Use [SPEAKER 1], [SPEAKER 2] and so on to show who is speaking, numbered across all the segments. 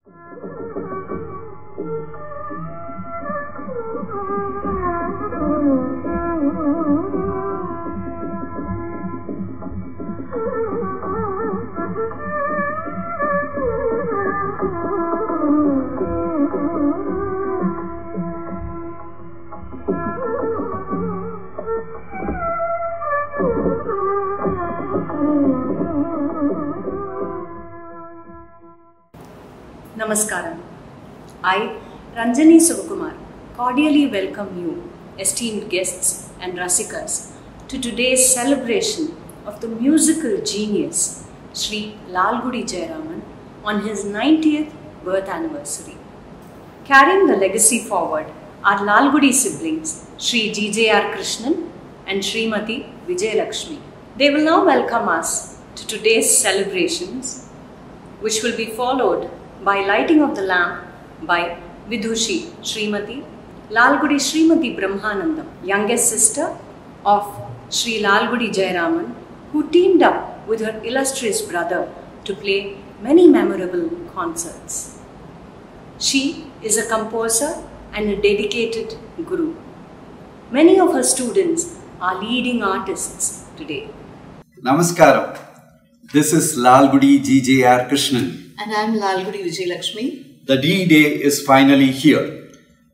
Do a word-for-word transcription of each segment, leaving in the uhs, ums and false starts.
[SPEAKER 1] Namaskaram. I, Ranjani Sivakumar, cordially welcome you, esteemed guests and Rasikas, to today's celebration of the musical genius Sri Lalgudi Jayaraman on his ninetieth birth anniversary. Carrying the legacy forward are Lalgudi siblings Sri G J R Krishnan and Srimati Vijayalakshmi. They will now welcome us to today's celebrations, which will be followed by lighting of the lamp by Vidushi Srimati Lalgudi Srimati Brahmanandam, youngest sister of Sri Lalgudi Jayaraman, who teamed up with her illustrious brother to play many memorable concerts. She is a composer and a dedicated guru. Many of her students are leading artists today.
[SPEAKER 2] Namaskaram. This is Lalgudi G J R Krishnan.
[SPEAKER 3] And I am Lalgudi Vijayalakshmi.
[SPEAKER 2] The D-Day is finally here.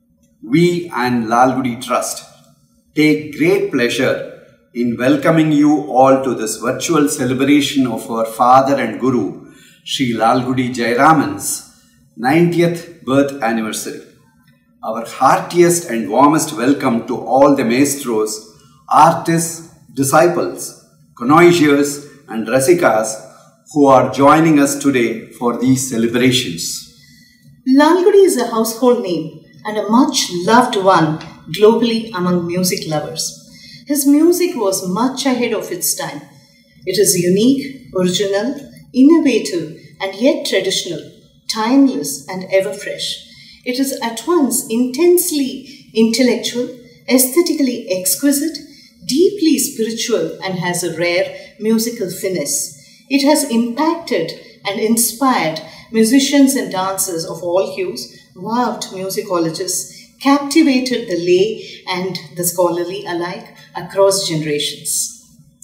[SPEAKER 2] We and Lalgudi Trust take great pleasure in welcoming you all to this virtual celebration of our father and guru, Sri Lalgudi Jayaraman's ninetieth birth anniversary. Our heartiest and warmest welcome to all the maestros, artists, disciples, connoisseurs and rasikas who are joining us today for these celebrations.
[SPEAKER 3] Lalgudi is a household name and a much loved one globally among music lovers. His music was much ahead of its time. It is unique, original, innovative and yet traditional, timeless and ever fresh. It is at once intensely intellectual, aesthetically exquisite, deeply spiritual and has a rare musical finesse. It has impacted and inspired musicians and dancers of all hues, wowed musicologists, captivated the lay and the scholarly alike across generations.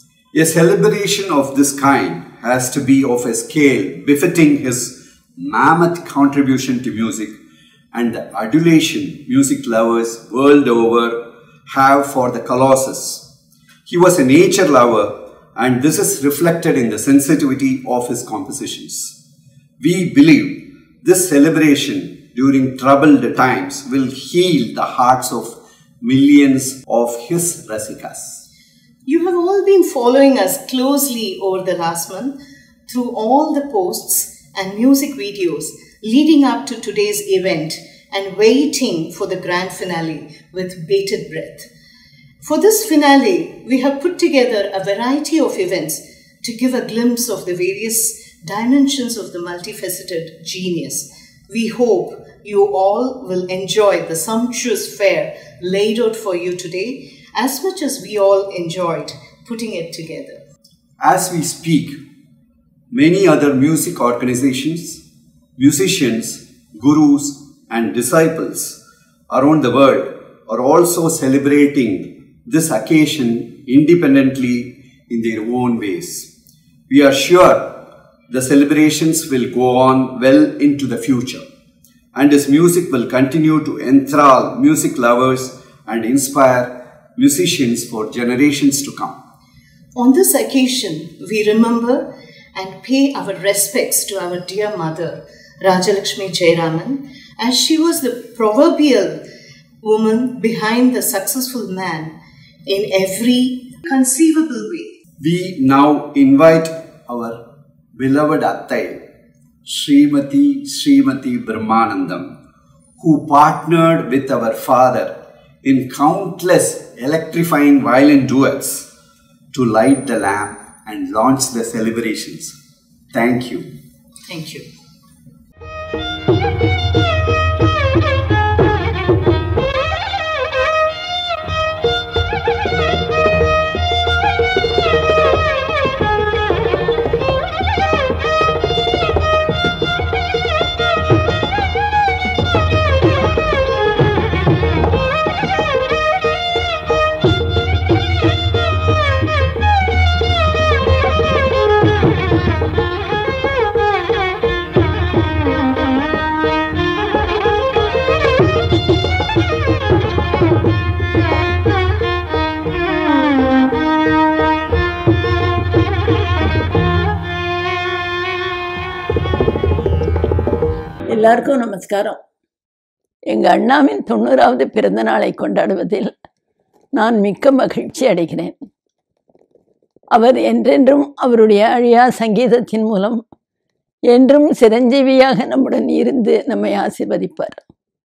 [SPEAKER 2] A celebration of this kind has to be of a scale befitting his mammoth contribution to music and the adulation music lovers world over have for the Colossus. He was a nature lover, and this is reflected in the sensitivity of his compositions. We believe this celebration during troubled times will heal the hearts of millions of his rasikas.
[SPEAKER 3] You have all been following us closely over the last month through all the posts and music videos leading up to today's event and waiting for the grand finale with bated breath. For this finale, we have put together a variety of events to give a glimpse of the various dimensions of the multifaceted genius. We hope you all will enjoy the sumptuous fare laid out for you today as much as we all enjoyed putting it together.
[SPEAKER 2] As we speak, many other music organizations, musicians, gurus and disciples around the world are also celebrating this occasion independently in their own ways. We are sure the celebrations will go on well into the future, and his music will continue to enthrall music lovers and inspire musicians for generations to come.
[SPEAKER 3] On this occasion, we remember and pay our respects to our dear mother, Rajalakshmi Jayaraman, as she was the proverbial woman behind the successful man in every conceivable way.
[SPEAKER 2] We now invite our beloved Attai, Srimati Srimati Brahmanandam, who partnered with our father in countless electrifying violin duets to light the lamp and launch the celebrations. Thank you.
[SPEAKER 3] Thank you.
[SPEAKER 4] Thank you. எல்லாருக்கும் நமஸ்காரம். எங்கள் அண்ணாவின் தொண்ணூறாவது பிறந்த நாளை கொண்டாடுவதில் நான் மிக்க மகிழ்ச்சி அடைகிறேன். அவர் என்றென்றும் அவருடைய அழியா சங்கீதத்தின் மூலம் என்றும் சிரஞ்சீவியாக நம்முடன் இருந்து நம்மை ஆசீர்வதிப்பார்.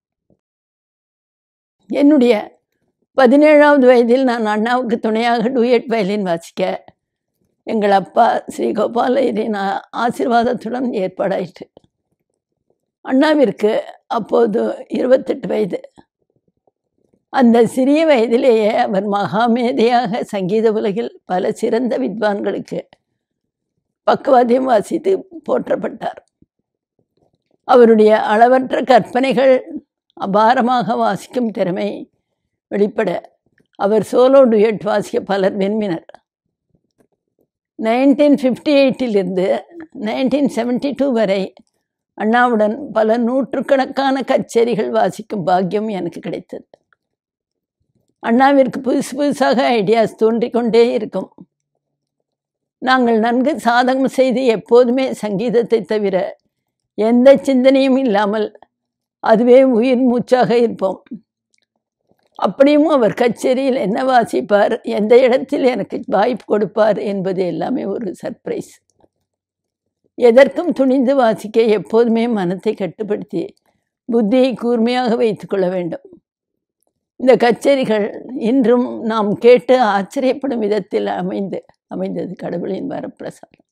[SPEAKER 4] என்னுடைய பதினேழாவது வயதில் நான் அண்ணாவுக்கு துணையாக டூயட் வயலின் வாசிக்க எங்கள் அப்பா ஸ்ரீ கோபாலயரின் ஆசீர்வாதத்துடன் ஏற்பாடாயிற்று. அண்ணாவிற்கு அப்போது இருபத்தெட்டு வயது. அந்த சிறிய வயதிலேயே அவர் மகாமேதையாக சங்கீத உலகில் பல சிறந்த வித்வான்களுக்கு பக்கவாத்தியம் வாசித்து போற்றப்பட்டார். அவருடைய அளவற்ற கற்பனைகள், அபாரமாக வாசிக்கும் திறமை வெளிப்பட அவர் சோலோ டுயட் வாசிக்க பலர் விரும்பினர். நைன்டீன் ஃபிஃப்டி எயிட்டிலிருந்து நைன்டீன் செவன்டி டூ வரை அண்ணாவுடன் பல நூற்றுக்கணக்கான கச்சேரிகள் வாசிக்கும் பாக்கியம் எனக்கு கிடைத்தது. அண்ணாவிற்கு புதுசு புதுசாக ஐடியாஸ் தோன்றிக்கொண்டே இருக்கும். நாங்கள் நன்கு சாதகம் செய்து எப்போதுமே சங்கீதத்தை தவிர எந்த சிந்தனையும் இல்லாமல் அதுவே உயிர் மூச்சாக இருப்போம். அப்படியும் அவர் கச்சேரியில் என்ன வாசிப்பார், எந்த இடத்தில் எனக்கு வாய்ப்பு கொடுப்பார் என்பது எல்லாமே ஒரு சர்ப்ரைஸ். எதற்கும் துணிந்து வாசிக்க எப்போதுமே மனத்தை கட்டுப்படுத்தி புத்தியை கூர்மையாக வைத்துக்கொள்ள வேண்டும். இந்த கச்சேரிகள் இன்றும் நாம் கேட்டு ஆச்சரியப்படும் விதத்தில் அமைந்து அமைந்தது கடவுளின் வரப்பிரசாதம்.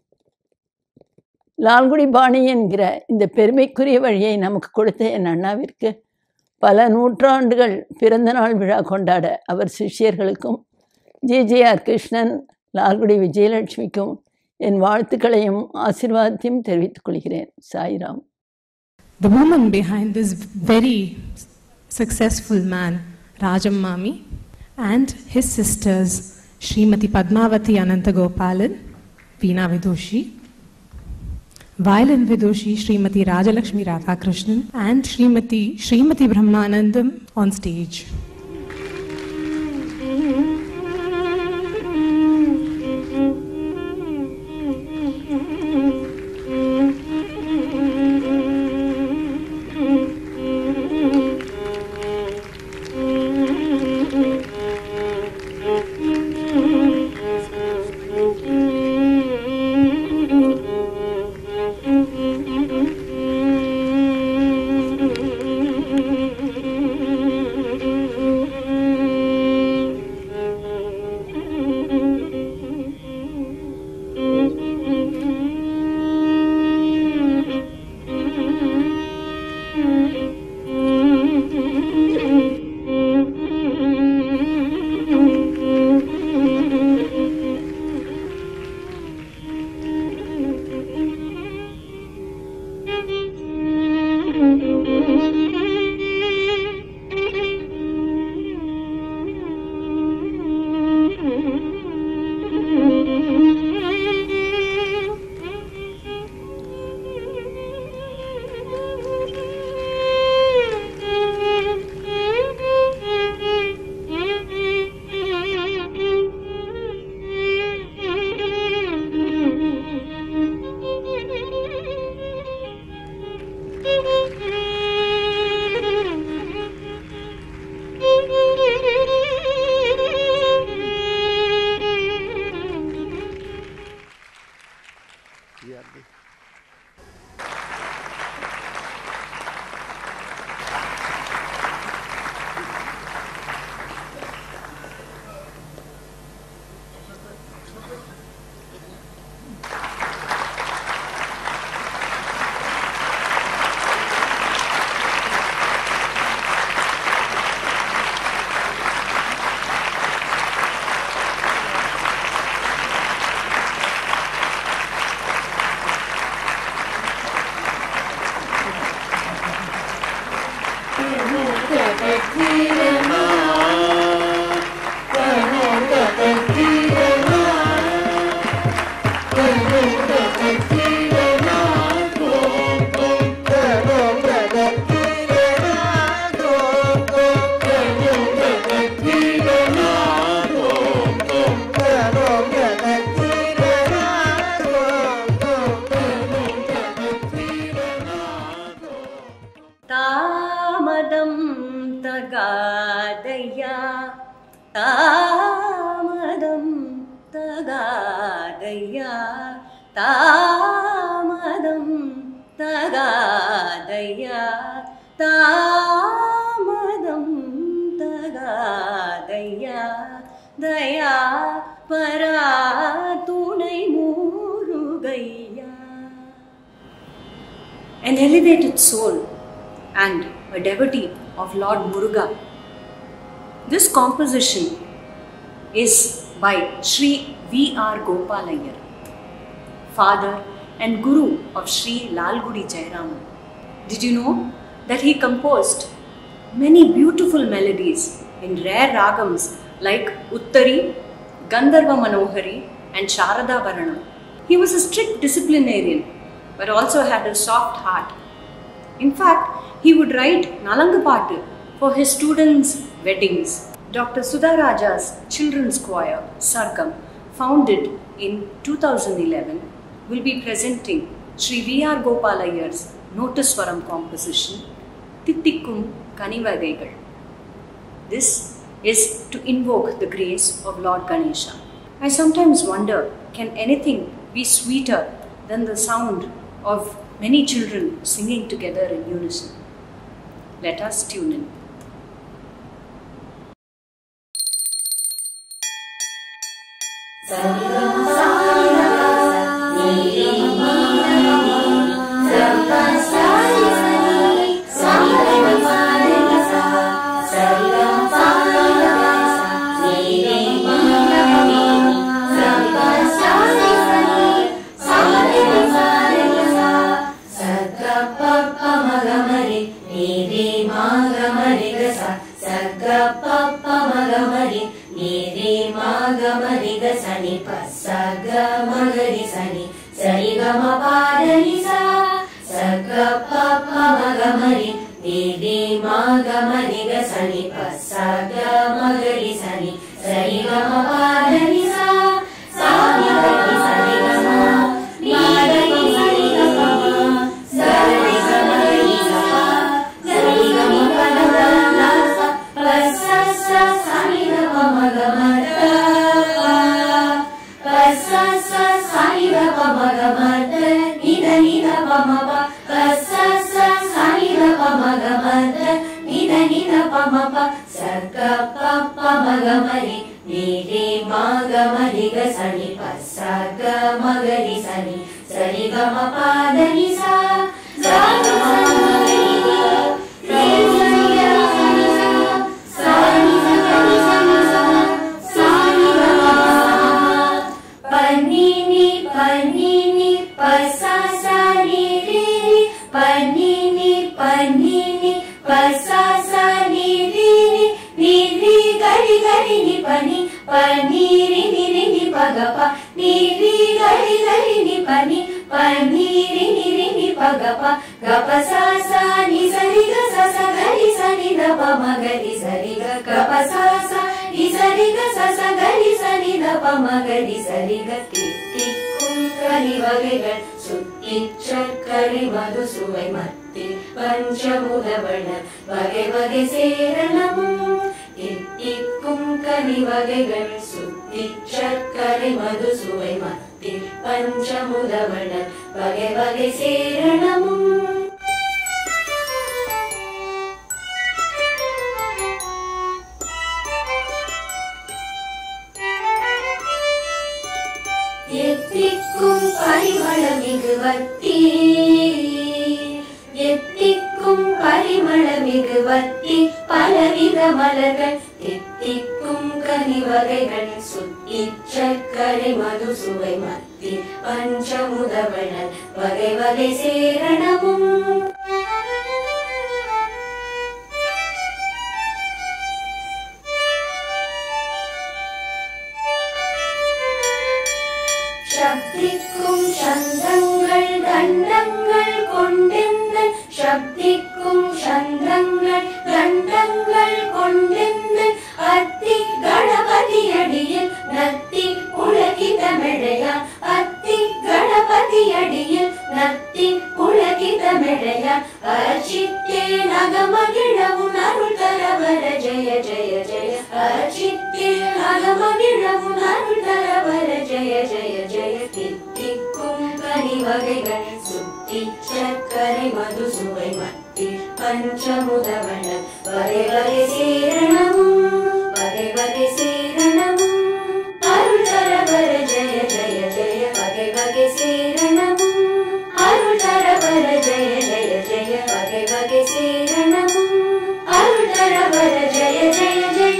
[SPEAKER 4] லால்குடி பாணி என்கிற இந்த பெருமைக்குரிய வழியை நமக்கு கொடுத்த என் அண்ணாவிற்கு பல நூற்றாண்டுகள் பிறந்த நாள் விழா கொண்டாட அவர் சிஷ்யர்களுக்கும் ஜி ஜே ஆர் கிருஷ்ணன், லால்குடி விஜயலட்சுமிக்கும் என் வாழ்த்துக்களையும் ஆசீர்வாதத்தையும் தெரிவித்துக் கொள்கிறேன். Sairam.
[SPEAKER 5] The woman behind this very successful man, Rajam Mami, and his sisters, Srimati Padmavati Anantagopalan, Veena Vidushi, violin Vidushi, Srimati Rajalakshmi Radhakrishnan, and Srimati Srimati Brahmanandam on stage.
[SPEAKER 1] தாமதம் தகாதையா தாமதம் தகாதையா தாமதம் தகாதையா தாமதம் தகாதையா தயா பரா துணை முருகையா. An elevated soul and a devotee of Lord Muruga. This composition is by Sri V R Gopalayar, father and guru of Sri Lalgudi Jayaraman. Did you know that he composed many beautiful melodies in rare ragams like Uttari, Gandharva Manohari and Sharada Bharanam? He was a strict disciplinarian but also had a soft heart. In fact, he would write Nalangapattu for his students' weddings. Doctor Sudha Raja's children's choir, Sargam, founded in two thousand eleven, will be presenting Sri V R Gopalayar's Notaswaram composition, Tittikkum Kanivagaigal. This is to invoke the grace of Lord Ganesha. I sometimes wonder, can anything be sweeter than the sound of many children singing together in unison? Let us tune in.
[SPEAKER 6] अर्चित्ते नगमगिळवुन अरुळ तरवर जय जय जय अर्चित्ते नगमगिळवुन अरुळ तरवर जय जय जय தித்திக்கும் கனி வகைகள் சுத்தி சர்க்கரை மது சுவை மத்தி பஞ்சமுதவன வகை வகை சேரணமும் வகை வகை சேரணமும் அருள் தரவர ஜெய ஜெய ஜெய வகை வகை சேரணமும் அருள் தரவர ஜெய ஜெய ஜெய வகை வகை சேரணமும் அருள் தரவர Jaya Jaya Jaya.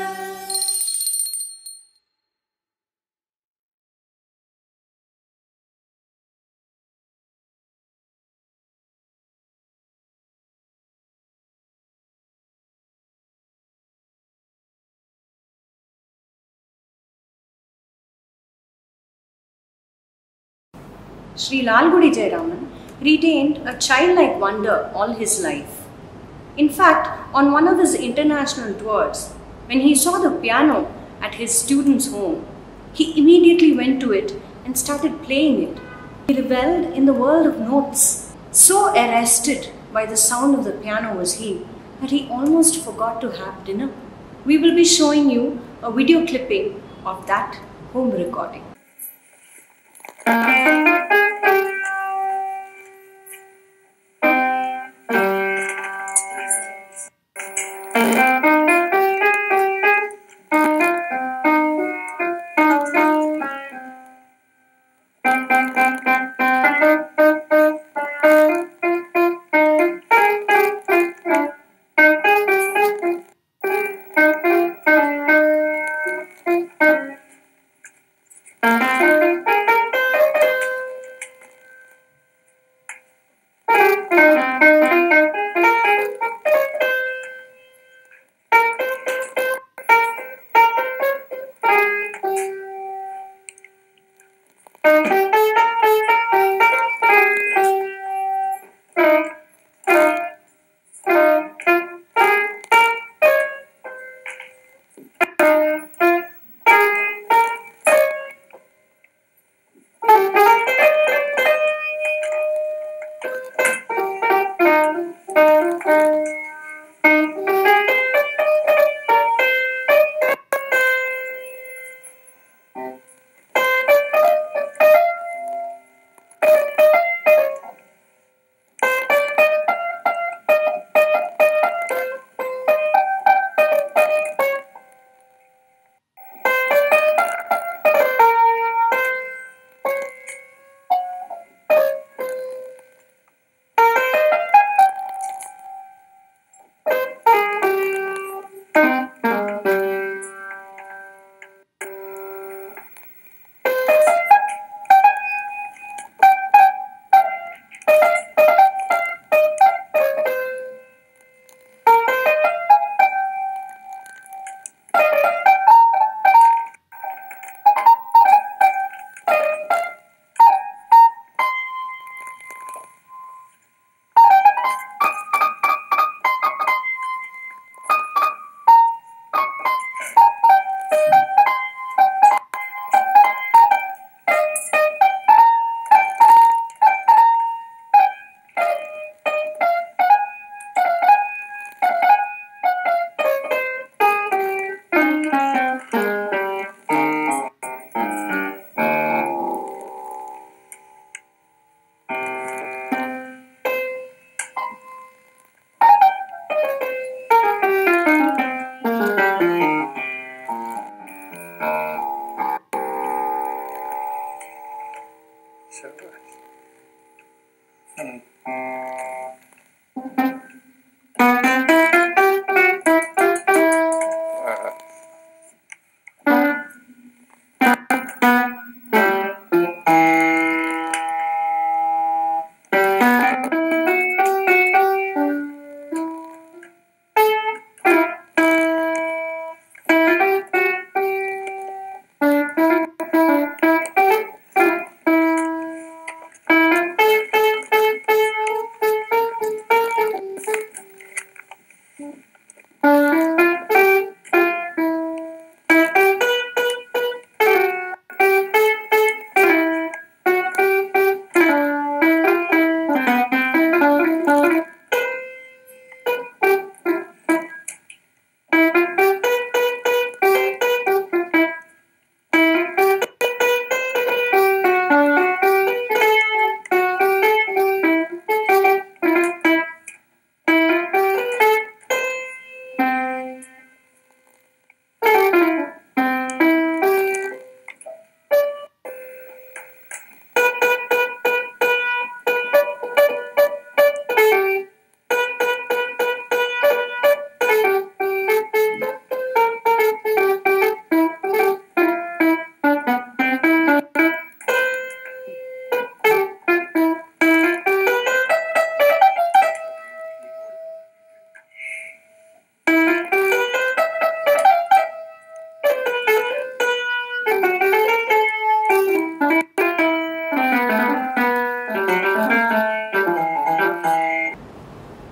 [SPEAKER 1] Sri Lalgudi Jayaraman retained a childlike wonder all his life. In fact, on one of his international tours, when he saw the piano at his student's home, he immediately went to it and started playing it. He revelled in the world of notes. So arrested by the sound of the piano was he that he almost forgot to have dinner. We will be showing you a video clipping of that home recording.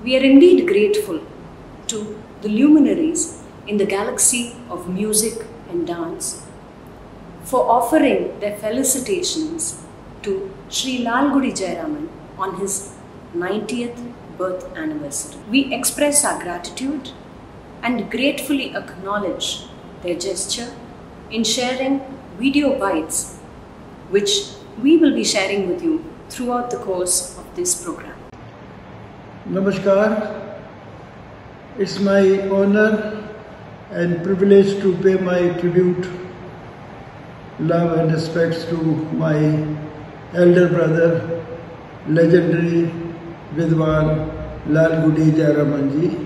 [SPEAKER 1] We are indeed grateful to the luminaries in the galaxy of music and dance for offering their felicitations to Sri Lalgudi Jayaraman on his ninetieth birth anniversary. We express our gratitude and gratefully acknowledge their gesture in sharing video bites, which we will be sharing with you throughout the course of this program.
[SPEAKER 7] Namaskar. It's my honor and privilege to pay my tribute, love and respects to my elder brother, legendary Vidwan Lalgudi Jayaraman ji.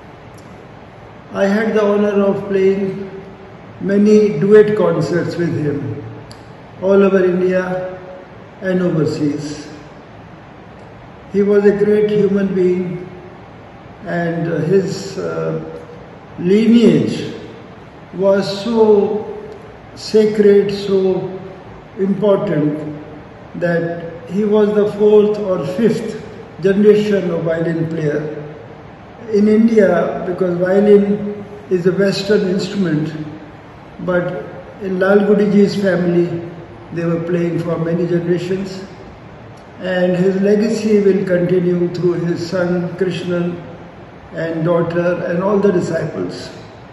[SPEAKER 7] I had the honor of playing many duet concerts with him all over India and overseas. He was a great human being, and his uh, lineage was so sacred, so important, that he was the fourth or fifth generation of violin player. In India, because violin is a Western instrument, but in Lalgudi ji's family, they were playing for many generations, and his legacy will continue through his son Krishnan and daughter and all the disciples.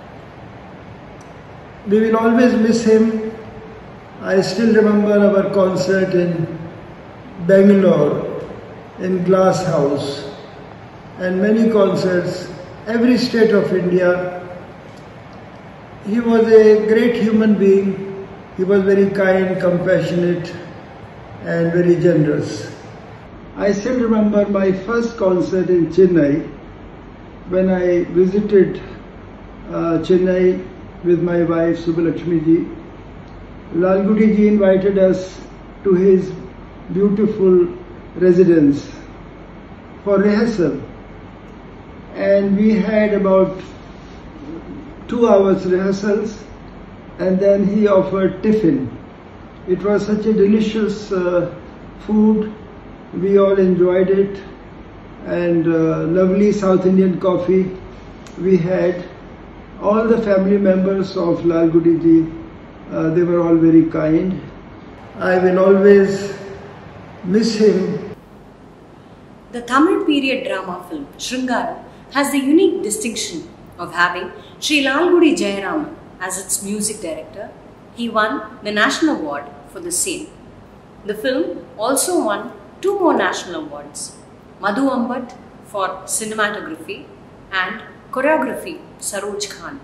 [SPEAKER 7] We will always miss him. I still remember our concert in Bangalore, in Glass House, and many concerts, every state of India. He was a great human being. He was very kind, compassionate, and very generous. I still remember my first concert in Chennai, when I visited uh, Chennai with my wife Subbalakshmi ji. Lalgudi ji invited us to his beautiful residence for rehearsal, and we had about two hours rehearsals, and then he offered tiffin. It was such a delicious uh, food. We all enjoyed it, and uh, lovely South Indian coffee we had. All the family members of Lalgudi ji, uh, they were all very kind. I will always miss him.
[SPEAKER 1] The Tamil period drama film Sringaram has the unique distinction of having Sri Lalgudi Jayaraman as its music director. He won the National Award for the same. The film also won two more national awards, Madhu Ambat for cinematography and choreography, Saroj Khan.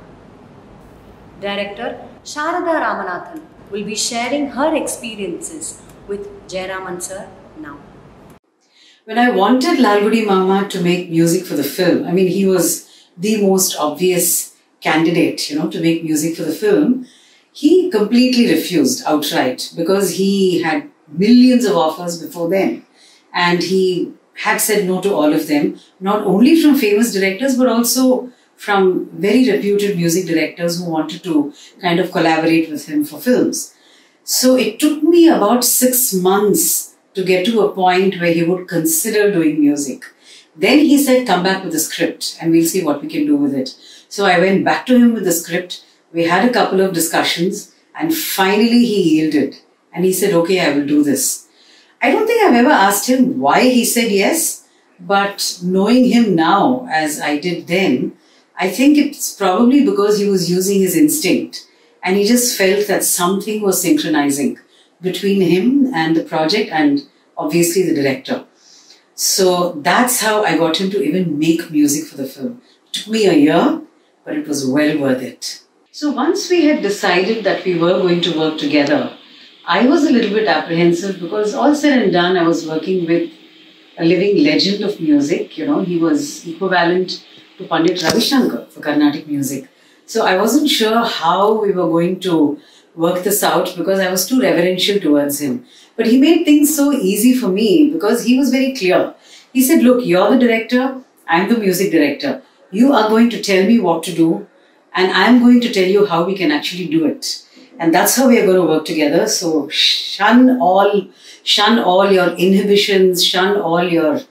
[SPEAKER 1] Director Sharada Ramanathan will be sharing her experiences with Jayaraman sir now.
[SPEAKER 8] When I wanted Lalgudi Mama to make music for the film, I mean, he was the most obvious candidate, you know, to make music for the film. He completely refused outright because he had millions of offers before then, and he had said no to all of them, not only from famous directors but also from very reputed music directors who wanted to kind of collaborate with him for films. So it took me about six months to get to a point where he would consider doing music. Then he said, come back with a script and we'll see what we can do with it. So I went back to him with the script. We had a couple of discussions and finally he yielded. And he said, okay, I will do this. I don't think I've ever asked him why he said yes, but knowing him now as I did then, I think it's probably because he was using his instinct and he just felt that something was synchronizing between him and the project and obviously the director. So that's how I got him to even make music for the film. It took me a year, but it was well worth it. So once we had decided that we were going to work together, I was a little bit apprehensive because all said and done, I was working with a living legend of music. You know, he was equivalent to Pandit Ravi Shankar for Carnatic music. So I wasn't sure how we were going to work this out because I was too reverential towards him. But he made things so easy for me because he was very clear. He said, look, you're the director, I'm the music director. You are going to tell me what to do and I'm going to tell you how we can actually do it. And that's how we are going to work together. So shun all, shun all your inhibitions, shun all your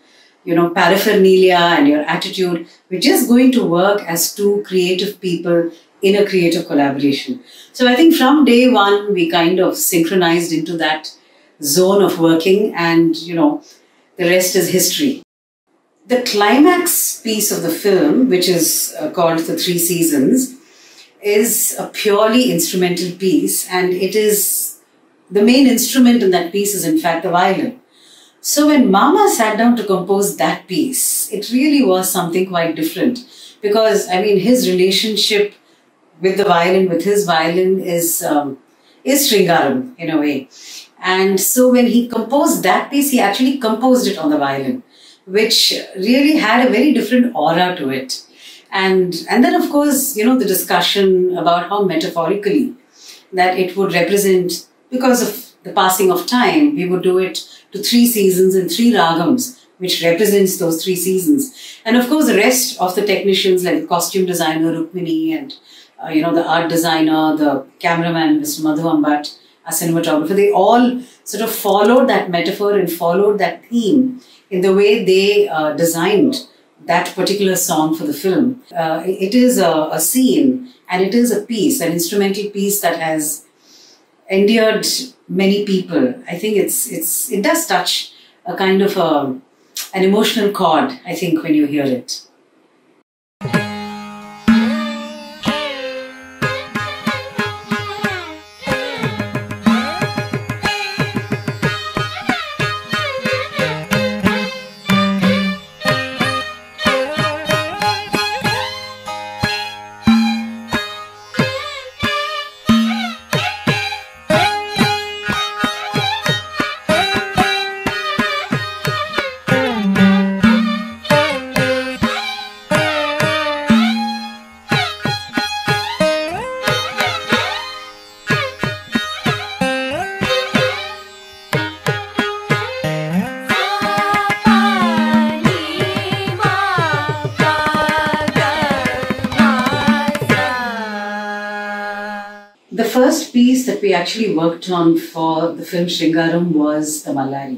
[SPEAKER 8] you know, paraphernalia and your attitude. We're just going to work as two creative people in a creative collaboration. So I think from day one, we kind of synchronized into that zone of working, and, you know, the rest is history. The climax piece of the film, which is uh, called The Three Seasons, is a purely instrumental piece, and it is the main instrument in that piece is in fact the violin. So when Mama sat down to compose that piece, it really was something quite different, because I mean his relationship with the violin, with his violin is um, is Sringaram in a way. And so when he composed that piece, he actually composed it on the violin, which really had a very different aura to it. And, and then, of course, you know, the discussion about how metaphorically that it would represent, because of the passing of time, we would do it to three seasons and three ragams, which represents those three seasons. And of course, the rest of the technicians, like the costume designer, Rukmini, and, uh, you know, the art designer, the cameraman, Mister Madhu Ambat, our cinematographer, they all sort of followed that metaphor and followed that theme in the way they uh, designed that particular song for the film. Uh, it is a, a scene, and it is a piece, an instrumental piece that has endeared many people. I think it's it's it does touch a kind of a, an emotional chord, I think, when you hear it. The first piece that we actually worked on for the film Sringaram was the Mallari.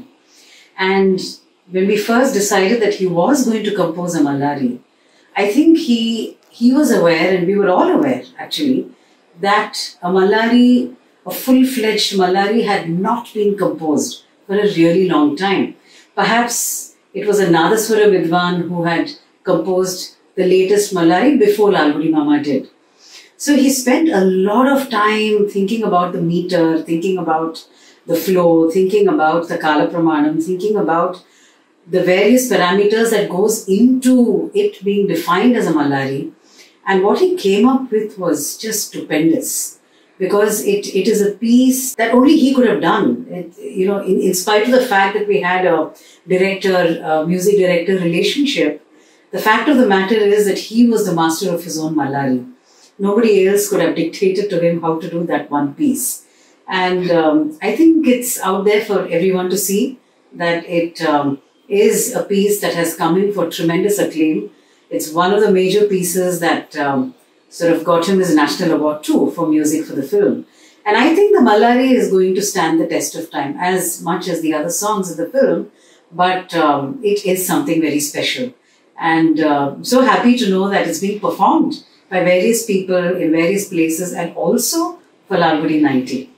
[SPEAKER 8] And when we first decided that he was going to compose a Mallari, I think he, he was aware, and we were all aware actually, that a Mallari, a full-fledged Mallari, had not been composed for a really long time. Perhaps it was a Nadaswara Vidwan who had composed the latest Mallari before Lalgudi Mama did. So he spent a lot of time thinking about the meter, thinking about the flow, thinking about the Kala Pramanam, thinking about the various parameters that goes into it being defined as a Mallari. And what he came up with was just stupendous, because it, it is a piece that only he could have done. It, you know, in, in spite of the fact that we had a director, a music director relationship, the fact of the matter is that he was the master of his own Mallari. Nobody else could have dictated to him how to do that one piece. And um, I think it's out there for everyone to see that it um, is a piece that has come in for tremendous acclaim. It's one of the major pieces that um, sort of got him his national award too for music for the film. And I think the Mallari is going to stand the test of time as much as the other songs in the film, but um, it is something very special. And uh, I'm so happy to know that it's being performed by various people in various places, and also for Lalgudi ninety.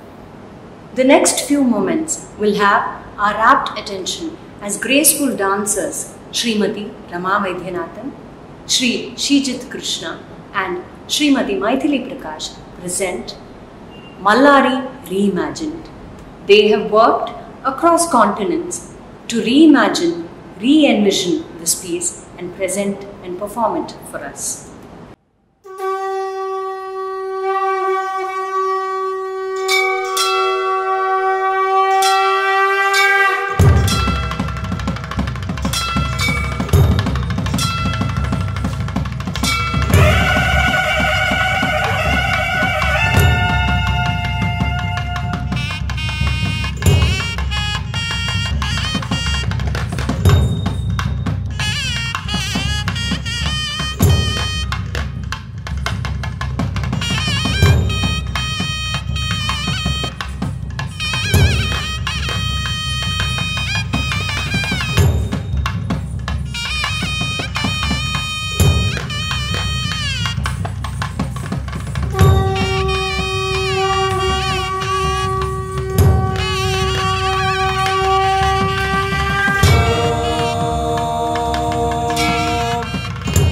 [SPEAKER 1] The next few moments will have our rapt attention as graceful dancers Srimati Rama Vaidyanathan, Shri Shijit Krishna and Srimati Maithili Prakash present Mallari Reimagined. They have worked across continents to reimagine, re-envision this piece and present and perform it for us.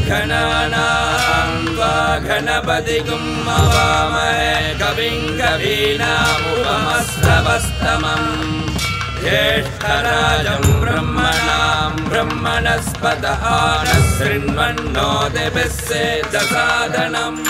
[SPEAKER 9] गणानां त्वा गणपतिं हवामहे कविं कवीनामुपमश्रवस्तमम् ज्येष्ठराजं ब्रह्मणां ब्रह्मणस्पत नः शृण्वन्नोतिभिः सेदसादनम्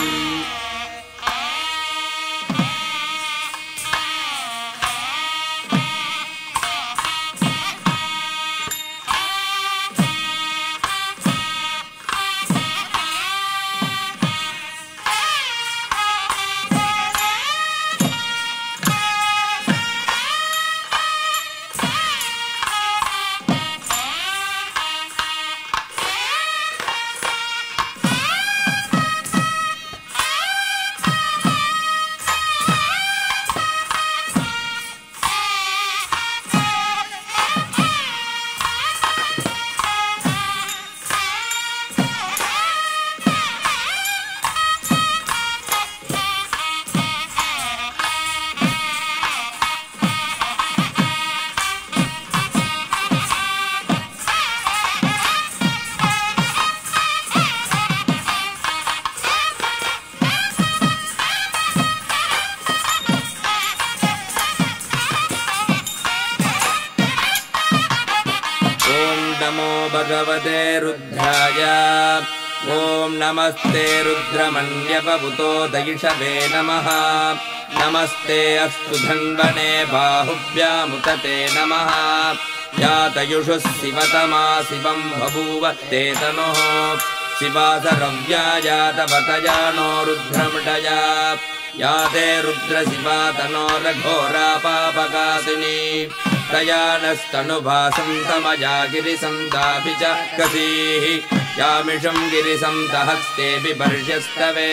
[SPEAKER 9] भगवते रुद्राय ओम नमस्ते रुद्रमन्यपपुतो दयिषवे नमः नमस्ते अस्तु धन्वने बाहुभ्यामुतते नमः यातयुषुः शिवतमा शिवं बभूव ते तनुः शिवासरव्या यातवतया नो रुद्रमृडया याते रुद्रशिवा तनो रघोरा पापकासिनी तया नस्तनुभासन्तमया गिरिसन्तापि च कसीः यामिषं गिरिसन्तहस्ते बिभर्ष्यस्तवे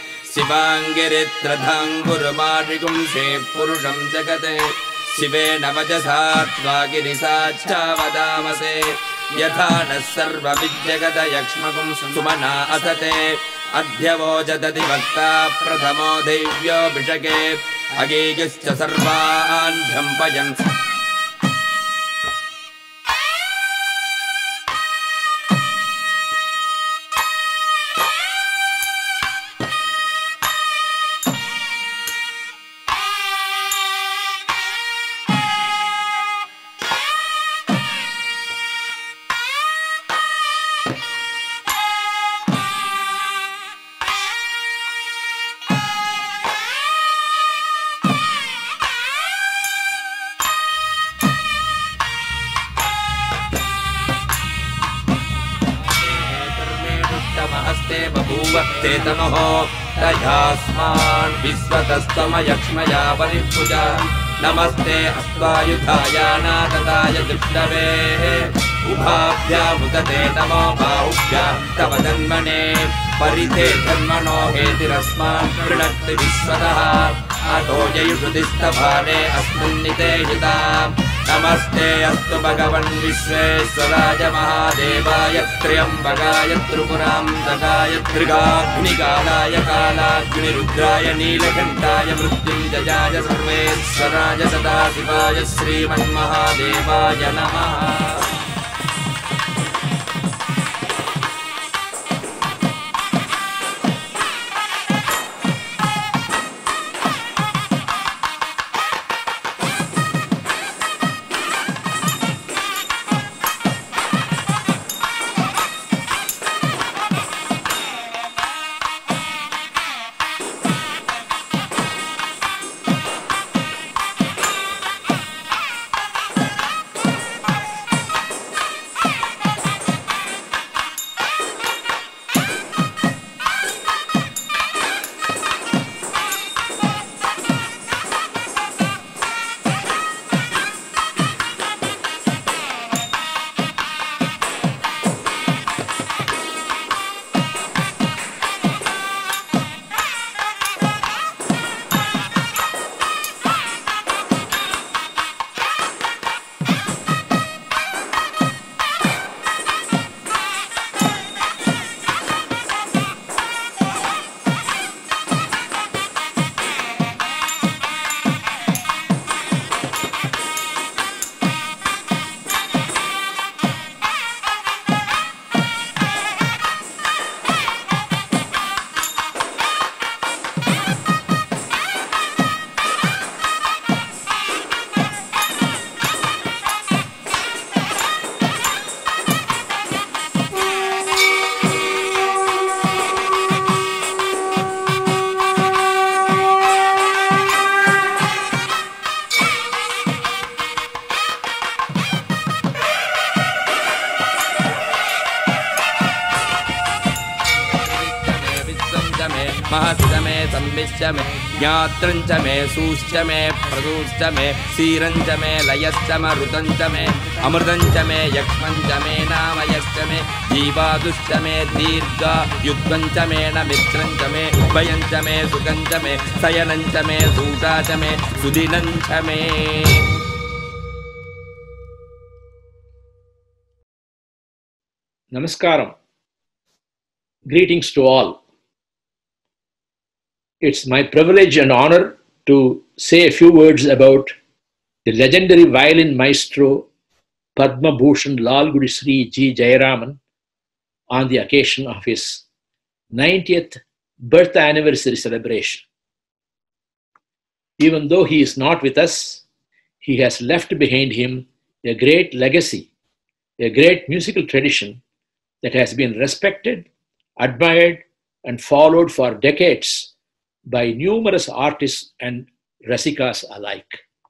[SPEAKER 9] शिवाङ्गिरित्रधाङ्गुरुमारिगुंसे पुरुषं जगते शिवेन वचसा त्वा गिरिसाच्छावदामसे यथा नः सर्वविद्यगतयक्ष्मकुं सुमना असते अध्यवोचदति वक्ता प्रथमो दैव्योऽभिषके अगेयुश्च सर्वान् झम्पयन् ते तनुः तयास्मान् विश्वतस्तमयक्ष्मया परिपूजा नमस्ते अस्त्वायुधाय नादताय दृष्टवे उभाभ्यामुदते नमो बाहुभ्यां तव धन्वने परिते धन्वनो हेतिरस्मान् कृणक्ति विश्वतः अतो जयुषुतिस्तभाने अस्मिन्निते हिता नमस्ते अस्तु भगवन् विश्वेश्वराय महादेवाय त्र्यम्बकाय त्रिपुरान्तकाय त्रिगाग्निकालाय कालाग्निरुद्राय नीलकण्ठाय मृत्युञ्जयाय सर्वेश्वराय सदाशिवाय श्रीमन्महादेवाय नमः। मे महश्च मे संविश्च मे ज्ञात्रञ्च मे सूश्च मे प्रसूश्च मे सीरञ्च मे लयश्च मरुतञ्च मे अमृतञ्च मे यक्ष्मञ्च मे नामयश्च मे जीवादुश्च मे दीर्घा युद्धञ्च मे नमित्रञ्च मे भयञ्च मे सुखञ्च मे शयनञ्च मे सूषा च मे सुदिनञ्च मे.
[SPEAKER 10] Namaskaram. Greetings to all. It's my privilege and honor to say a few words about the legendary violin maestro Padma Bhushan Lalgudi Sri G. Jayaraman on the occasion of his ninetieth birth anniversary celebration. Even though he is not with us, he has left behind him a great legacy, a great musical tradition that has been respected, admired, and followed for decades by numerous artists and rasikas alike.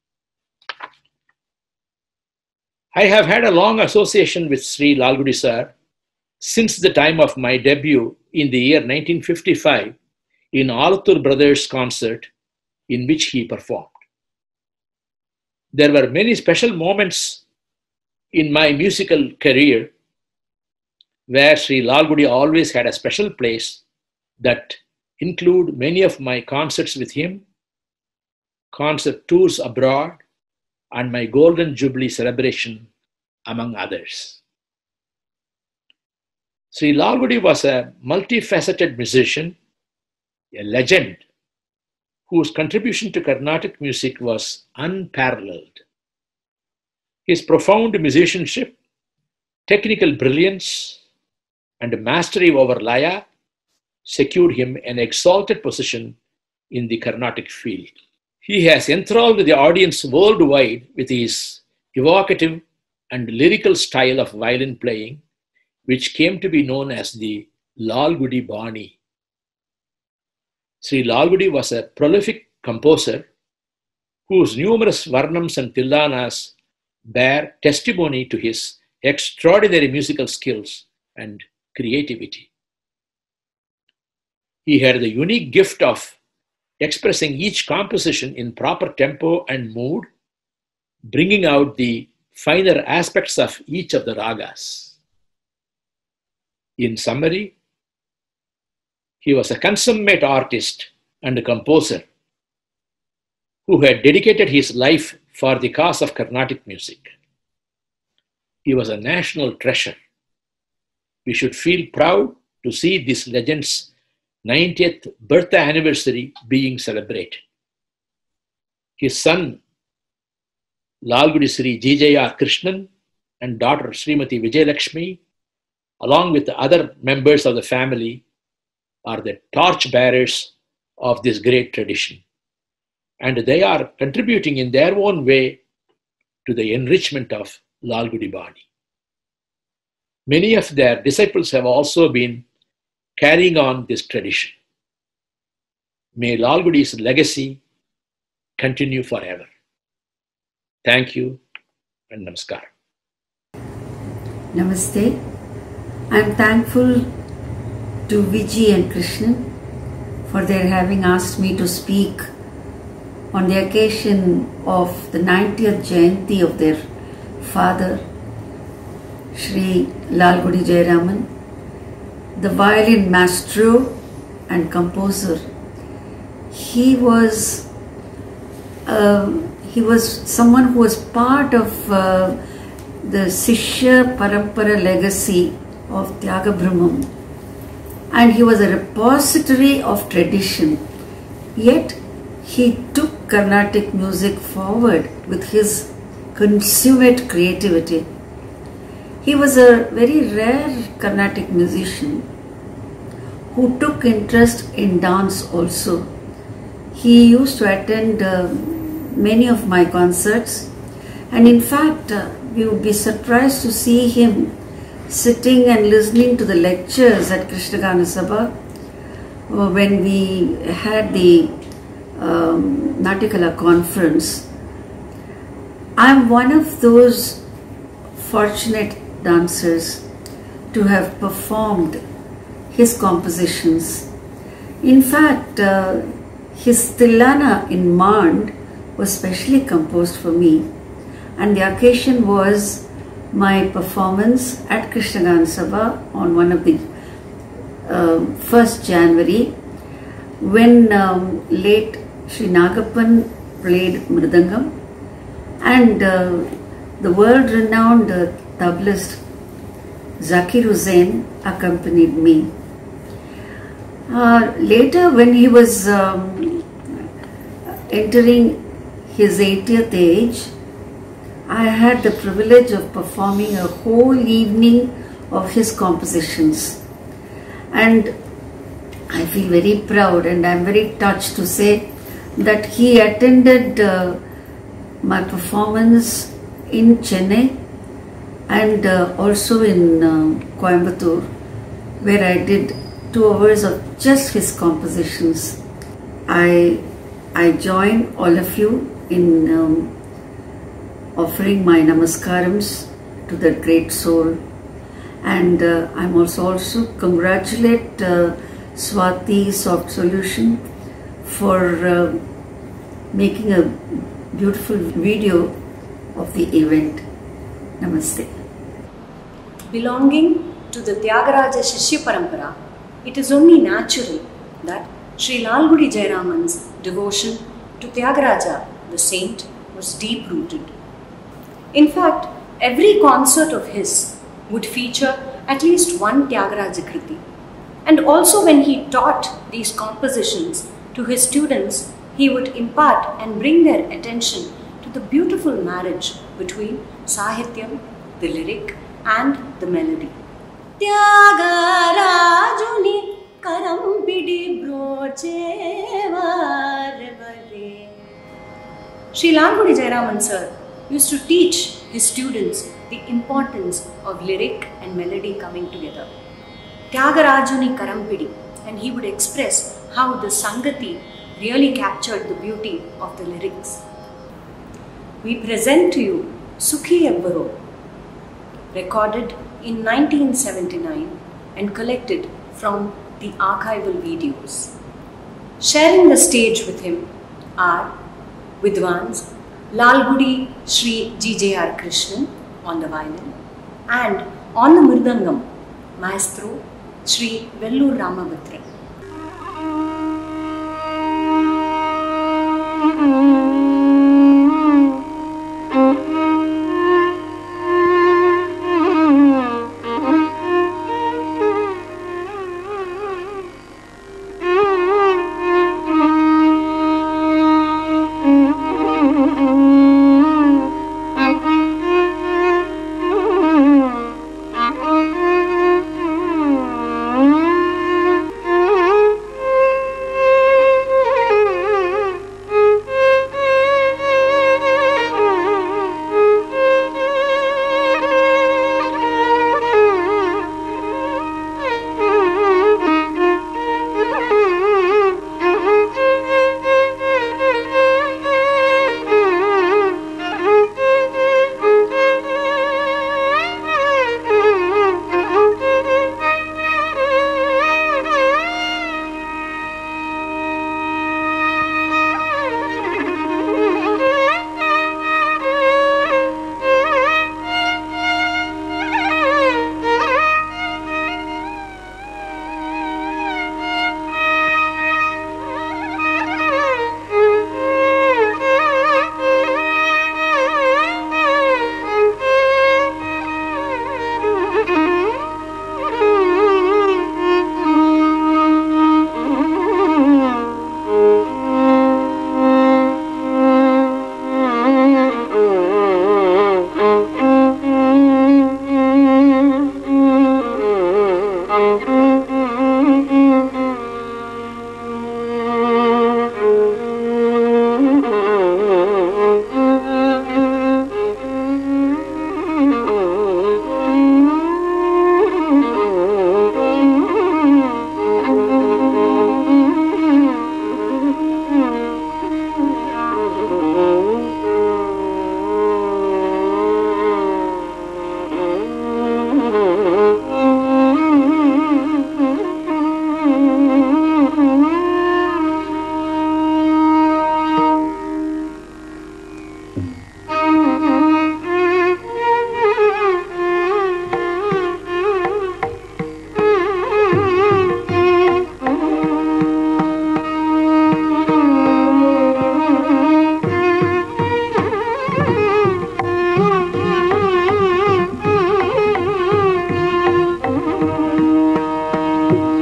[SPEAKER 10] I have had a long association with Sri Lalgudi sir since the time of my debut in the year nineteen fifty-five in Alattur Brothers concert in which he performed. There were many special moments in my musical career where Sri Lalgudi always had a special place that include many of my concerts with him, concert tours abroad, and my Golden Jubilee celebration, among others. Sri Lalgudi was a multifaceted musician, a legend, whose contribution to Carnatic music was unparalleled. His profound musicianship, technical brilliance, and mastery over Laya secured him an exalted position in the Carnatic field. He has enthralled the audience worldwide with his evocative and lyrical style of violin playing, which came to be known as the Lalgudi Bani. Sri Lalgudi was a prolific composer whose numerous varnams and tillanas bear testimony to his extraordinary musical skills and creativity. He had the unique gift of expressing each composition in proper tempo and mood, bringing out the finer aspects of each of the ragas. In summary, he was a consummate artist and a composer who had dedicated his life for the cause of Carnatic music. He was a national treasure. We should feel proud to see this legend's ninetieth birthday anniversary being celebrated. His son, Lalgudi Sri G J R Krishnan, and daughter Srimati Vijayalakshmi, along with the other members of the family, are the torch bearers of this great tradition. And they are contributing in their own way to the enrichment of Lalgudi Bani. Many of their disciples have also been carrying on this tradition. May Lalgudi's legacy continue forever. Thank you and namaskar.
[SPEAKER 11] Namaste. I am thankful to Vijay and Krishnan for their having asked me to speak on the occasion of the ninetieth Jayanti of their father, Sri Lalgudi Jayaraman, the violin maestro and composer. He was uh, he was someone who was part of uh, the Sishya Parampara legacy of Tyaga Brahmam, and he was a repository of tradition. Yet he took Carnatic music forward with his consummate creativity. He was a very rare Carnatic musician who took interest in dance also. He used to attend uh, many of my concerts, and in fact uh, we would be surprised to see him sitting and listening to the lectures at Krishnagana Sabha uh, when we had the um, Natikala conference. I am one of those fortunate dancers to have performed his compositions In fact, uh, his Tillana in Mand was specially composed for me, and the occasion was my performance at Krishnagan Sabha on one of the uh, first January, when um, late Sri Nagappan played Mridangam, and uh, the world-renowned uh, tablaist Zakir Hussain accompanied me. Uh, later, when he was um, entering his eightieth age, I had the privilege of performing a whole evening of his compositions. And I feel very proud and I'm very touched to say that he attended uh, my performance in Chennai and uh, also in uh, Coimbatore, where I did two hours of just his compositions. I, I join all of you in um, offering my namaskarams to that great soul, and uh, I'm also also congratulate uh, Swati Soft Solution for uh, making a beautiful video of the event. Namaste.
[SPEAKER 1] Belonging to the Tyagaraja Shishya Parampara, it is only natural that Sri Lalgudi Jayaraman's devotion to Tyagaraja, the saint, was deep-rooted. In fact, every concert of his would feature at least one Tyagaraja Kriti. And also when he taught these compositions to his students, he would impart and bring their attention to the beautiful marriage between Sahityam, the lyric, and the melody. Tyagarajuni karambidi broche varvare. Sri Lalgudi Jayaraman sir used to teach his students the importance of lyric and melody coming together. Tyagarajuni karambidi, and he would express how the Sangati really captured the beauty of the lyrics. We present to you Sukhi Ebbaro, recorded in nineteen seventy-nine and collected from the archival videos. Sharing the stage with him are Vidwans Lalgudi Sri G J R Krishnan on the violin, and on the Mridangam, Maestro Sri Vellur Ramabhadran.
[SPEAKER 6] Mm-hmm.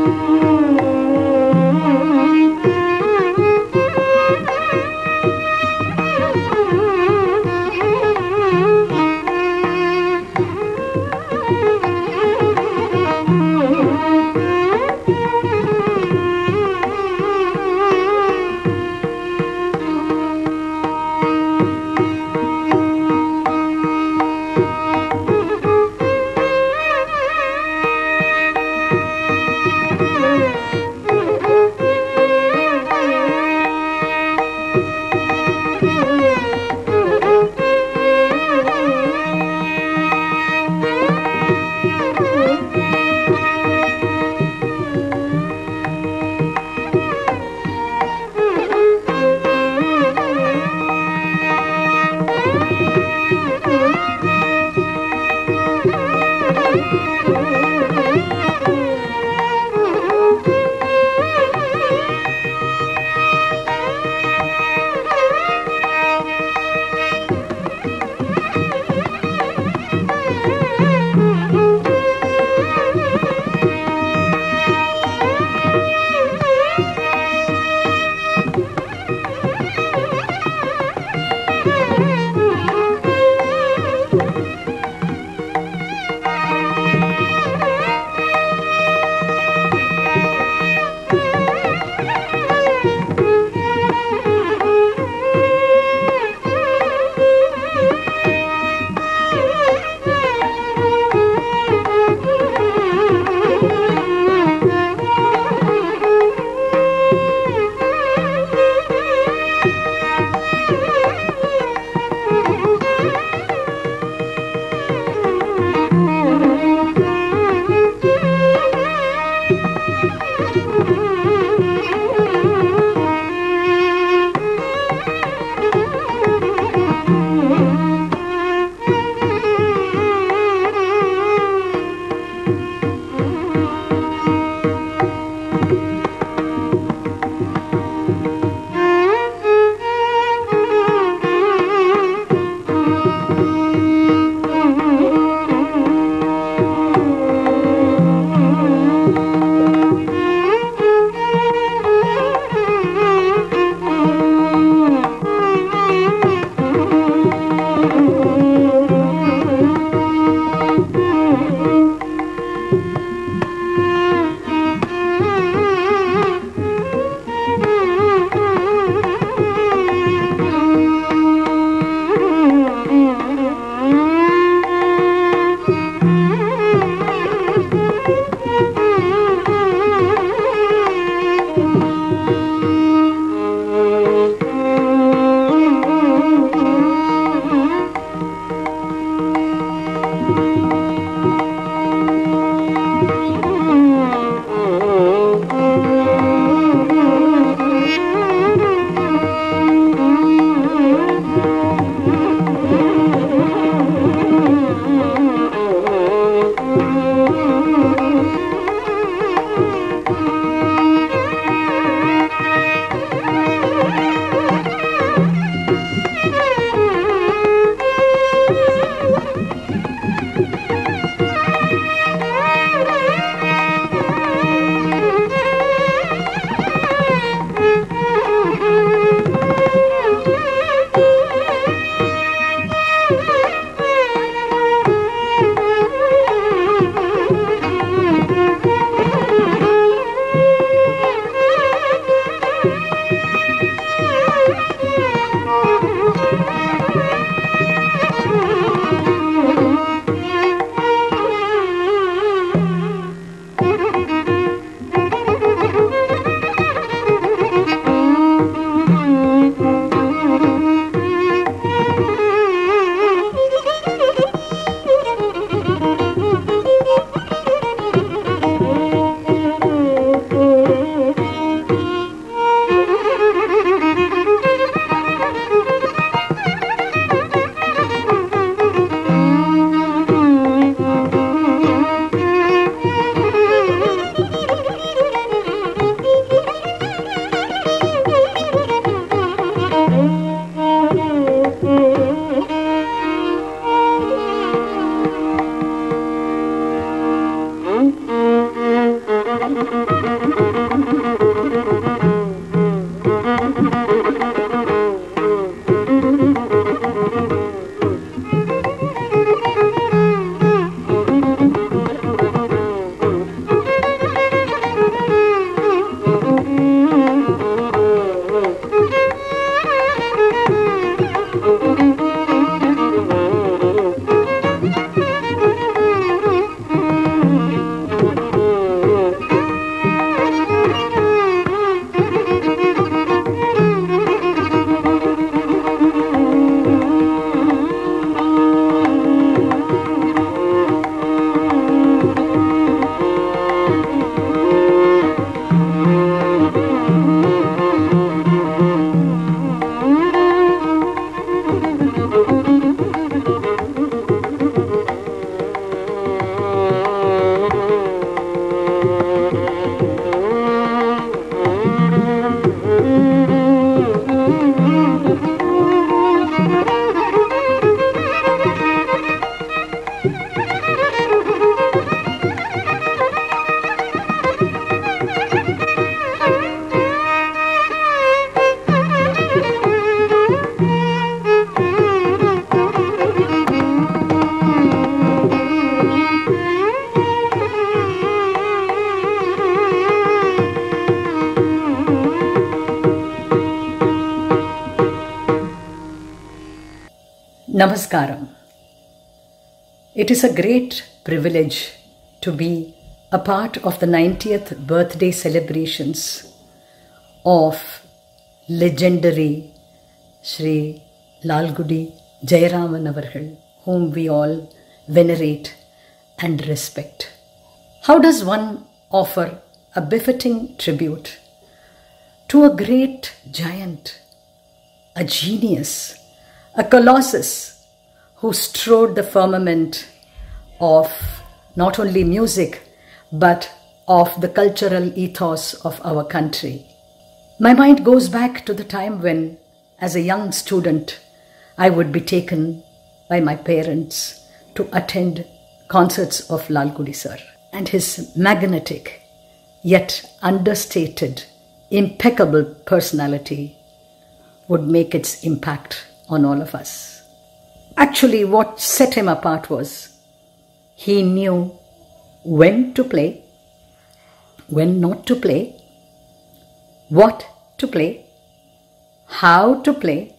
[SPEAKER 6] Thank you.
[SPEAKER 12] Namaskaram. It is a great privilege to be a part of the ninetieth birthday celebrations of legendary Shri Lalgudi Jayaraman Avargal, whom we all venerate and respect. How does one offer a befitting tribute to a great giant, a genius, a colossus who strode the firmament of not only music but of the cultural ethos of our country? My mind goes back to the time when, as a young student, I would be taken by my parents to attend concerts of Lalgudi sir, and his magnetic yet understated, impeccable personality would make its impact on all of us. Actually, what set him apart was he knew when to play, when not to play, what to play, how to play,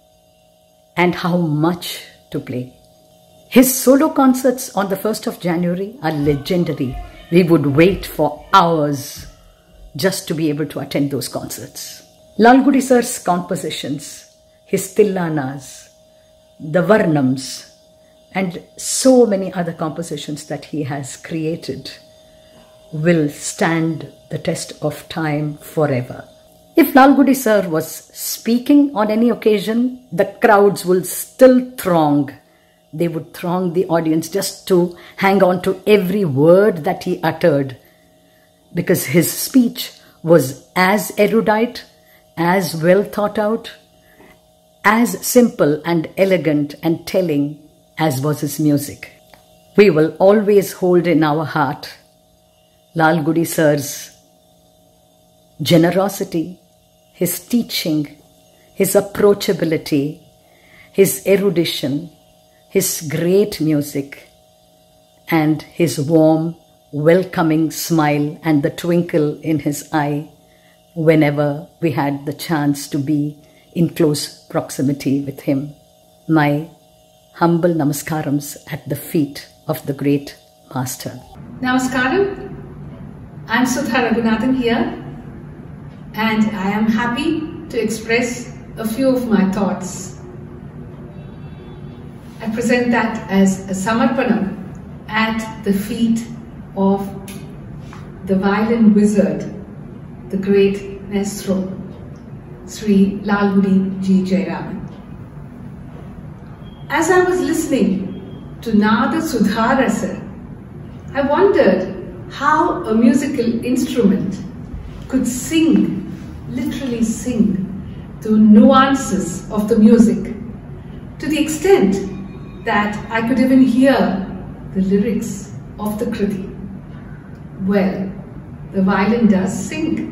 [SPEAKER 12] and how much to play. His solo concerts on the first of January are legendary. We would wait for hours just to be able to attend those concerts. Lalgudi sir's compositions, his tillanas, the varnams, and so many other compositions that he has created will stand the test of time forever. If Lalgudi sir was speaking on any occasion, the crowds will still throng. They would throng the audience just to hang on to every word that he uttered, because his speech was as erudite, as well thought out, as simple and elegant and telling as was his music. We will always hold in our heart Lalgudi sir's generosity, his teaching, his approachability, his erudition, his great music, and his warm, welcoming smile and the twinkle in his eye whenever we had the chance to be in close proximity with him. My humble namaskarams at the feet of the great master.
[SPEAKER 5] Namaskaram. I'm Sudha Raghunathan here, and I am happy to express a few of my thoughts. I present that as a samarpanam at the feet of the violin wizard, the great maestro, Sri Lalgudi Ji Jayaraman. As I was listening to Nada Sudharasa, I wondered how a musical instrument could sing, literally sing, the nuances of the music, to the extent that I could even hear the lyrics of the Kriti. Well, the violin does sing.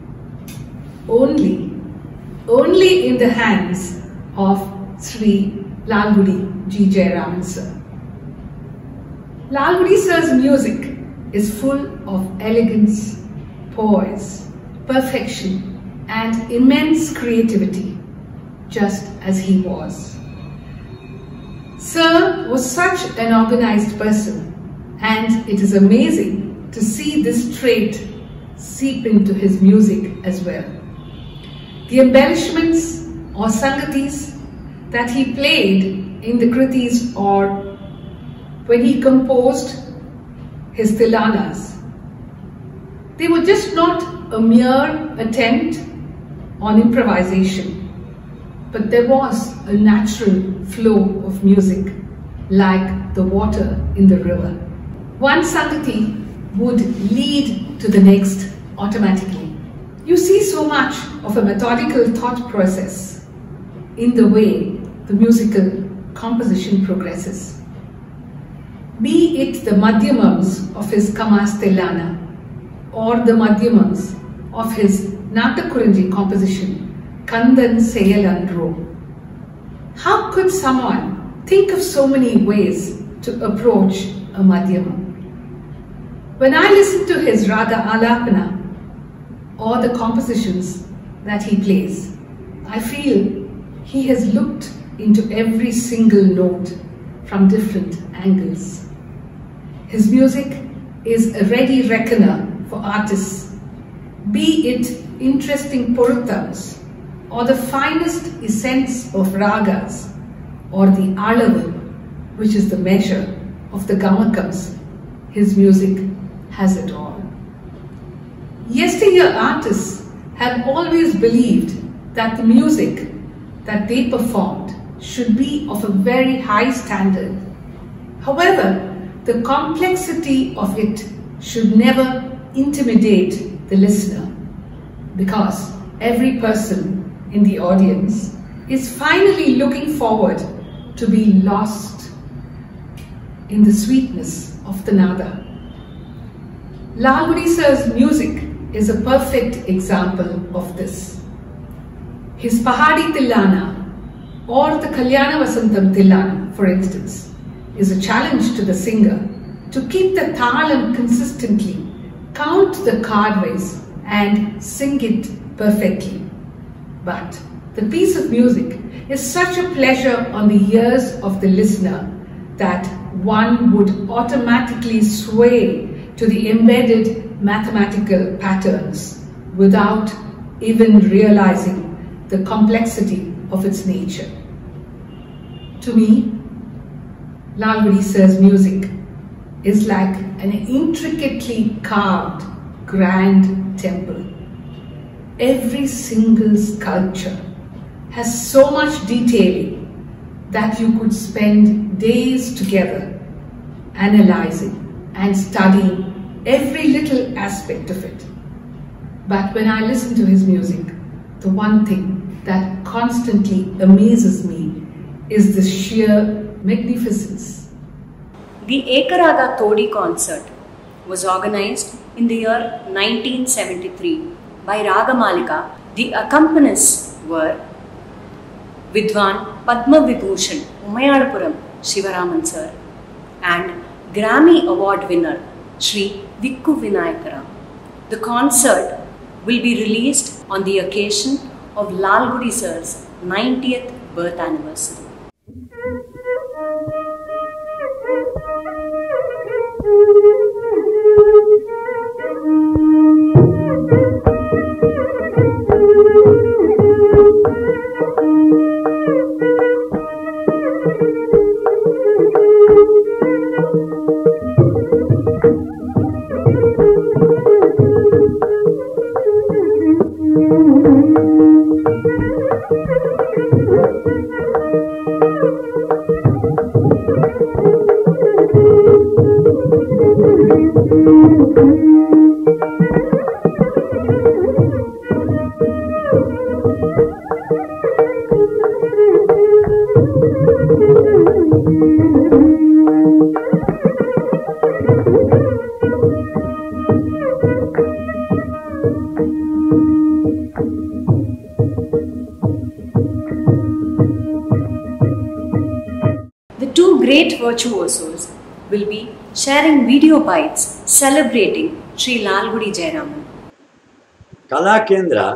[SPEAKER 5] Only, only in the hands of Sri Lalgudi G. Jayaraman sir. Lalgudi sir's music is full of elegance, poise, perfection, and immense creativity, just as he was. Sir was such an organized person, and it is amazing to see this trait seep into his music as well. The embellishments or sangatis that he played in the kritis or when he composed his tilanas, they were just not a mere attempt on improvisation, but there was a natural flow of music like the water in the river. One sangati would lead to the next automatically. You see so much of a methodical thought process in the way the musical composition progresses. Be it the madhyamams of his Kamas Tilana or the madhyamams of his Natakuranji composition, Kandan Seyalandro. How could someone think of so many ways to approach a madhyamam? When I listen to his Raga Alapana or the compositions that he plays, I feel he has looked into every single note from different angles. His music is a ready reckoner for artists, be it interesting poruttams or the finest essence of ragas or the alavu, which is the measure of the gamakams. His music has it all. Yesteryear artists have always believed that the music that they performed should be of a very high standard. However, the complexity of it should never intimidate the listener, because every person in the audience is finally looking forward to be lost in the sweetness of the nada. Lalgudi sir's music is a perfect example of this. His Pahadi Tilana or the Kalyana Vasantam Tilana, for instance, is a challenge to the singer to keep the thalam consistently, count the chordways and sing it perfectly. But the piece of music is such a pleasure on the ears of the listener that one would automatically sway to the embedded mathematical patterns without even realizing the complexity of its nature. To me, Lalgudi sir's music is like an intricately carved grand temple. Every single sculpture has so much detailing that you could spend days together analyzing and studying every little aspect of it. But when I listen to his music, the one thing that constantly amazes me is the sheer magnificence.
[SPEAKER 1] The Ekaraga Todi concert was organized in the year nineteen seventy-three by Ragamalika. The accompanists were Vidwan Padma Vibhushan Umayalapuram Shivaraman sir and Grammy Award winner Sri Vikku Vinayakara. The concert will be released on the occasion of Lalgudi sir's ninetieth birth anniversary.
[SPEAKER 6] Thank you.
[SPEAKER 1] The two great virtuosos will be sharing video bites celebrating Sri Lalgudi Jayaraman.
[SPEAKER 13] Kala Kendra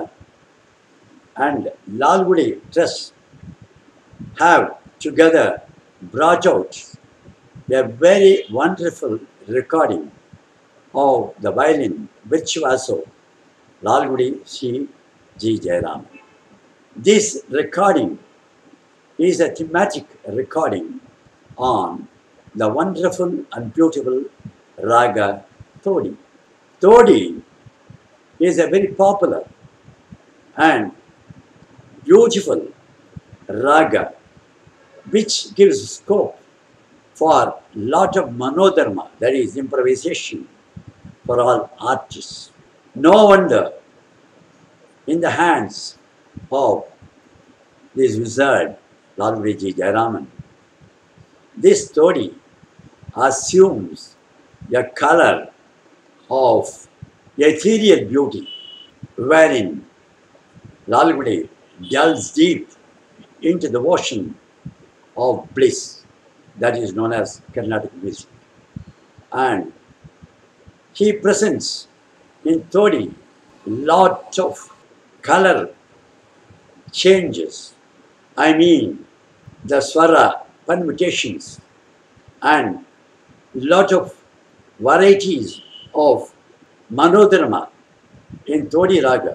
[SPEAKER 13] and Lalgudi Trust have together brought out a very wonderful recording of the violin virtuoso Lalgudi Sri G. Jayaraman. This recording is a thematic recording on the wonderful and beautiful raga Todi. Todi is a very popular and beautiful raga which gives scope for lot of manodharma, that is improvisation for all artists. No wonder in the hands of this wizard Lalgudi G. Jayaraman, this Todi assumes a color of ethereal beauty, wherein Lalgudi delves deep into the ocean of bliss that is known as Carnatic music. And he presents in Todi lot of color changes. I mean, the swara permutations and lot of varieties of manodharma in Todi raga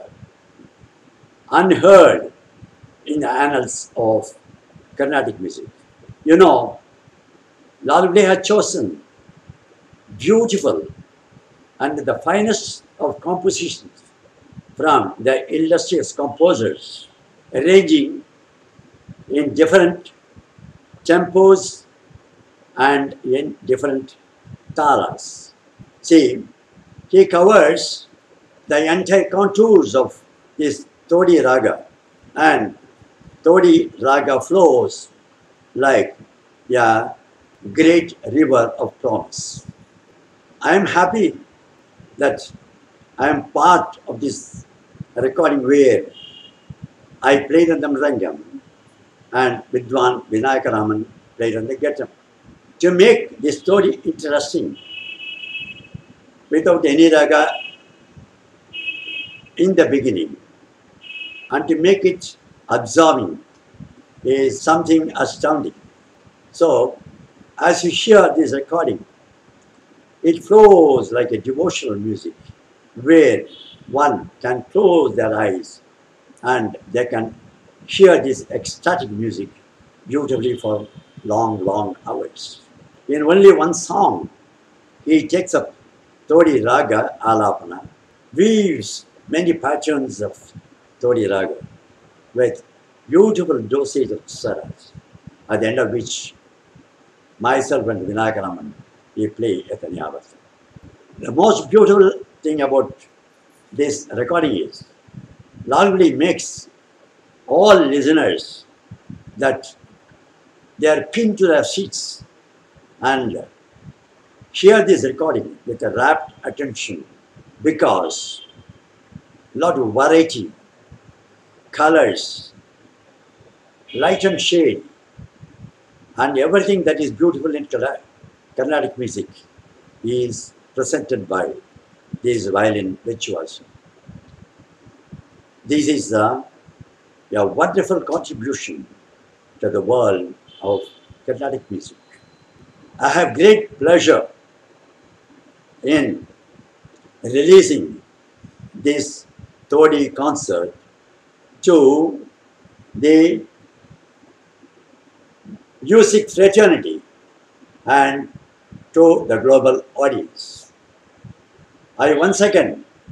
[SPEAKER 13] unheard in the annals of Carnatic music. You know, Lalgudi had chosen beautiful and the finest of compositions from the illustrious composers, arranging in different tempos and in different talas. See, he covers the entire contours of this Todi raga, and Todi raga flows like a great river of promise. I am happy that I am part of this recording where I played on the mridangam and Vidwan Vinayakaraman played on the ghettam. To make this story interesting, without any raga in the beginning, and to make it absorbing is something astounding. So, as you hear this recording, it flows like a devotional music where one can close their eyes and they can hear this ecstatic music beautifully for long, long hours. In only one song, he takes up Todi raga alapana, weaves many patterns of Todi raga with beautiful dosage of swaras, at the end of which myself and Vinayakaraman, we play Ethanyavatha. The most beautiful thing about this recording is Lalgudi makes all listeners that they are pinned to their seats and hear this recording with a rapt attention, because lot of variety, colors, light and shade, and everything that is beautiful in Carnatic music is presented by this violin virtuoso. This is a, a wonderful contribution to the world of Carnatic music. I have great pleasure in releasing this Todi concert to the music fraternity and to the global audience. I once again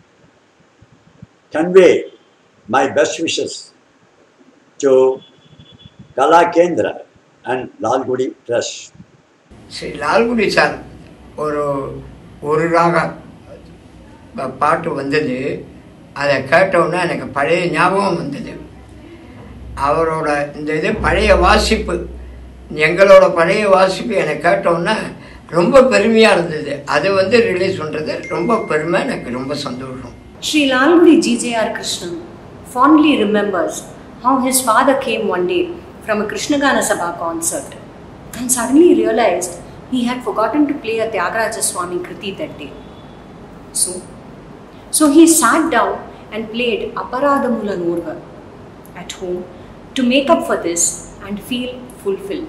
[SPEAKER 13] convey my best wishes to Kala Kendra and Lalgudi Trust.
[SPEAKER 14] Sri Lalgudi sir, ஒரு ஒரு ராகம் பாட்டு வந்தது, அதை கேட்டவுடனே எனக்கு பழைய ஞாபகம் வந்தது. அவரோட இந்த இது பழைய வாசிப்பு, எங்களோட பழைய வாசிப்பு எனக்கு கேட்டவுடனே ரொம்ப பெருமையாக இருந்தது. அதை வந்து ரிலீஸ் பண்ணுறது ரொம்ப பெருமை, எனக்கு ரொம்ப சந்தோஷம்.
[SPEAKER 1] Sri Lalgudi G J R Krishnan fondly remembers how his father came one day from a Krishnagana Sabha concert and suddenly realized he had forgotten to play a Tyagaraja Swami Kriti that day. So, so he sat down and played Aparadamula Norva at home to make up for this and feel fulfilled.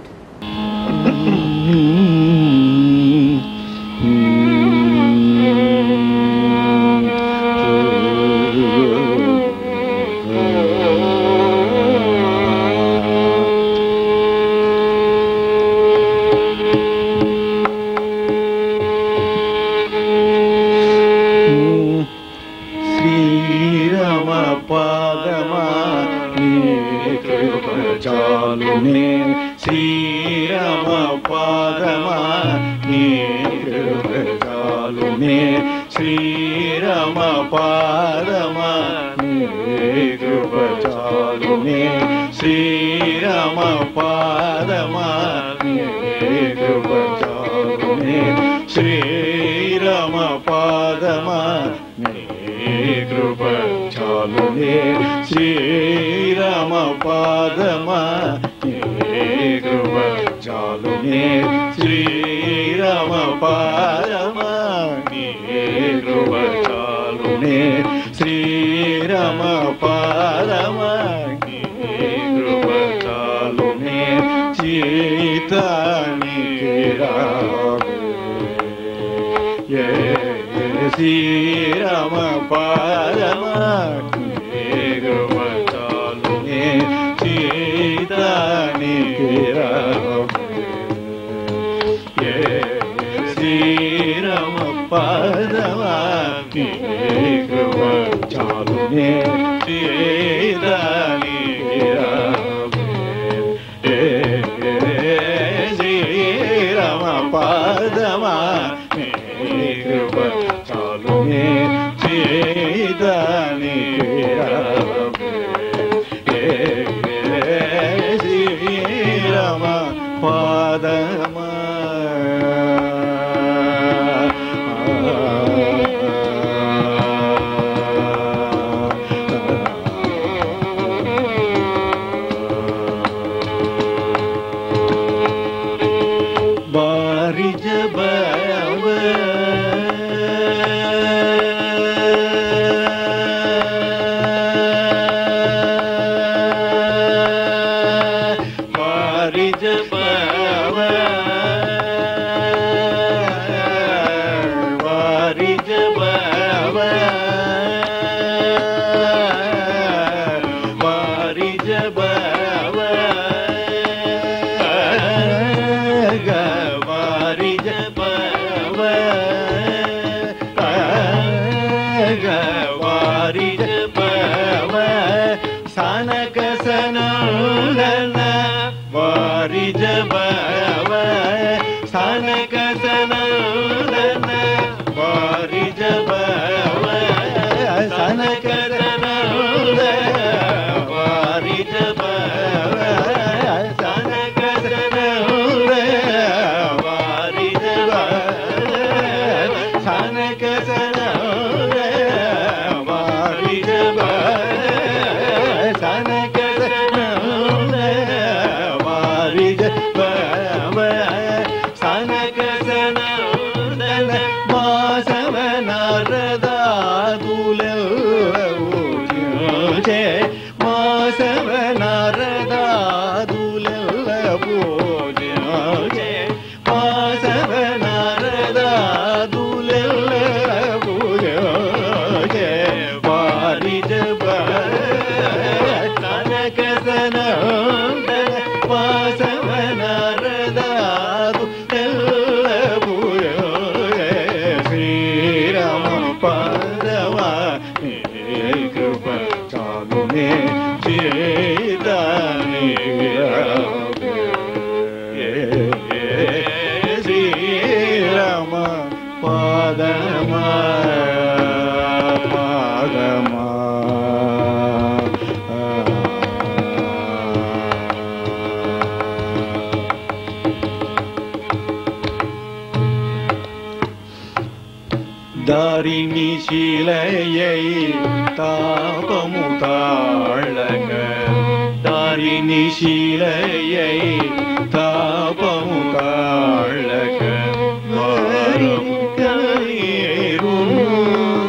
[SPEAKER 15] दारिणी శీలయ్యై తాపము తాళగ దారిని శీలయ్యై తాపము తాళగ వారం కలేరును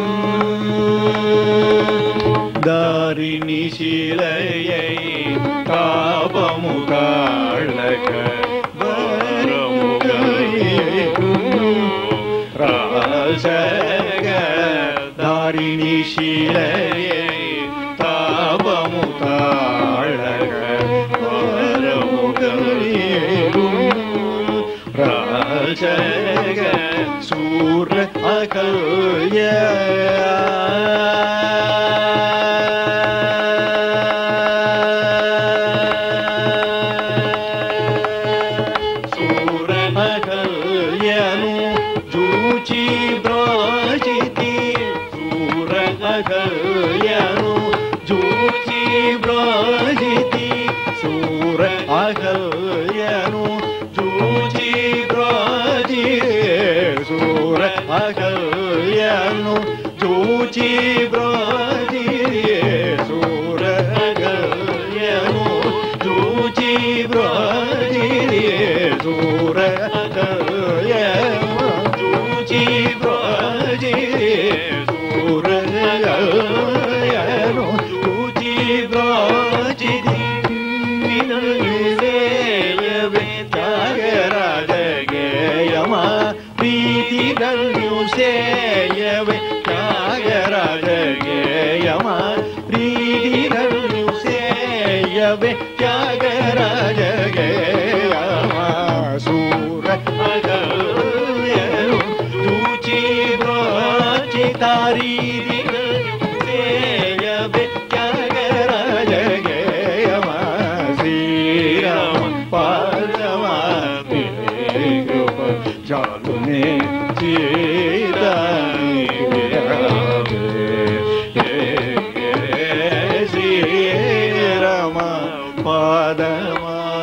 [SPEAKER 15] దారిని శీలయ్యై తాపము తాళగ వారము కలేరును రాసగ దారిని శీలయ్యై తాపము తాళగ వారము కలేరును రాసగ సూర అకల్య సూర అకల్యను జూచి బ్రాజితి సూర అకల్యను జూచి బ్రాజితి సూర అకల్యను జూచి బ్రాజితి సూర అకల్యను జూచి బ్రాజితి సూర అకల్యను జూచి బ్రాజితి సూర అకల్యను జూచి బ్రాజితి సూర అకల్యను జూచి బ్రాజితి వినలేవే త్యాగరాజగేయమ ప్ರೀತಿಗಲ್ಯು ಸೇಯವೆ ತ್ಯಾಗರಾಜಗೇಯಮ ಪ್ರೀತಿಗಲ್ಯು ಸೇಯವೆ ತ್ಯಾಗರಾಜಗೇಯಮ ಸೂರ ಅಗಲ್ಯನು ಜೂಚಿ ಬ್ರಾಚಿ ತಾರೀದಿಗಲ್ಯು ಸೇಯವೆ ತ್ಯಾಗರಾಜಗೇಯಮ ಶ್ರೀರಾಮ ಪಾದಮ ಕೃಪ ಜಾಲುನೆ Shriram ಪಾದಮ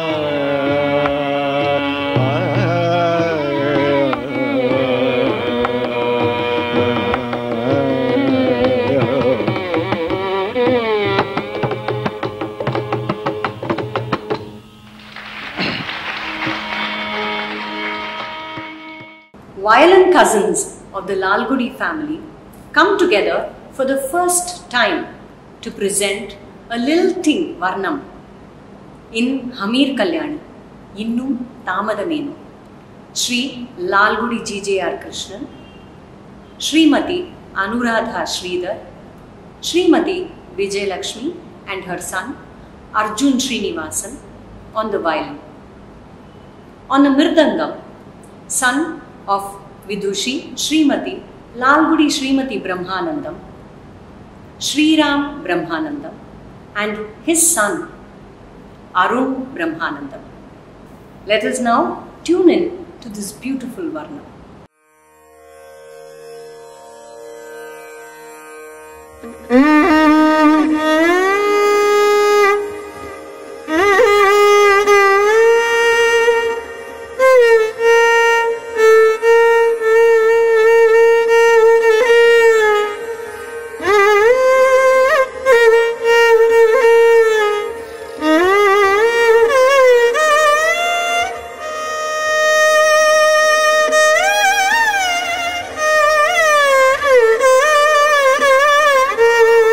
[SPEAKER 1] Violin cousins of the Lalgudi family come together for the first time to present a lilting Varnam in Hamir Kalyani, Innum Tamadamenu. Shri Lalgudi G J R Krishnan, Srimati Anuradha Sridhar, Srimati Vijay Lakshmi and her son Arjun Srinivasan on the violin. On the Mirdangam, son of Vidushi Srimati Lalgudi Srimati Brahmanandam, Sriram Brahmanandam and his son Arun Brahmanandam. Let us now tune in to this beautiful Varnam.
[SPEAKER 6] Thank you.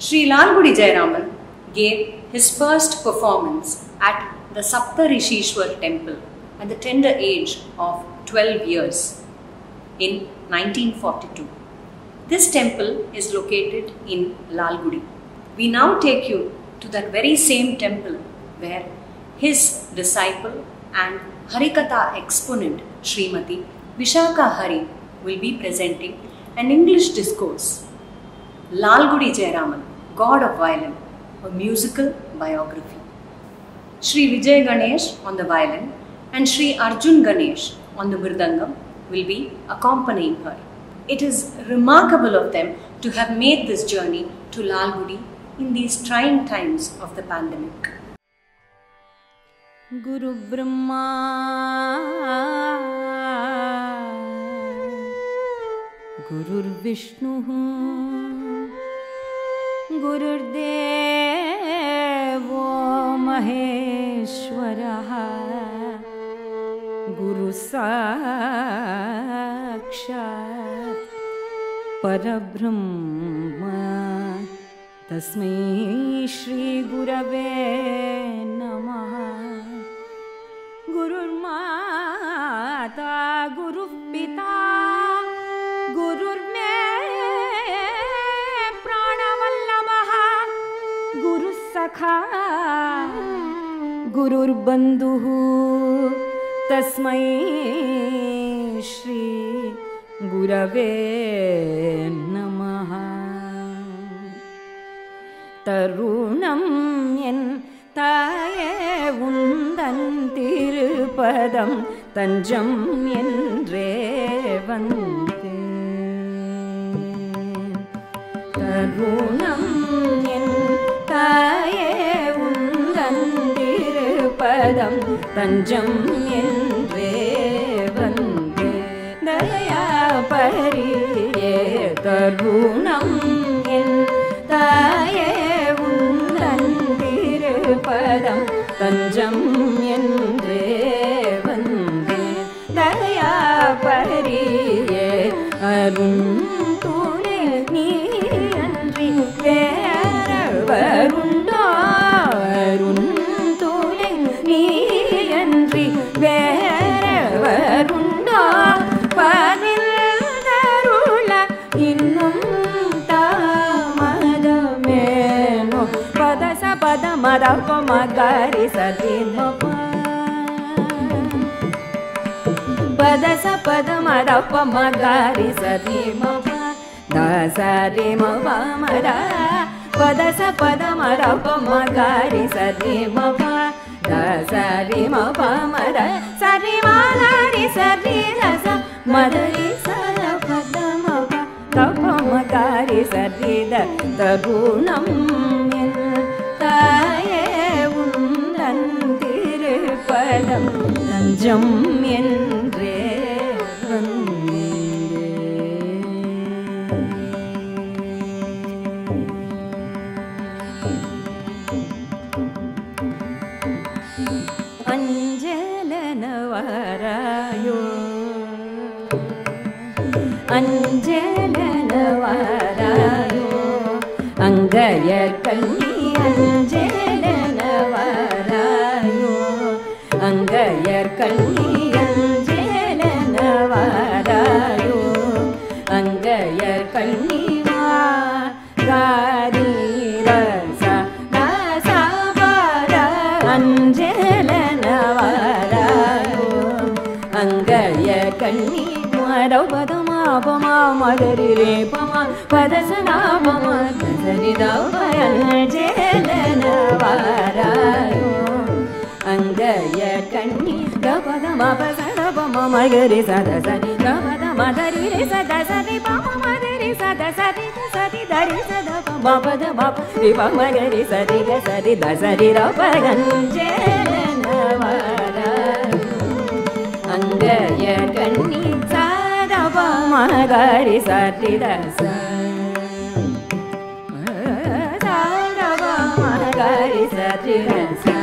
[SPEAKER 1] Sri Lalgudi Jayaraman gave his first performance at the Saptarishishwar temple at the tender age of twelve years in nineteen forty-two. This temple is located in Lalgudi. We now take you to that very same temple where his disciple and Harikatha exponent Srimati Vishakha Hari will be presenting an English discourse, Lalgudi Jayaraman, God of Violin, a musical biography. Shri Vijay Ganesh on the violin and Shri Arjun Ganesh on the mridangam will be accompanying her. It is remarkable of them to have made this journey to Lalgudi in these trying times of the pandemic.
[SPEAKER 16] Guru Brahma Gurur Vishnu Gurur Devo Maheshwaraha Guru Sakshat Parabrahma Tasmai Shri Gurave Namaha Gurur Mata Guru Pita Gurur Me Pranavallabha Guru Sakha Gurur Bandhu Tasmai Shri Gurave Namaha Tarunam Yen Taye Undan Tirupadam Tanjam Endre Vande Tarunam Yen Taye Undan Tirupadam Tanjam Endre Vande Daya Pariye Tarunam Yen Taye Padam Tanjam Endre Vande Daya Pariye Arun Tune Ni Andri Verundo Arun Tune Ni Andri Verundo Padil Darula Innum Tamadameno Padasa Padamada Pamagari Sadimapa Padasa Padamada Pamagari Sadimapa Dasarimapa Mada Padasa Padamada Pamagari Sadimapa Dasarimapa Mada Sarimagari Sadidasa Madari Sadapadamapa Tapamagari Sadida Tarunam Taye Undan Tirupadam Tanjam Endre Vande Anjalana Varayo Anjalana Varayo Angaya Kalli Anjalana Varayo Angayar Kalli Anjalana Varayo Angayar Kalli Gari Rasa Rasa Vara Anjalana Varayo Angayar Kalli Madhavadama Pama Madari Re Pama Padasana Pama Dasari Anjalana Varayo Angaya Kanni Gapadama Pasada Pama Magari Sadasari Gapadama Dari Sadasari Pama Madari Sadasari Dasari Dari Sadapama Padama Vipa Magari Sadi Gasari Dasari Rapaganjalana Varayo Angaya Kanni Sadapama Magari Sadi Dasari Magari Sadi Dasari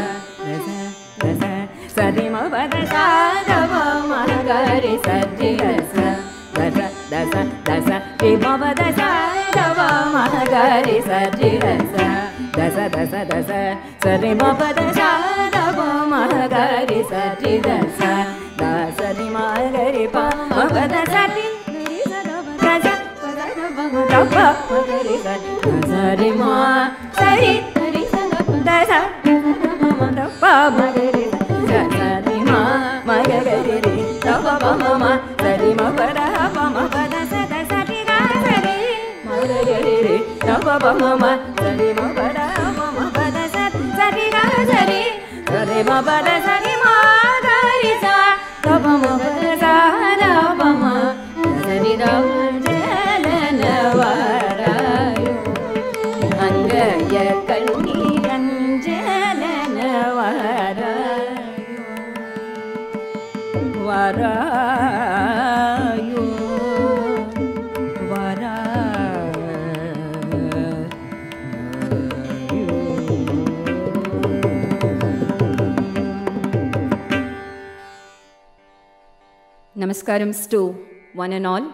[SPEAKER 16] Sadima Bada Sadava Magari Sadi Dasa Dasa Dasa Dasa Vima Bada Sadava ma ga ri sa ri da sa da sa da sa da sa sa ri ma pa da sa da pa ma ga ri sa ri da sa da sa ri ma ga ri pa ma pa da sa ri sa da pa da sa pa da pa ma da pa ma ga ri sa da sa ri ma sa ri ri sa da sa ma da pa ma ga ri sa sa ri ma ma ga ri ri da pa pa ma ma sa ri ma pa da pa ma pa da sa da sa ri ga sa ri ma ga ri ri da pa pa ma ma sa ri ma pa da pa ma pa da sa sa ri ga sa ri sa ri ma pa da sa ri ma ga ri sa da pa ma pa da sa da pa ma sa ri da jalana varayo angaya kanniran jalana varayo varayo
[SPEAKER 17] Namaskarams to one and all.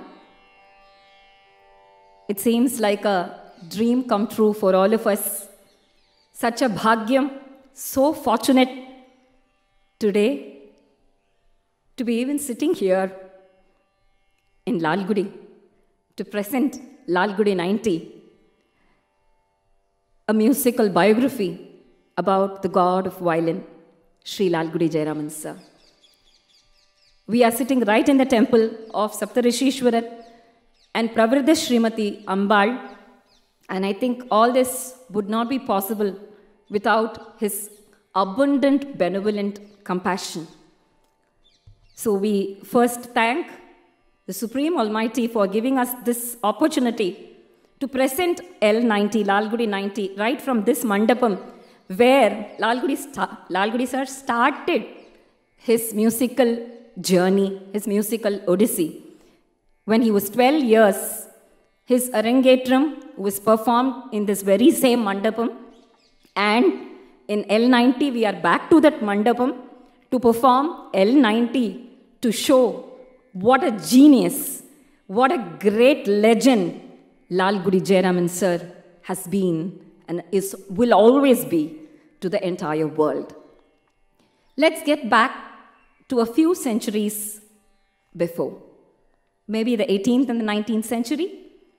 [SPEAKER 17] It seems like a dream come true for all of us. Such a bhagyam, so fortunate today to be even sitting here in Lalgudi to present Lalgudi ninety, a musical biography about the god of violin, Sri Lalgudi Jayaraman sir. We are sitting right in the temple of Saptarishishwarar and Pravriddha Srimati Ambal, and I think all this would not be possible without his abundant, benevolent compassion. So we first thank the Supreme Almighty for giving us this opportunity to present L ninety, Lalgudi ninety, right from this mandapam where Lalgudi, Lalgudi sir started his musical journey, his musical odyssey. When he was twelve years, his Arangetram was performed in this very same mandapam, and in L ninety we are back to that mandapam to perform L ninety to show what a genius, what a great legend Lalgudi Jayaraman sir has been and is, will always be to the entire world. Let's get back to a few centuries before, maybe the eighteenth and the nineteenth century.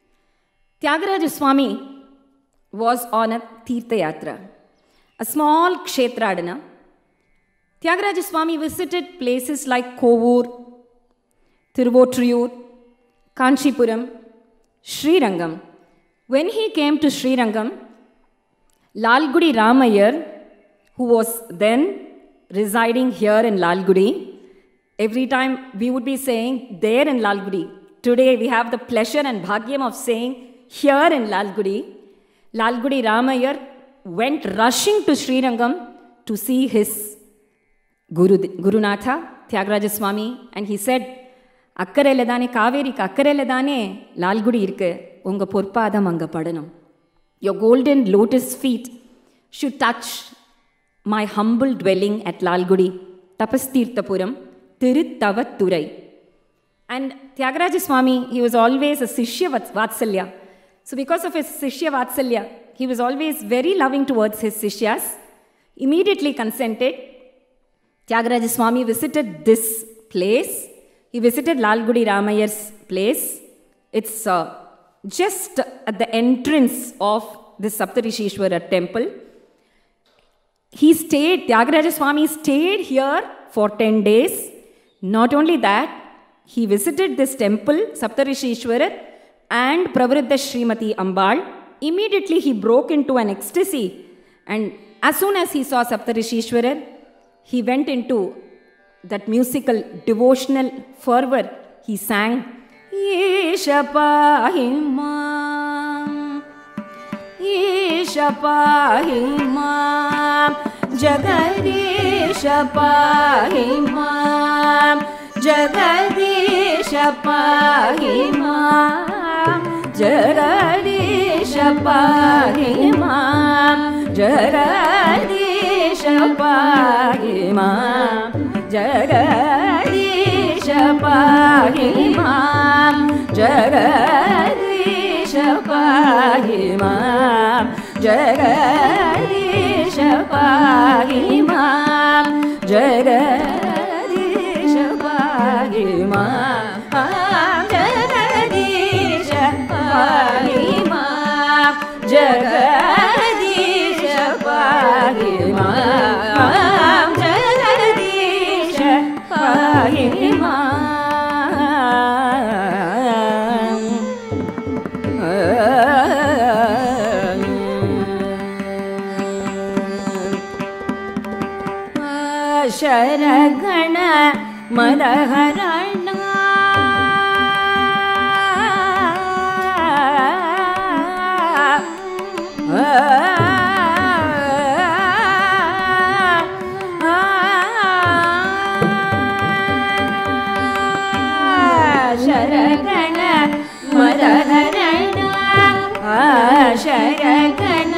[SPEAKER 17] Tyagaraja Swami was on a Tirtha Yatra, a small kshetradana. Tyagaraja Swami visited places like Kovur, Tiruvotriyur, Kanchipuram, Srirangam. When he came to Srirangam, Lalgudi Ramayar, who was then residing here in Lalgudi, every time we would be saying there in Lalgudi. Today we have the pleasure and bhagyam of saying here in Lalgudi. Lalgudi Ramayar went rushing to Srirangam to see his Guru, Gurunatha, Tyagaraja Swami, and he said, Akkarele dane Kaveri ka akkarele dane Lalgudi irke, unga porpadam anga padanam. Your golden lotus feet should touch my humble dwelling at Lalgudi, Tapastirthapuram, Tiruttavatturai. And Tyagaraja Swami, he was always a Sishya Vatsalya. So because of his Sishya Vatsalya, he was always very loving towards his Sishyas. Immediately consented. Tyagaraja Swami visited this place. He visited Lalgudi Ramayar's place. It's uh, just at the entrance of the Saptarishishwara temple. He stayed, Tyagaraja Swami stayed here for ten days. Not only that, he visited this temple, Saptarishishwarar, and Pravriddha Srimati Ambal. Immediately he broke into an ecstasy, and as soon as he saw Saptarishishwarar, he went into that musical devotional fervor. He sang, Isha Pahimam, Isha Pahimam, Jagadisha Pahimam, Jagadisha Pahimam, Jagadisha Pahimam, Jagadisha Pahimam, Jagadisha Pahimam, Jagadisha Pahimam.
[SPEAKER 16] पाहि मां जगदीश पाहि मां जगदीश पाहि मां जगदीश पाहि मां जगदीश पाहि मां जगदीश पाहि मां शरगण मदहरण शरगण मदहरण शरगण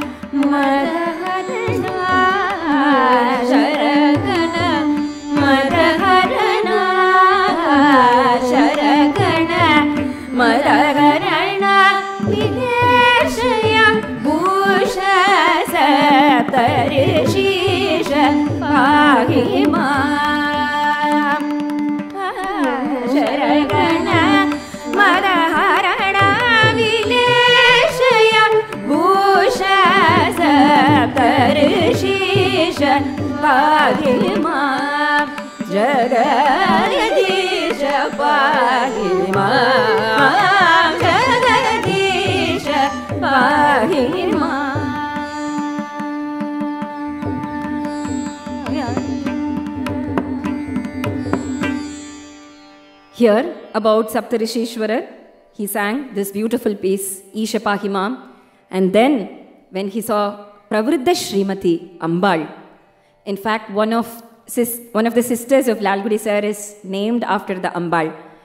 [SPEAKER 16] मदहरण शरगण मदहरण शरगण मदहरण विदेशय भूष सप्तर्षीश पाहि मां शरगण मदहरण विदेशय भूष सप्तर्षीश पाहि मां जगदीश पाहि मां जगदीश पाहि मां.
[SPEAKER 17] Here, about Saptarishishwarar, he sang this beautiful piece, Isha Pahi Mam, and then when he saw Pravruddha Srimati Ambal, in fact, one of, sis, one of the sisters of Lalgudi sir is named after the Ambal.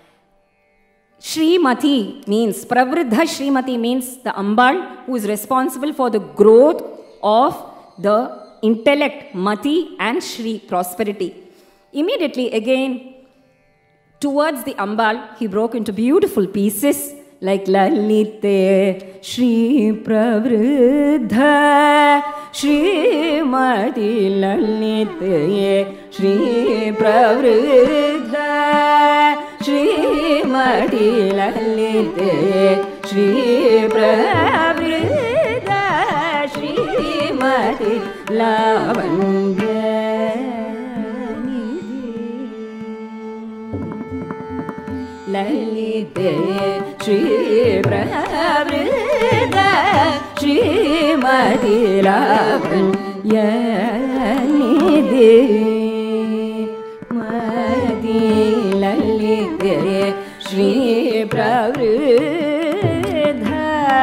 [SPEAKER 17] Srimati means, Pravruddha Srimati means the Ambal who is responsible for the growth of the intellect, Mati and Shri, prosperity. Immediately again, towards the Ambal, he broke into beautiful pieces like Lalite, Shri Pravruddha, Shri Mati Lalite, Shri Pravruddha, Shri Mati Lalite, Shri Pravruddha, Shri Mati Lavanya. Lalite Shri Pravruddha Shri Mati Lavanya Nidhi Mati Lalite Shri Pravruddha.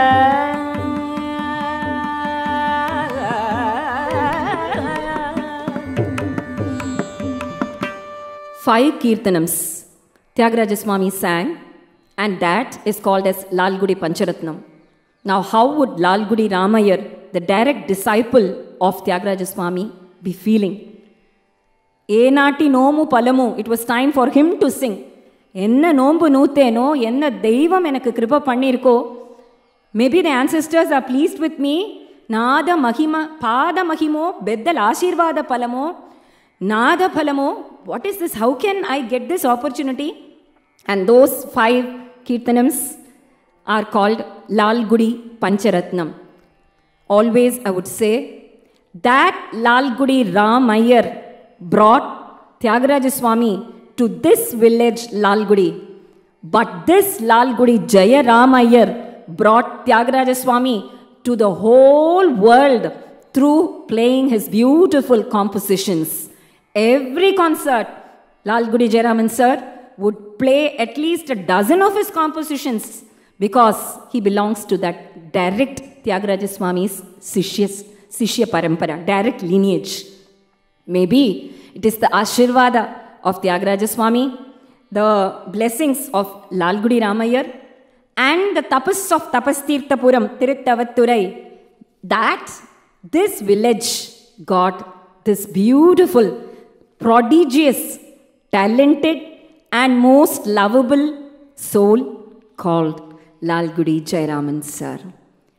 [SPEAKER 17] Five Kirtanams Tyagaraja Swami sang, and that is called as Lalgudi Pancharatnam. Now, how would Lalgudi Ramayar, the direct disciple of Tyagaraja Swami, be feeling? Enati nomu palamu, it was time for him to sing. Enna nombu nuteno, enna deivam enakku kripa pannirko. Maybe the ancestors are pleased with me. Nada mahima, pada mahimo, beddal ashirvada palamo, nada palamo. What is this? How can I get this opportunity? And those five Kirtanams are called Lalgudi Pancharatnam. Always I would say that Lalgudi Ramayar brought Tyagaraja Swami to this village Lalgudi. But this Lalgudi Jaya Ramayar brought Tyagaraja Swami to the whole world through playing his beautiful compositions. Every concert, Lalgudi Jayaraman sir would play at least a dozen of his compositions because he belongs to that direct Tyagaraja Swami's Sishyas, Sishya Parampara, direct lineage. Maybe it is the Ashirvada of Tyagaraja Swami, the blessings of Lalgudi Ramayar, and the tapas of Tapastirthapuram, Tiruttavatturai, that this village got this beautiful, prodigious, talented and most lovable soul called Lalgudi Jayaraman sir.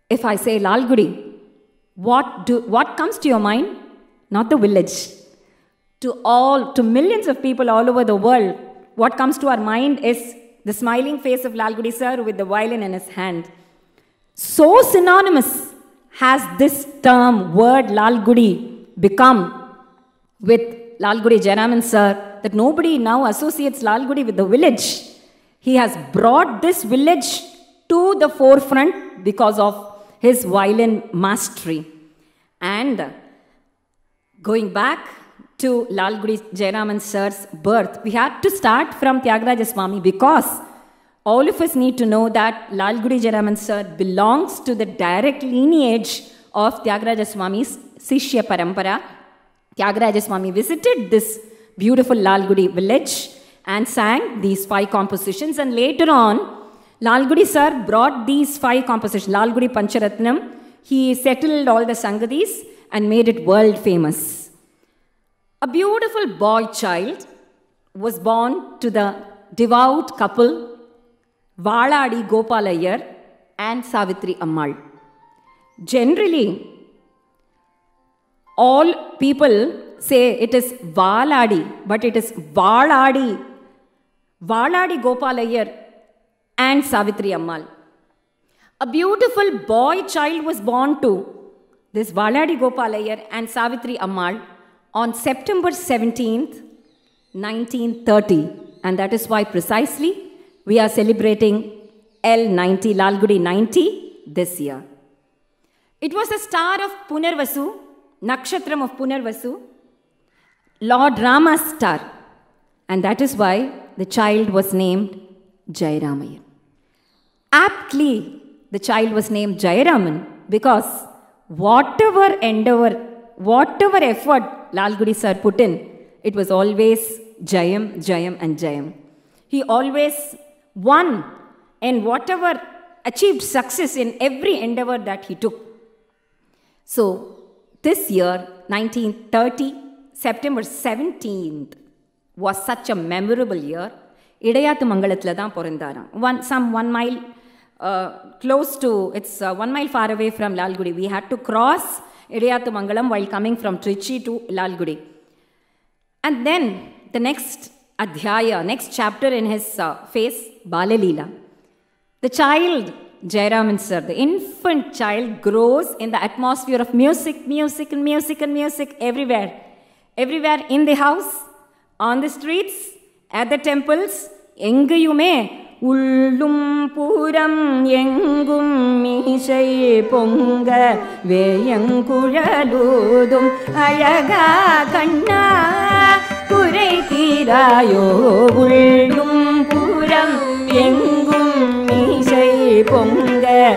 [SPEAKER 17] if I say Lalgudi, what, do, what comes to your mind? Not the village. To all, to millions of people all over the world, what comes to our mind is the smiling face of Lalgudi sir with the violin in his hand. So synonymous has this term, word Lalgudi, become with Lalgudi Jayaraman sir that nobody now associates Lalgudi with the village. He has brought this village to the forefront because of his violin mastery. And going back to Lalgudi Jayaraman sir's birth, we had to start from Tyagaraja Swami because all of us need to know that Lalgudi Jayaraman sir belongs to the direct lineage of Tyagaraja Swami's Sishya Parampara. Tyagaraja Swami visited this beautiful Lalgudi village and sang these five compositions, and later on, Lalgudi sir brought these five compositions, Lalgudi Pancharatnam. He settled all the Sangadis and made it world famous. A beautiful boy child was born to the devout couple Valadi Gopalayar and Savitri Ammal. Generally, all people say it is Valadi, but it is Valadi, Valadi Gopalayar and Savitri Ammal. A beautiful boy child was born to this Valadi Gopalayar and Savitri Ammal on September seventeenth, nineteen thirty. And that is why precisely we are celebrating L ninety, Lalgudi ninety this year. It was the star of Punarvasu, Nakshatram of Punarvasu, Lord Rama's star. And that is why the child was named Jayaramayya. Aptly, the child was named Jayaraman because whatever endeavor, whatever effort Lalgudi sir put in, it was always Jayam, Jayam and Jayam. He always won and whatever achieved success in every endeavor that he took. So, this year, nineteen thirty, September seventeenth, was such a memorable year. Idayathu Mangalatla dhaan porandaram. One, some one mile uh, close to, it's uh, one mile far away from Lalgudi. We had to cross Idayathu Mangalam while coming from Trichy to Lalgudi. And then the next adhyaya, next chapter in his uh, face, Balalila. The child, Jayaraman sir, the infant child grows in the atmosphere of music, music and music and music everywhere. Everywhere in the house, on the streets, at the temples, engayume ullum puram yengum mishay ponga veyankujaludum ayaga kanna kurai tirayo ullum puram yengum mishay ponga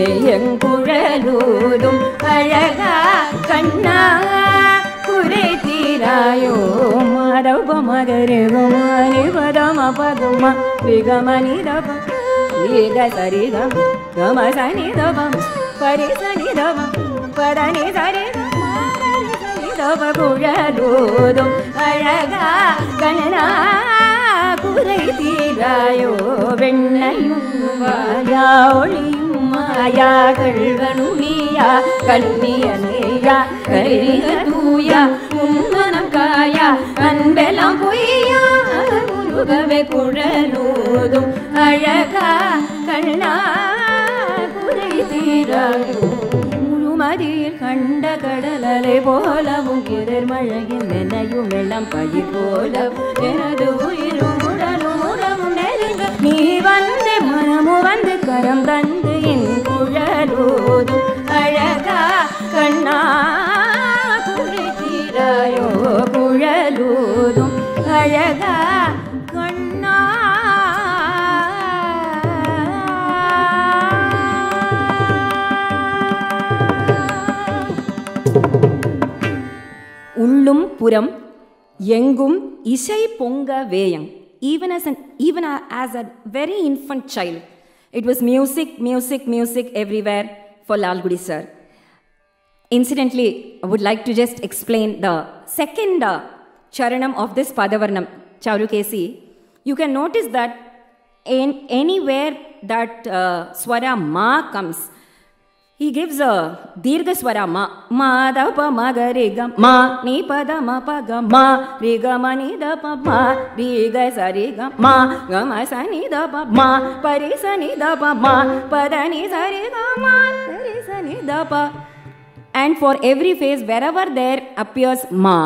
[SPEAKER 17] veyankujaludum ayaga kanna kurai tirayo Madhava Magare Gomani Padama Paduma Vigamani Dava Vida Sarida Gama Sani Dava Parisani Dava Padani Sarida Madani Dava Pujaludum Ayaga Kanana Kurai Tirayo Vennayum Vaya Oliyum Maya Kalvanumiya Kalmiyaneya Kairigatuya Ummanam Kaya Anbelam Puya Urugave Kudaludum Ayaga Kanna Kurai Tirayo Murumadil Kanda Kadalale Polavum Kirar Malagil Nenayum Elam Payi Polam Enadu Irumudaluram Nelinga Ni Vande Manamu Vande Karam Dande In Kujaludum Ayaga Kanna Kurai Tirayo Kujaludum Ayaga Kanna Ullum Puram Yengum Isai Ponga Veyang. Even as an even a, as a very infant child, it was music, music, music everywhere for Lalgudi sir. Incidentally, I would like to just explain the second uh, charanam of this Padavarnam, Charukesi. You can notice that in anywhere that uh, Swara Ma comes, he gives a dirgha swara ma, ma da pa ma ga re ga ma, ni pa da ma pa ga ma, re ga ma ni da pa ma, re ga sa re ga ma, ga ma sa ni da pa ma, pa re sa ni da pa ma, pa da ni sa re ga ma, re sa ni da pa. And for every phase, wherever there appears ma,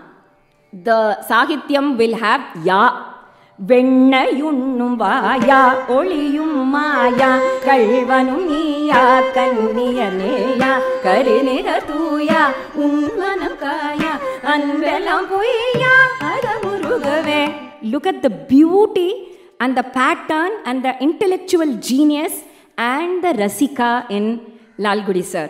[SPEAKER 17] the sahityam will have ya. வெண்ணையுண்ணும் வாயா ஒளியும் மாயா கள்வனும் நீயா கண்ணியனேயா கருநிற தூயா உன்மனம் காயா அன்பெல்லாம் பொய்யா அகமுருகவே. Look at the beauty and the pattern and the intellectual genius and the rasika in Lalgudi sir.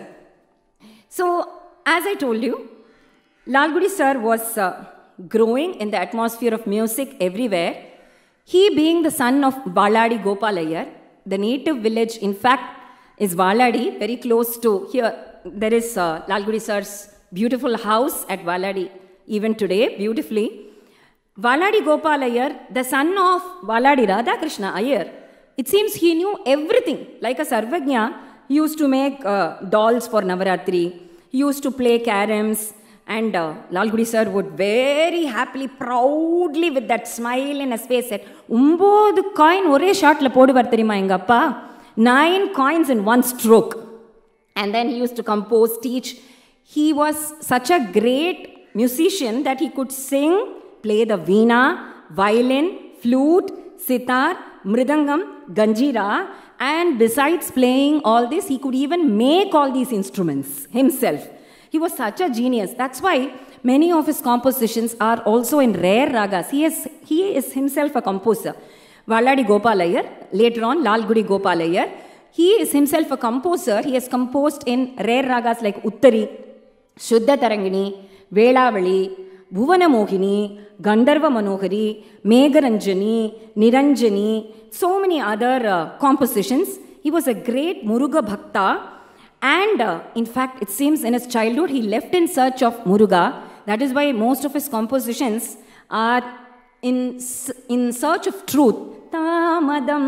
[SPEAKER 17] So, as I told you, Lalgudi sir was uh, growing in the atmosphere of music everywhere. He being the son of Valadi Gopalayar, the native village in fact is Valadi, very close to here. There is uh, Lalgudi sir's beautiful house at Valadi, even today, beautifully. Valadi Gopalayar, the son of Valadi Radhakrishna Iyer, it seems he knew everything. Like a Sarvagnya, he used to make uh, dolls for Navaratri, he used to play caroms, and uh, Lalgudi sir would very happily, proudly, with that smile in his face, said, "Umbodhu coin ore shot la poduvar theriyuma enga appa, nine coins in one stroke." And then he used to compose, teach. He was such a great musician that he could sing, play the veena, violin, flute, sitar, mridangam, ganjira, and besides playing all this, he could even make all these instruments himself. He was such a genius. That's why many of his compositions are also in rare ragas. He is, he is himself a composer. Valadi Gopalayar, later on Lalgudi Gopalayar, he is himself a composer. He has composed in rare ragas like Uttari, Shuddha Tarangini, Velavali, Bhuvana Mohini, Gandharva Manohari, Megharanjani, Niranjani, so many other uh, compositions. He was a great Muruga Bhakta. And uh, in fact, it seems in his childhood, he left in search of Muruga. That is why most of his compositions are in, in search of truth. Tamadam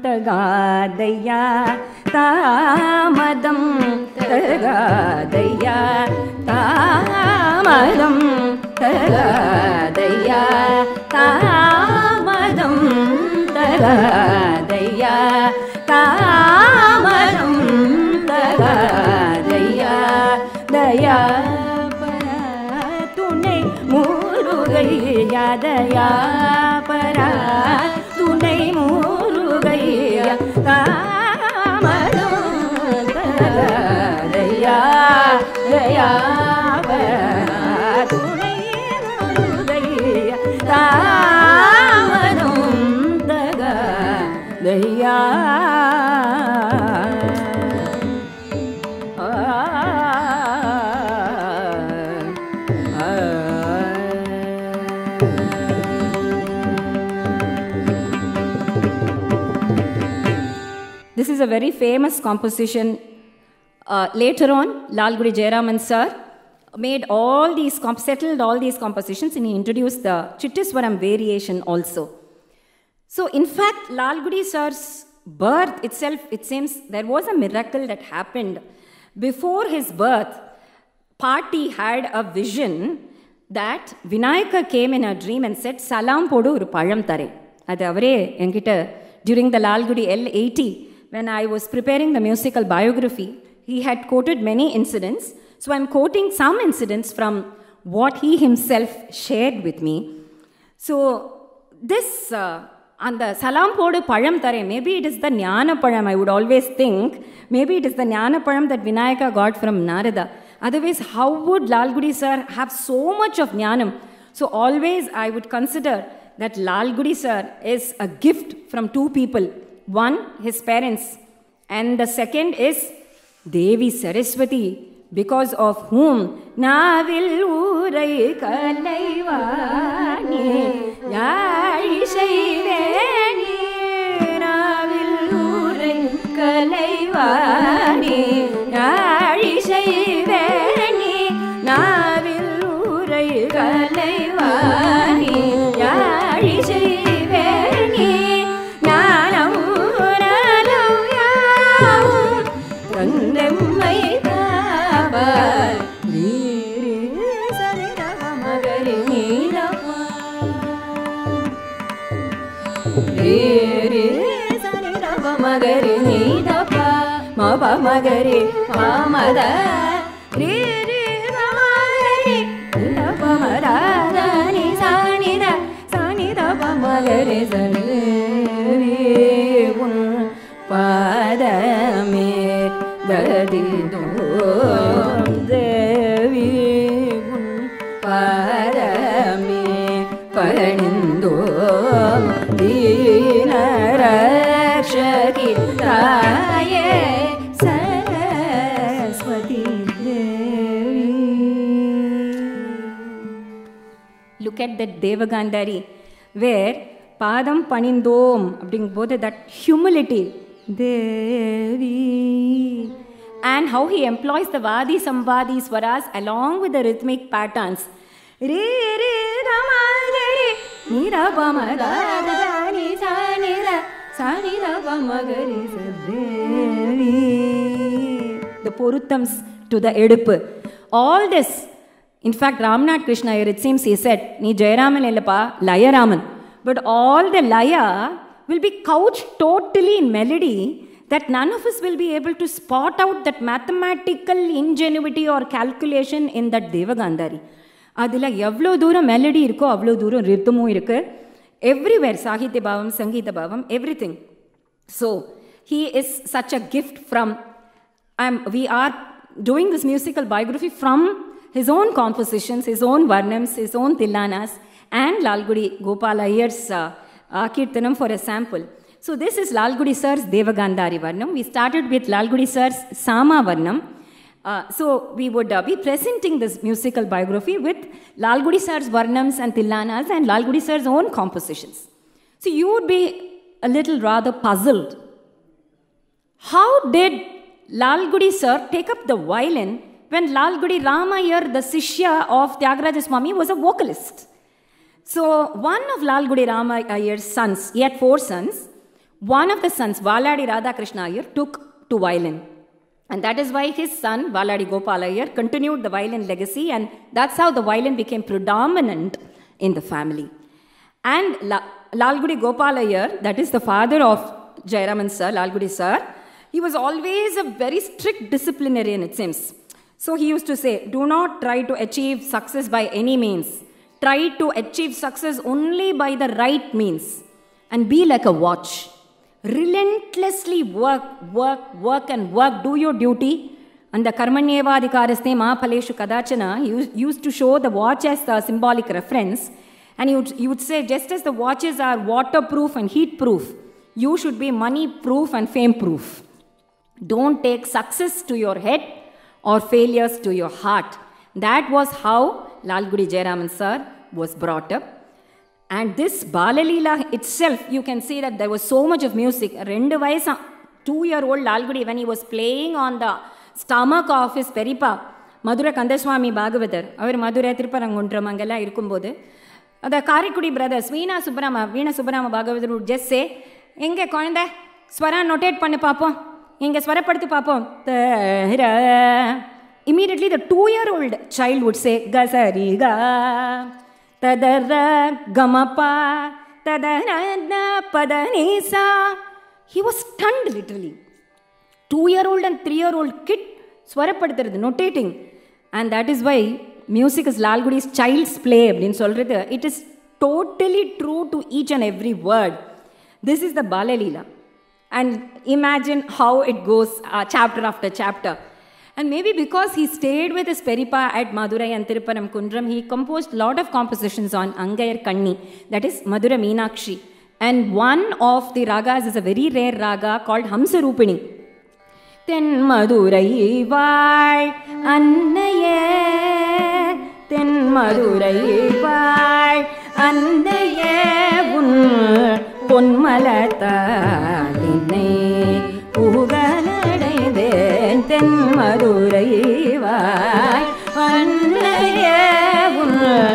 [SPEAKER 17] tagadaya, tamadam tagadaya, tamadam tagadaya, tamadam tagadaya, tamadam daya daya para tunai murugaiya daya para tunai murugaiya kamadam daya daya para tunai murugaiya kamadam daya. This is a very famous composition. Uh, later on, Lalgudi Jayaraman sir made all these, comp settled all these compositions, and he introduced the Chittiswaram variation also. So in fact, Lalgudi sir's birth itself, it seems there was a miracle that happened. Before his birth, Party had a vision that Vinayaka came in a dream and said, "Salam podu oru palam tare." Adu avare enkita during the Lalgudi L eighty, when I was preparing the musical biography, he had quoted many incidents. So I'm quoting some incidents from what he himself shared with me. So this, uh, and the Salam podu palam tare, maybe it is the Jnana palam, I would always think. Maybe it is the Jnana palam that Vinayaka got from Narada. Otherwise, how would Lalgudi sir have so much of Jnanam? So always I would consider that Lalgudi sir is a gift from two people. One, his parents, and the second is Devi Saraswati, because of whom Navil Urai Kalaivani Yari Shaivani Navil Urai Kalaivani Yari Shaivani Navil Urai Kalaivani Yari Shaivani Nanam Nanam Yam Kandam
[SPEAKER 16] pa ma ga re pa ma da re re ga ma ga re da pa ma da da ni sa ni da sa ni da pa ma ga re sa re un pa da me da di do devi un pa da me panindu dinarakshaki taye Saraswati Devi. Look at that Devagandhari where Padam Panindom abdingbodhu that humility Devi, and how he employs the Vadi Samvadi swaras along with the rhythmic patterns. Re re ga ma ga re ni da pa ma da da ni sa ni da sa ni da pa ma ga re sa Devi. The Poruttams to the Eduppu. All this, in fact, Ramnath Krishna here, it seems he said, ni Jayaraman illappa, Laya Raman. But all the Laya will be couched totally in melody that none of us will be able to spot out that mathematical ingenuity or calculation in that Devagandhari. அதில் எவ்வளோ தூரம் melody இருக்கோ அவ்வளோ தூரம் ரித்தமும் இருக்குது. Everywhere Sahitya பாவம், சங்கீத பாவம், everything. So he is such a gift from him we are doing this musical biography from his own compositions, his own varnams, his own tillanas, and Lalgudi Gopal Iyer's uh, uh, Kirtanam for a sample. So this is Lalgudi sir's Devagandhari Varnam. We started with Lalgudi sir's Sama Varnam. Uh, so we would uh, be presenting this musical biography with Lalgudi sir's Varnams and Tillanas and Lalgudi sir's own compositions. So you would be a little rather puzzled. How did Lalgudi sir take up the violin when Lalgudi Ramayar, the Sishya of Tyagaraja Swami, was a vocalist? So one of Lalgudi Ramayar's sons, he had four sons, one of the sons, Valadi Radhakrishna Iyer, took to violin. And that is why his son, Valadi Gopal Iyer, continued the violin legacy, and that's how the violin became predominant in the family. And La Lalgudi Gopal Iyer, that is the father of Jayaraman sir, Lalgudi sir, he was always a very strict disciplinarian, it seems. So he used to say, do not try to achieve success by any means. Try to achieve success only by the right means. And be like a watch. Relentlessly work, work, work and work. Do your duty. And the Karmanyevadikaraste Mahaphaleshu Kadachana, he used to show the watch as the symbolic reference. And he would, he would say, just as the watches are waterproof and heat proof, you should be money proof and fame proof. Don't take success to your head or failures to your heart. That was how Lalgudi Jayaraman sir was brought up. And this Balalila itself, you can see that there was so much of music. Rendu vayasa, two-year-old Lalgudi, when he was playing on the stomach of his Peripa, Madura Kandaswami Bhagavathar, avar Madura Tirupparangunram angella irkumbodhu, the Karikudi brothers, Veena Subramama, Veena Subramama Bhagavathar would just say, Inge Konda, Swara notate pannu paapom. Inge swarapaduthu paapom. Immediately the two-year-old child would say, Gasari ga, tadara gamapa, tadana padanisa. He was stunned literally. Two-year-old and three-year-old kid swarapaduthu, notating. And that is why music is Lalgudi's child's play. It is totally true to each and every word. This is the Balalila. And imagine how it goes uh, chapter after chapter. And maybe because he stayed with his Peripa at Madurai and Tirupparamkundram, he composed a lot of compositions on Angayar Kanni, that is Madura Meenakshi. And one of the ragas is a very rare raga called Hamsarupini. Ten Madurai Vai Annaye, Ten Madurai Vai Annaye Un Ponmalatalinai Pugaladai Ten Madurai Vai Annaye Un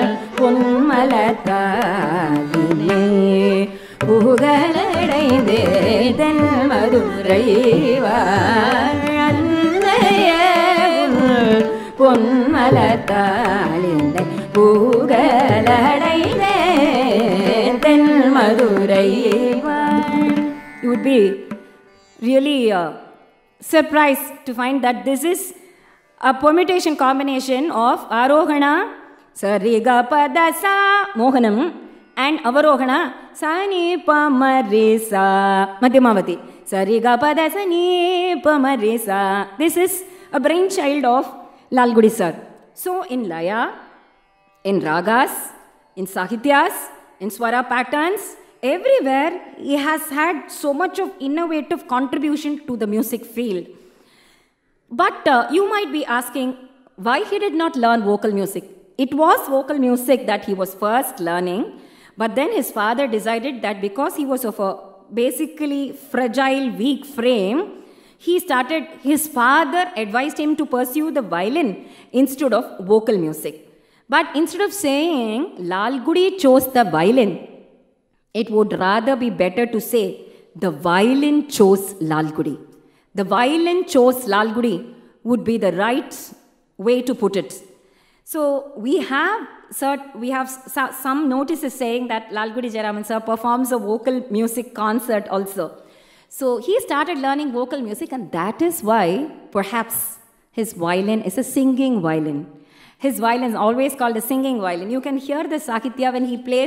[SPEAKER 16] Ponmalatalinai Pugaladai Ten Madurai Vai Annaye Un Ponmalatalinai Pugaladai Ten Madurai. You would be really uh,
[SPEAKER 17] surprised to find that this is a permutation combination of Arohana, Sarigapadasa, Mohanam, and Avarohana, Sani Pamarisa, Madhyamavati. Sarigapadasa Ni Pamarisa. This is a brainchild of Lalgudi sir. So in Laya, in Ragas, in Sahityas, in Swara patterns, everywhere he has had so much of innovative contribution to the music field. But uh, you might be asking why he did not learn vocal music. It was vocal music that he was first learning, but then his father decided that because he was of a basically fragile, weak frame, he started, his father advised him to pursue the violin instead of vocal music. But instead of saying Lalgudi chose the violin, it would rather be better to say the violin chose Lalgudi. The violin chose Lalgudi would be the right way to put it. So we have cert, we have some notices saying that Lalgudi Jayaraman sir performs a vocal music concert also. So he started learning vocal music, and that is why perhaps his violin is a singing violin. His violin is always called a singing violin. You can hear the Sahitya when he plays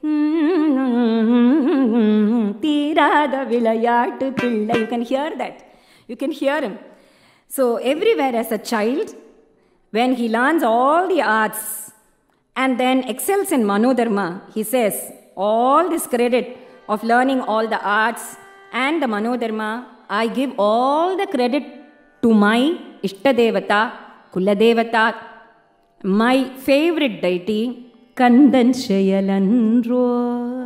[SPEAKER 17] Tirada Vilayattu Pilla. You can hear that. You can hear him. So everywhere as a child, when he learns all the arts and then excels in Manodharma, he says, all this credit of learning all the arts and the Manodharma, I give all the credit to my Ishtadevata, Kuladevata, my favorite deity, Kandan Shayalandro.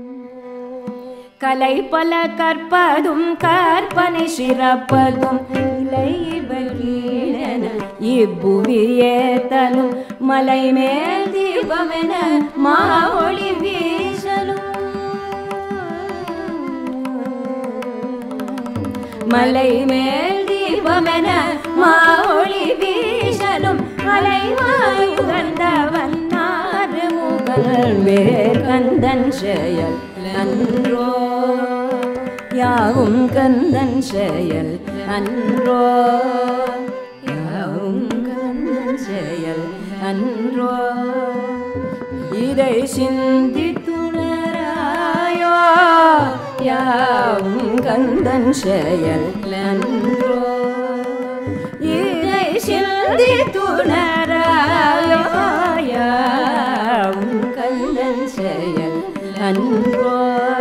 [SPEAKER 17] Kalaipala Karpadum Karpane Shirapadum Ilai Bagirana Ibuviyetanum Malai Mel Dibamena Maholi Vishalum Malai Mel Dibamena Maholi Vishalum Malai Mayugandavanar Mugal Ver Kandan Shayal Landro Yavum Kandan Shayal Landro Yavum Kandan Shayal Landro Idai Shindi Tunarayo Yavum Kandan Shayal Landro Idai Shindi Tunarayo Yavum Kandan Shayal Landro.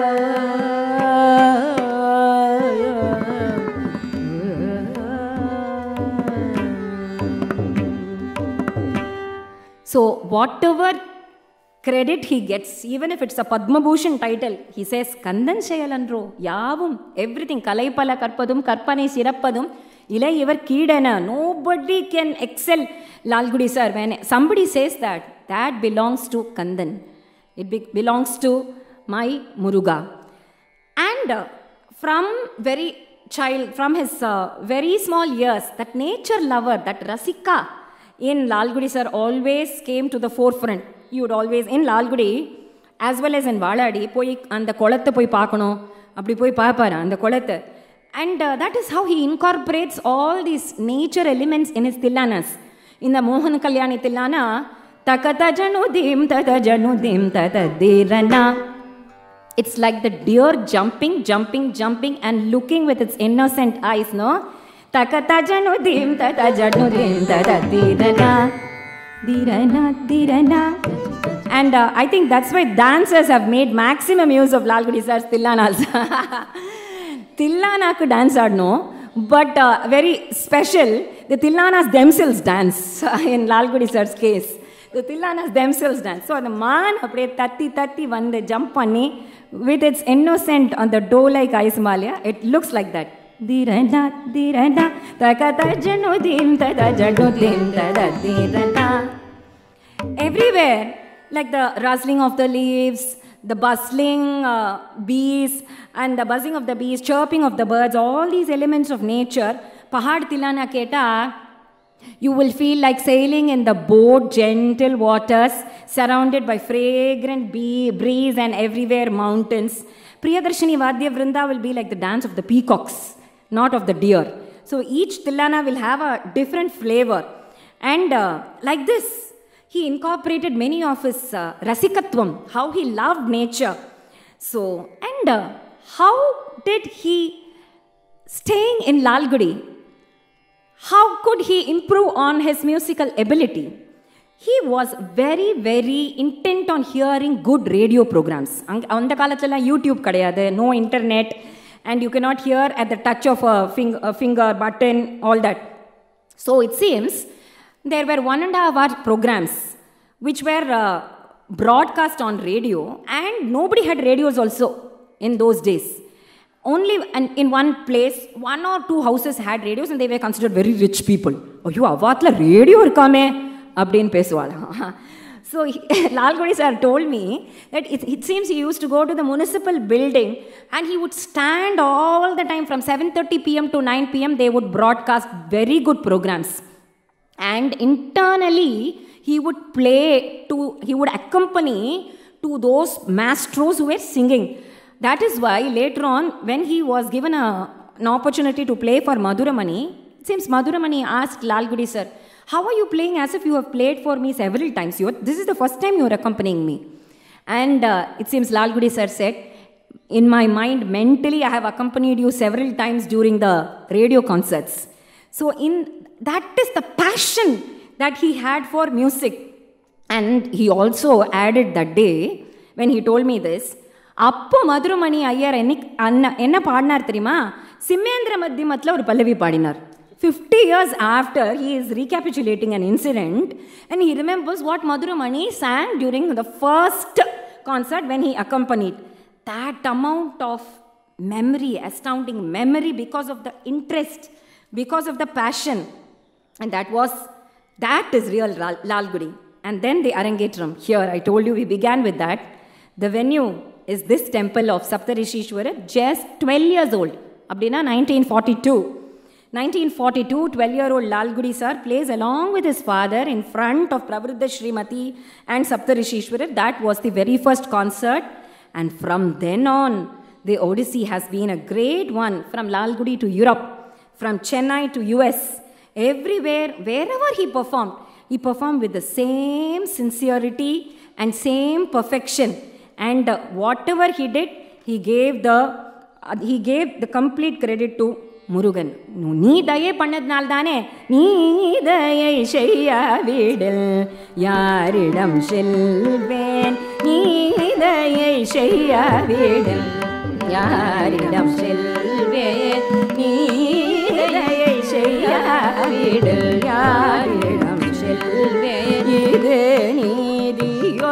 [SPEAKER 17] So whatever credit he gets, even if it's a Padma Bhushan title, he says Kandan Shayalandro, Yavum, everything, Kalaipala Karpadum, Karpane Sirappadum, Ilai Ivar Kidana, nobody can excel Lalgudi sir. When somebody says that, that belongs to Kandan. It be belongs to my Muruga. And uh, from very child, from his uh, very small years, that nature lover, that Rasika in Lalgudi sir always came to the forefront. You would always, in Lalgudi, as well as in Valadi, poi and the Kolatha poi pakano, abdi poi papara, and the Kolatha. And uh, that is how he incorporates all these nature elements in his tillanas. In the Mohan Kalyani Tillana, Takata Janudim, Tata Janudim, Tata Dirana. It's like the deer jumping, jumping, jumping, and looking with its innocent eyes, no? Takata Janudim, Tata Janudim, Tata Dirana. Dirana, Dirana. And uh, I think that's why dancers have made maximum use of Lalgudi sir's Tillanas. Tillana could dance or no, but uh, very special, the Tillanas themselves dance in Lalgudi sir's case. The Tillanas themselves dance. So the man apde tatti tatti vande jump panni with its innocent on the dough like ice malya, it looks like that. Dirana, dirana, takata janudim, tada janudim, tada dirana. Everywhere, like the rustling of the leaves, the bustling uh, bees, and the buzzing of the bees, chirping of the birds, all these elements of nature, Pahad Tillana Keta, you will feel like sailing in the boat, gentle waters, surrounded by fragrant bee, breeze and everywhere mountains. Priyadarshini Vadya Vrinda will be like the dance of the peacocks, not of the deer. So each Tillana will have a different flavor. And uh, like this, he incorporated many of his uh, Rasikatvam, how he loved nature. So, and uh, how did he, staying in Lalgudi, how could he improve on his musical ability? He was very, very intent on hearing good radio programs. On the kalathala YouTube kadayadu, no internet, and you cannot hear at the touch of a finger, a finger button, all that. So it seems there were one and a half hour programs which were uh, broadcast on radio, and nobody had radios also in those days. Only in one place, one or two houses had radios, and they were considered very rich people. Oh, you avatla radio irkame? Abdin Peswala. So Lalgudi sir told me that it, it seems he used to go to the municipal building and he would stand all the time from seven thirty p m to nine p m They would broadcast very good programs. And internally, he would play to, he would accompany to those maestros who were singing. That is why later on, when he was given a, an opportunity to play for Madhuramani, it seems Madhuramani asked Lalgudi sir, how are you playing as if you have played for me several times? You, this is the first time you are accompanying me. And uh, it seems Lalgudi sir said, in my mind, mentally, I have accompanied you several times during the radio concerts. So in that is the passion that he had for music. And he also added that day, when he told me this, Appo Madhuramani Ayyar enna paadnar theriyuma? Simendra Madhyamatla or Pallavi paadinar. fifty years after, he is recapitulating an incident and he remembers what Madhuramani sang during the first concert when he accompanied. That amount of memory, astounding memory because of the interest, because of the passion. And that was, that is real Lalgudi. And then the Arangetram. Here, I told you we began with that. The venue is this temple of Saptarishishwara, just twelve years old. Abdina, nineteen forty-two. nineteen forty-two, twelve-year-old Lalgudi sir plays along with his father in front of Pravruddha Srimati and Saptarishishwara. That was the very first concert. And from then on, the Odyssey has been a great one, from Lalgudi to Europe, from Chennai to U S. Everywhere, wherever he performed, he performed with the same sincerity and same perfection. And uh, whatever he did, he gave the, uh, he gave the complete credit to Murugan. Nee daye pannadnal dane, nee daye sheyya vidil, yaridam shilven, nee daye sheyya vidil, yaridam shilven, nee daye sheyya vidil, yaridam shilven, ide neediyo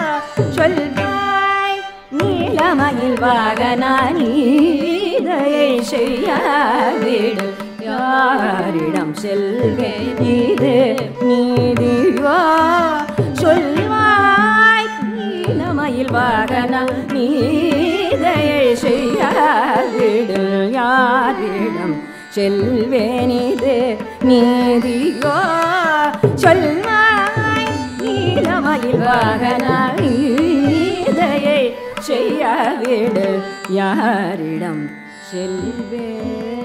[SPEAKER 17] solvai, neelamayil vagana needaye sheyya vidil, yaridam shilven, ide neediyo solvai, neelamayil vagana needaye sheyya vidil, yaridam shilven, ide neediyo solvai, neelamayil vagana needaye sheyya vidil, yaridam shilven.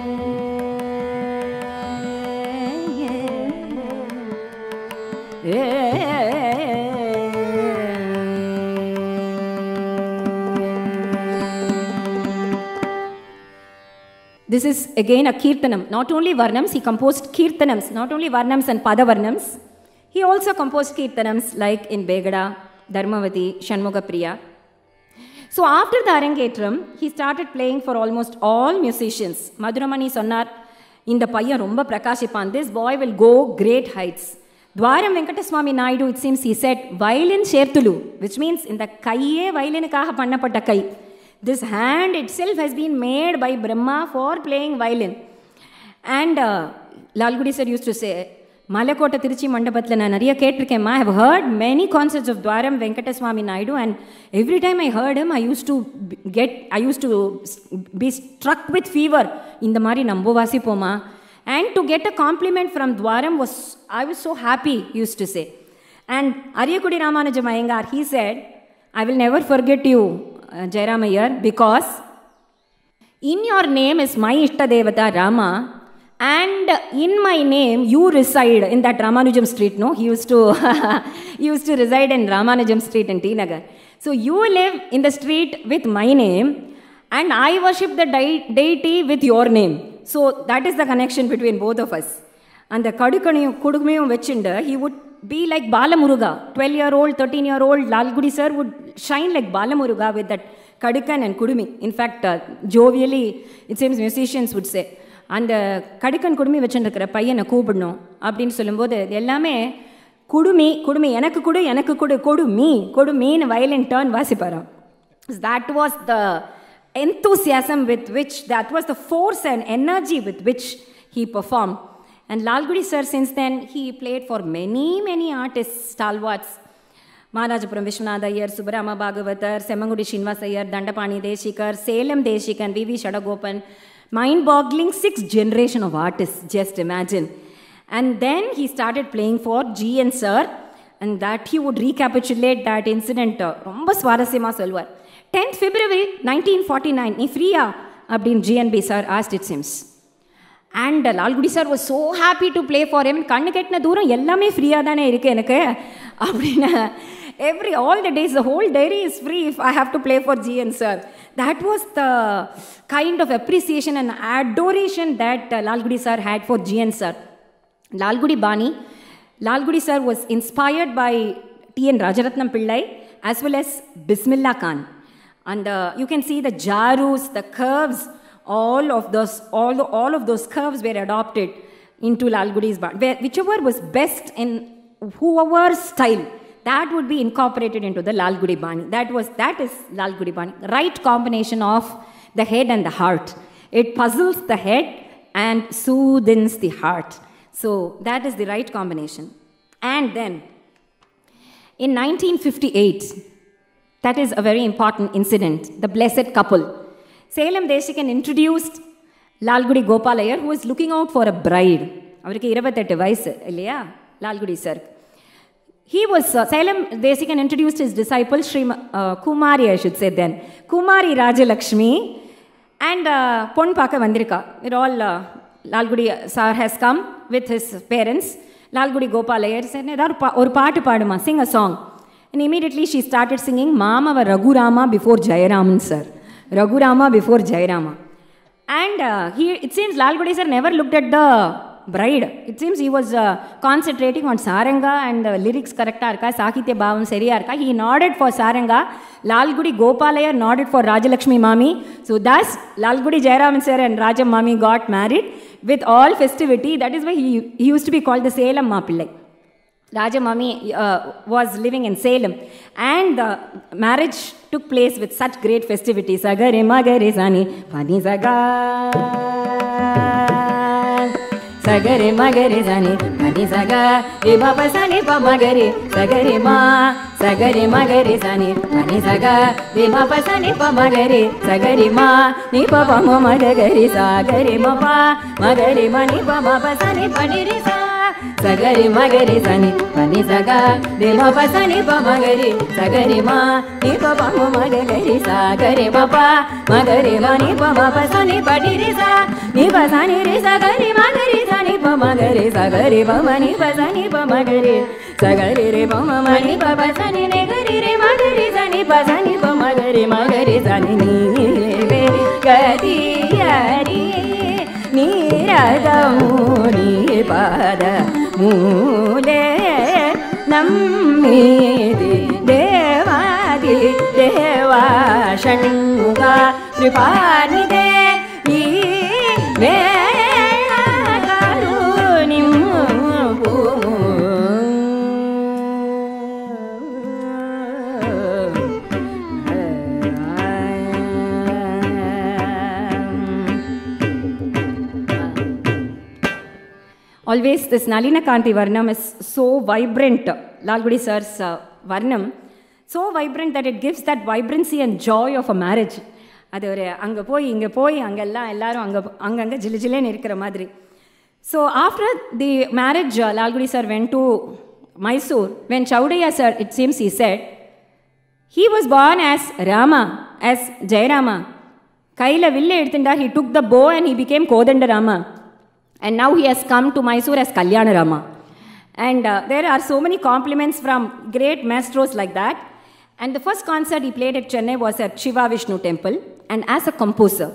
[SPEAKER 17] This is again a Kirtanam. Not only Varnams, he composed Kirtanams, not only Varnams and Padavarnams. He also composed Kirtanams like in Begada, Dharmavati, Shanmugapriya. So after the Arangetram, he started playing for almost all musicians. Madhuramani sonnar, in the payya romba prakashipan, this boy will go great heights. Dwaram Venkataswamy Naidu, it seems he said, violin shertulu, which means in the kaiye violin kaha pannapatta kai. This hand itself has been made by Brahma for playing violin. And uh, Lalgudi sir used to say, Malakota Tiruchi Mandapathla na nariya kettirukken. I have heard many concerts of Dwaram Venkataswamy Naidu, and every time I heard him, I used to get, I used to be struck with fever. In the mari nambovasi poma. And to get a compliment from Dwaram was, I was so happy, he used to say. And Aryakudi Ramanujam Iyengar, he said, I will never forget you, Uh, Jairam Iyer, because in your name is my Ishta Devata Rama, And in my name, you reside in that Ramanujam Street, no? He used to, he used to reside in Ramanujam Street in T Nagar. So you live in the street with my name, and I worship the de- deity with your name. So that is the connection between both of us. And the Kadukaniyum Kudumayum Vechinda, he would be like Balamuruga. twelve-year-old, thirteen-year-old Lalgudi sir would shine like Balamuruga with that Kadukan and Kudumi. In fact, uh, jovially, it seems musicians would say, அந்த கடுக்கன் குடுமி வச்சுருக்கிற பையனை கூப்பிடணும் அப்படின்னு சொல்லும்போது எல்லாமே குடுமி குடுமி எனக்கு கொடு எனக்கு கொடு கொடுமி கொடுமின்னு வயலின் டர்ன் வாசிப்பாராம். That was the enthusiasm with which, that was the force and energy with which he performed. And Lalgudi sir, since then, he played for many, many artists, stalwarts. Maharajapuram Vishwanatha Iyer, Subbarama Bhagavatar, Semmangudi Srinivasa Iyer, Dandapani Deshikar, Salem Deshikan, V V Shadagopan. Mind-boggling, six generation of artists, just imagine. And then he started playing for G N Sir, and that he would recapitulate that incident. ரொம்ப சுவாரஸ்யமா சொல்வார். tenth February nineteen forty-nine, நீ ஃப்ரீயா அப்படின்னு G N B sir asked, it seems. And Lalgudi sir was so happy to play for him. கண்ணு கெட்டின தூரம் எல்லாமே ஃப்ரீயா தானே இருக்கு எனக்கு அப்படின்னு. Every, all the days, the whole diary is free if I have to play for G N sir. That was the kind of appreciation and adoration that uh, Lalgudi sir had for G N sir. Lalgudi Bani, Lalgudi sir was inspired by T N Rajaratnam Pillai as well as Bismillah Khan. And uh, you can see the jarus, the curves, all of those, all, the, all of those curves were adopted into Lalgudi's Bani. Whichever was best in whoever's style, that would be incorporated into the Lalgudi Bani. That was, that is Lalgudi Bani. Right combination of the head and the heart. It puzzles the head and soothes the heart. So that is the right combination. And then, in nineteen fifty-eight, that is a very important incident, the blessed couple. Salem Deshikan introduced Lalgudi Gopal Iyer, who was looking out for a bride. Avarku twenty-eight vayasu illaya Lalgudi sir. He was, uh, Salem Deshikan introduced his disciple, Sri uh, Kumari, I should say then, Kumari Rajalakshmi, and uh, Pon Paka Vandirika. It all, uh, Lalgudi sir has come with his parents. Lalgudi Gopal Iyer said, or paatu paaduma, sing a song. And immediately she started singing Mama va Raghurama before Jayaraman sir. Raghurama before Jayarama. And uh, he, it seems Lalgudi sir never looked at the bride. It seems he was uh, concentrating on Saranga and the lyrics correct arka, Sakitya Bhavam Seriya arka. He nodded for Saranga. Lalgudi Gopal Iyer nodded for Rajalakshmi Mami. So thus Lalgudi Jayaraman sir and Raja Mami got married with all festivity. That is why he, he used to be called the Salem Maapillai. Raja Mami uh, was living in Salem, and the marriage took place with such great festivity. Sagare magare sani pani saga. Sagare magare sani pani saga. Re baba sani pa magare. Sagare ma. Sagare magare sani pani saga. Re baba sani pa magare. Sagare ma. Ni pa pa ma magare. Sagare ma pa. Magare ma ni pa ma pa sani pani re sa. Sagari magari sani pani saga de ma pa sani pa magari sagari ma ni pa pa ma magari sagari ma pa magari ma ni pa ma pa sani pa ni re sa ni pa sani re sagari magari sani pa magari sagari pa ma ni pa sani pa magari sagari re pa ma ma ni pa pa sani ne gari re magari sani pa sani pa magari magari sani ni re gadi yari ni rada muni pada mule nammidi devadi deva shanmuga kripanide ee vela karunim Always this Nalina Kanti Varnam is so vibrant, Lalgudi sir's uh, Varnam, so vibrant that it gives that vibrancy and joy of a marriage. அது ஒரு அங்கே போய் இங்கே போய் அங்கெல்லாம் எல்லாரும் அங்கே அங்கங்கே ஜிலு ஜிலேன்னு இருக்கிற மாதிரி. So after the marriage, uh, Lalgudi sir went to Mysore. When Chaudhaya sir, it seems he said, he was born as Rama, as Jayarama. Kaila ville eduthinda, he took the bow and he became Kodanda Rama. And now he has come to Mysore as Kalyanarama. And uh, there are so many compliments from great maestros like that. And the first concert he played at Chennai was at Shiva Vishnu Temple, and as a composer.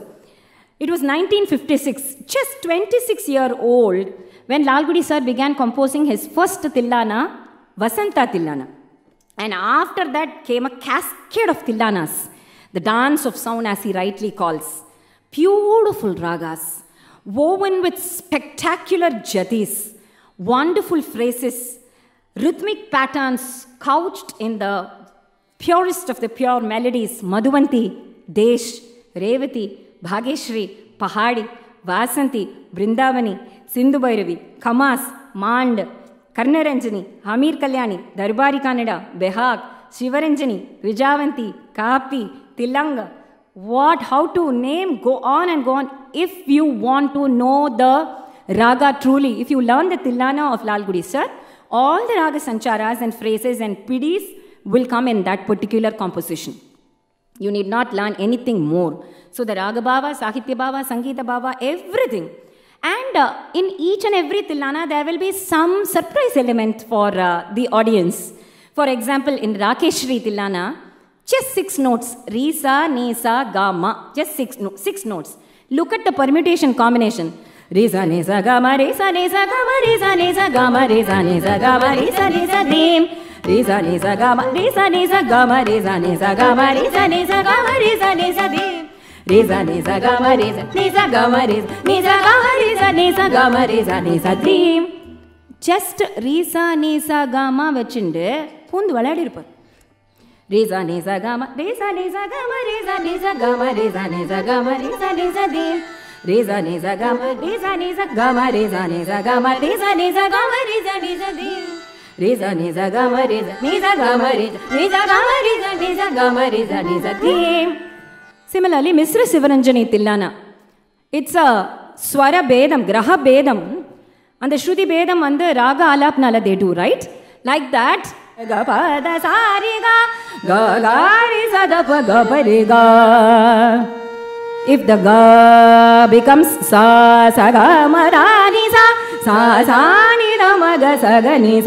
[SPEAKER 17] It was nineteen fifty-six, just twenty-six year old, when Lalgudi sir began composing his first Tillana, Vasanta Tillana. And after that came a cascade of Tillanas, the dance of sound as he rightly calls. Beautiful ragas, woven with spectacular jatis, wonderful phrases, rhythmic patterns couched in the purest of the pure melodies, Madhuvanti, Desh, Revati, Bhageshri, Pahadi, Vasanti, Vrindavani, Sindhu Bhairavi, Kamas, Mand, Karnaranjani, Hamir Kalyani, Darbari Kannada, Behag, Shivaranjani, Vijavanti, Kapi, Tilanga. What, how to name, go on and go on. If you want to know the raga truly, if you learn the Tillana of Lalgudi sir, all the raga sancharas and phrases and pidis will come in that particular composition. You need not learn anything more. So the Raga Bhava, Sahitya Bhava, Sangeeta Bhava, everything. And uh, in each and every Tillana, there will be some surprise element for uh, the audience. For example, in Rakeshri Tillana, just six notes. Re, Sa, Ni, Sa, Ga, Ma. Just six, no, six notes. Look at the permutation combination. Re, Sa, Ni, Sa, Ga, Ma, Re, Sa, Ni, Sa, Ga, Ma, Re, Sa, Ni, Sa, Ga, Ma, Re, Sa, Ni, Sa, Ga, Ma, Re, Sa, Ni, Sa, Dream. Re, Sa, Ni, Sa, Ga, Ma, Re, Sa, Ni, Sa, Ga, Ma, Re, Sa, Ni, Sa, Ga, Ma, Re, Sa, Ni, Sa, Ga, Ma, Re, Sa, Ni, Sa, Dream. Re, Sa, Ni, Sa, Ga, Ma, Re, Sa, Ni, Sa, Ga, Ma, Re, Sa, Ni, Sa, Ga, Ma, Re, Sa, Ni, Sa, Ga, Ma, Re, Sa, Ni, Sa, Dream. Just Re, Sa, Ni, Sa, Ga, Ma vechinde pundu valadi irupar. Re, Sa, Ni, Sa, Ga, Ma, Re, Sa, Ni, Sa, Ga, Ma, Re, Sa, Ni, Sa, Ga, Ma, Re, Sa, Ni, Sa, Ga, Ma, Re, Sa, Ni, Sa, Dream. Re, Sa, Ni, Sa, Ga, Ma, Re, Sa, Ni, Sa, Ga, Ma, Re, Sa, Ni, Sa, Ga, Ma, Re, Sa, Ni, Sa, Ga, Ma, Re, Sa, Ni, Sa, Dream. Re, Sa, Ni, Sa, Ga, Ma, Re, Sa, Ni, Sa, Ga, Ma, Re, Sa, Ni, Sa, Ga, Ma, Re, Sa, Ni, Sa, Ga, Ma, Re, Sa, Ni, Sa, Dream. Similarly, Misra Sivaranjani Tillana. It's a Swara Bedam, Graha Bedam. And the Shruti Bedam and the Raga Alapnala they do, right? Like that. Ga pa da sa ri ga, ga ga ri sa da pa ga pa ri ga. If the ga becomes sa, sa ga ma ra ni sa, sa sa ni da ma ga sa ga ni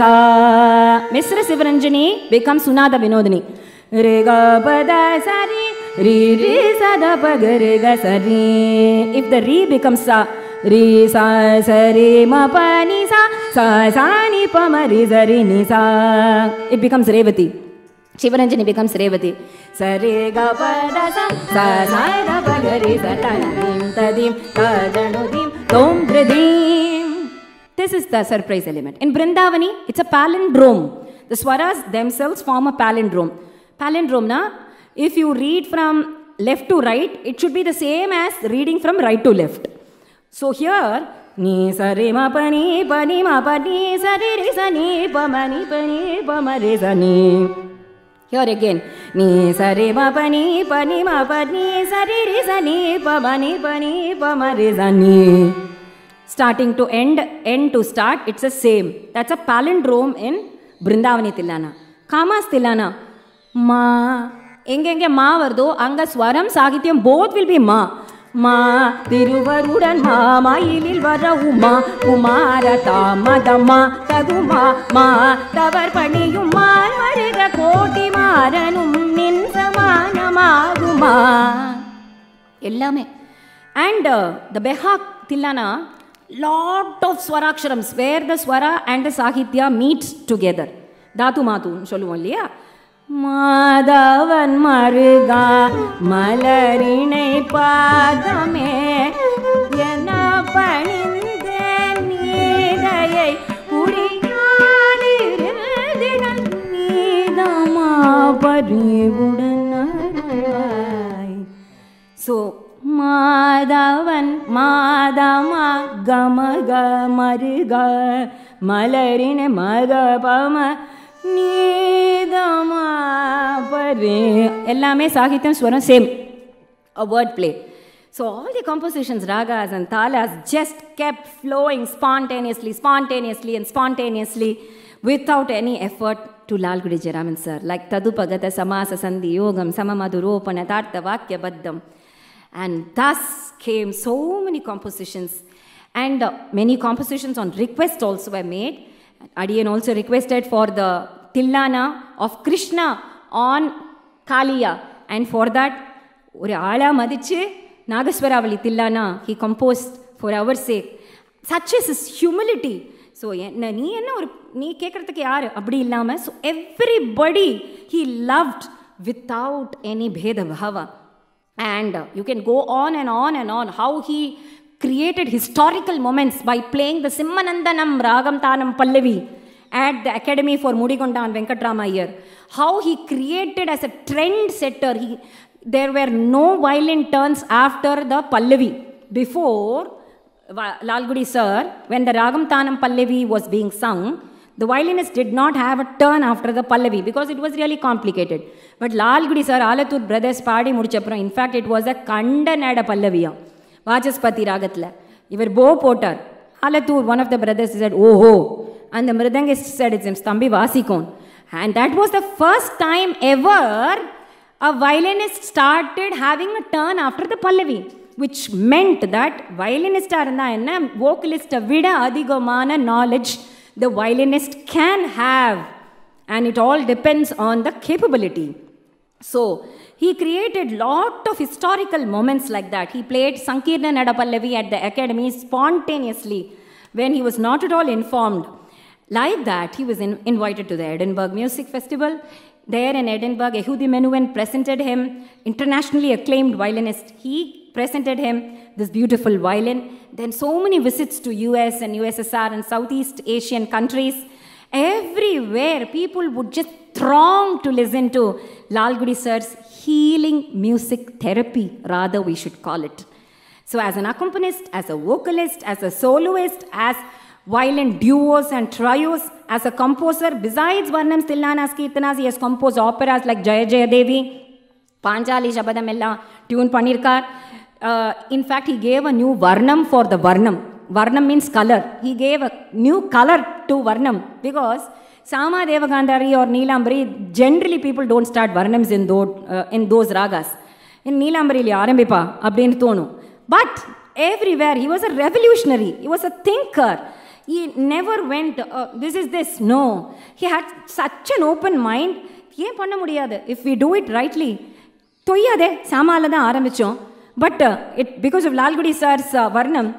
[SPEAKER 17] sa. Misra Sivaranjani becomes Sunada Vinodini. Re ga pa da sa ri, ri ri sa da pa ga re ga sa ri. If the ri becomes sa, ri sa sa ri ma pa ni sa, sa sa ni pa ma ri sa ri ni sa. It becomes Revati. Shivaranjani becomes Revati. Sa re ga pa da sa, sa sa da pa ga ri sa ta dim ta dim ta janu dim tom pradim. This is the surprise element. In Vrindavani, it's a palindrome. The swaras themselves form a palindrome. Palindrome na, if you read from left to right, it should be the same as reading from right to left. So here, ni sa re ma pa ni pa ni ma pa ni sa re re sa ni pa ma ni pa ni pa ma re sa ni. Here again, ni sa re ma pa ni pa ni ma pa ni sa re re sa ni pa ma ni pa ni pa ma re sa ni. Starting to end, end to start, it's the same. That's a palindrome in Vrindavani Tillana. Kamas Tillana, ma. Engenge ma vardo, anga swaram, sagityam, both will be ma. Ma, Tiruvarudan ma, ma ilil vara uma, umarata madama, taguma, ma, tavarpaniyum ma, marida koti maranum, nin samana maguma. Ellame. And uh, the Behak Tillana, lot of swarakshirams, where the swara and the sahitya meet together. Dhatu matu, solluvom illaya. Madhavan Maruga Malarinai Padame Yana Paninde Nidayai Uriyani Redina Nidama Parivudanai. So Madhavan Madhama Gamaga Mariga Malarine Madhapama Nidama Pare. Ellame Sahityam Swaram, same. A word play. So all the compositions, ragas and talas just kept flowing spontaneously, spontaneously and spontaneously without any effort to Lalgudi Jayaraman sir. Like Tadupagata Samasa Sandhi Yogam Samamaduropana Tartha Vakya Baddham. And thus came so many compositions. And uh, many compositions on request also were made. Adiyan also requested for the Tillana of Krishna on Kaliya. And for that, ஒரு ஆளா மதிச்சு நாகஸ்வராவளி தில்லானா he composed for our sake. Such is his humility. So என்ன நீ என்ன ஒரு நீ கேட்கறதுக்கு யாரு அப்படி இல்லாம so everybody he loved without any bheda bhava. And uh, you can go on and on and on how he created historical moments by playing the Simmanandanam Ragam Tanam Pallavi at the Academy for Mudigonda and Venkatrama Iyer. How he created as a trend setter. He, there were no violin turns after the Pallavi. Before, Lalgudi sir, when the Ragam Tanam Pallavi was being sung, the violinist did not have a turn after the Pallavi because it was really complicated. But Lalgudi sir, Alathur brothers paadi mudichapra, in fact it was a Kandanada Pallaviya. Vachaspati Ragatla. Ivar bow potter. Alathur, one of the brothers said, oh ho. And the Mridangist said, it's in Stambi Vasikon. And that was the first time ever a violinist started having a turn after the Pallavi. Which meant that violinist and vocalist vida adhigamana knowledge the violinist can have. And it all depends on the capability. So, he created lot of historical moments like that. He played Sankirna Nada Pallavi at the Academy spontaneously when he was not at all informed. Like that, he was in, invited to the Edinburgh Music Festival. There in Edinburgh, Yehudi Menuhin presented him, internationally acclaimed violinist. He presented him this beautiful violin. Then so many visits to U S and U S S R and Southeast Asian countries. Everywhere, people would just throng to listen to Lalgudi sir's healing music therapy, rather we should call it. So as an accompanist, as a vocalist, as a soloist, as violin duos and trios, as a composer, besides Varnam Stillanas Kirtanas, he has composed operas like Jaya Jaya Devi, Panchali Shabadamella, Tune Panirkar. Uh, in fact, he gave a new Varnam for the Varnam. Varnam means color. He gave a new color to Varnam because Sama Devagandhari or Neelambari, generally people don't start Varnams in those, uh, in those ragas. In Neelambari, Arambipa, Abdin Tonu. But everywhere, he was a revolutionary. He was a thinker. He never went, uh, this is this. No. He had such an open mind. If we do it rightly, but uh, it, because of Lalgudi sir's uh, Varnam,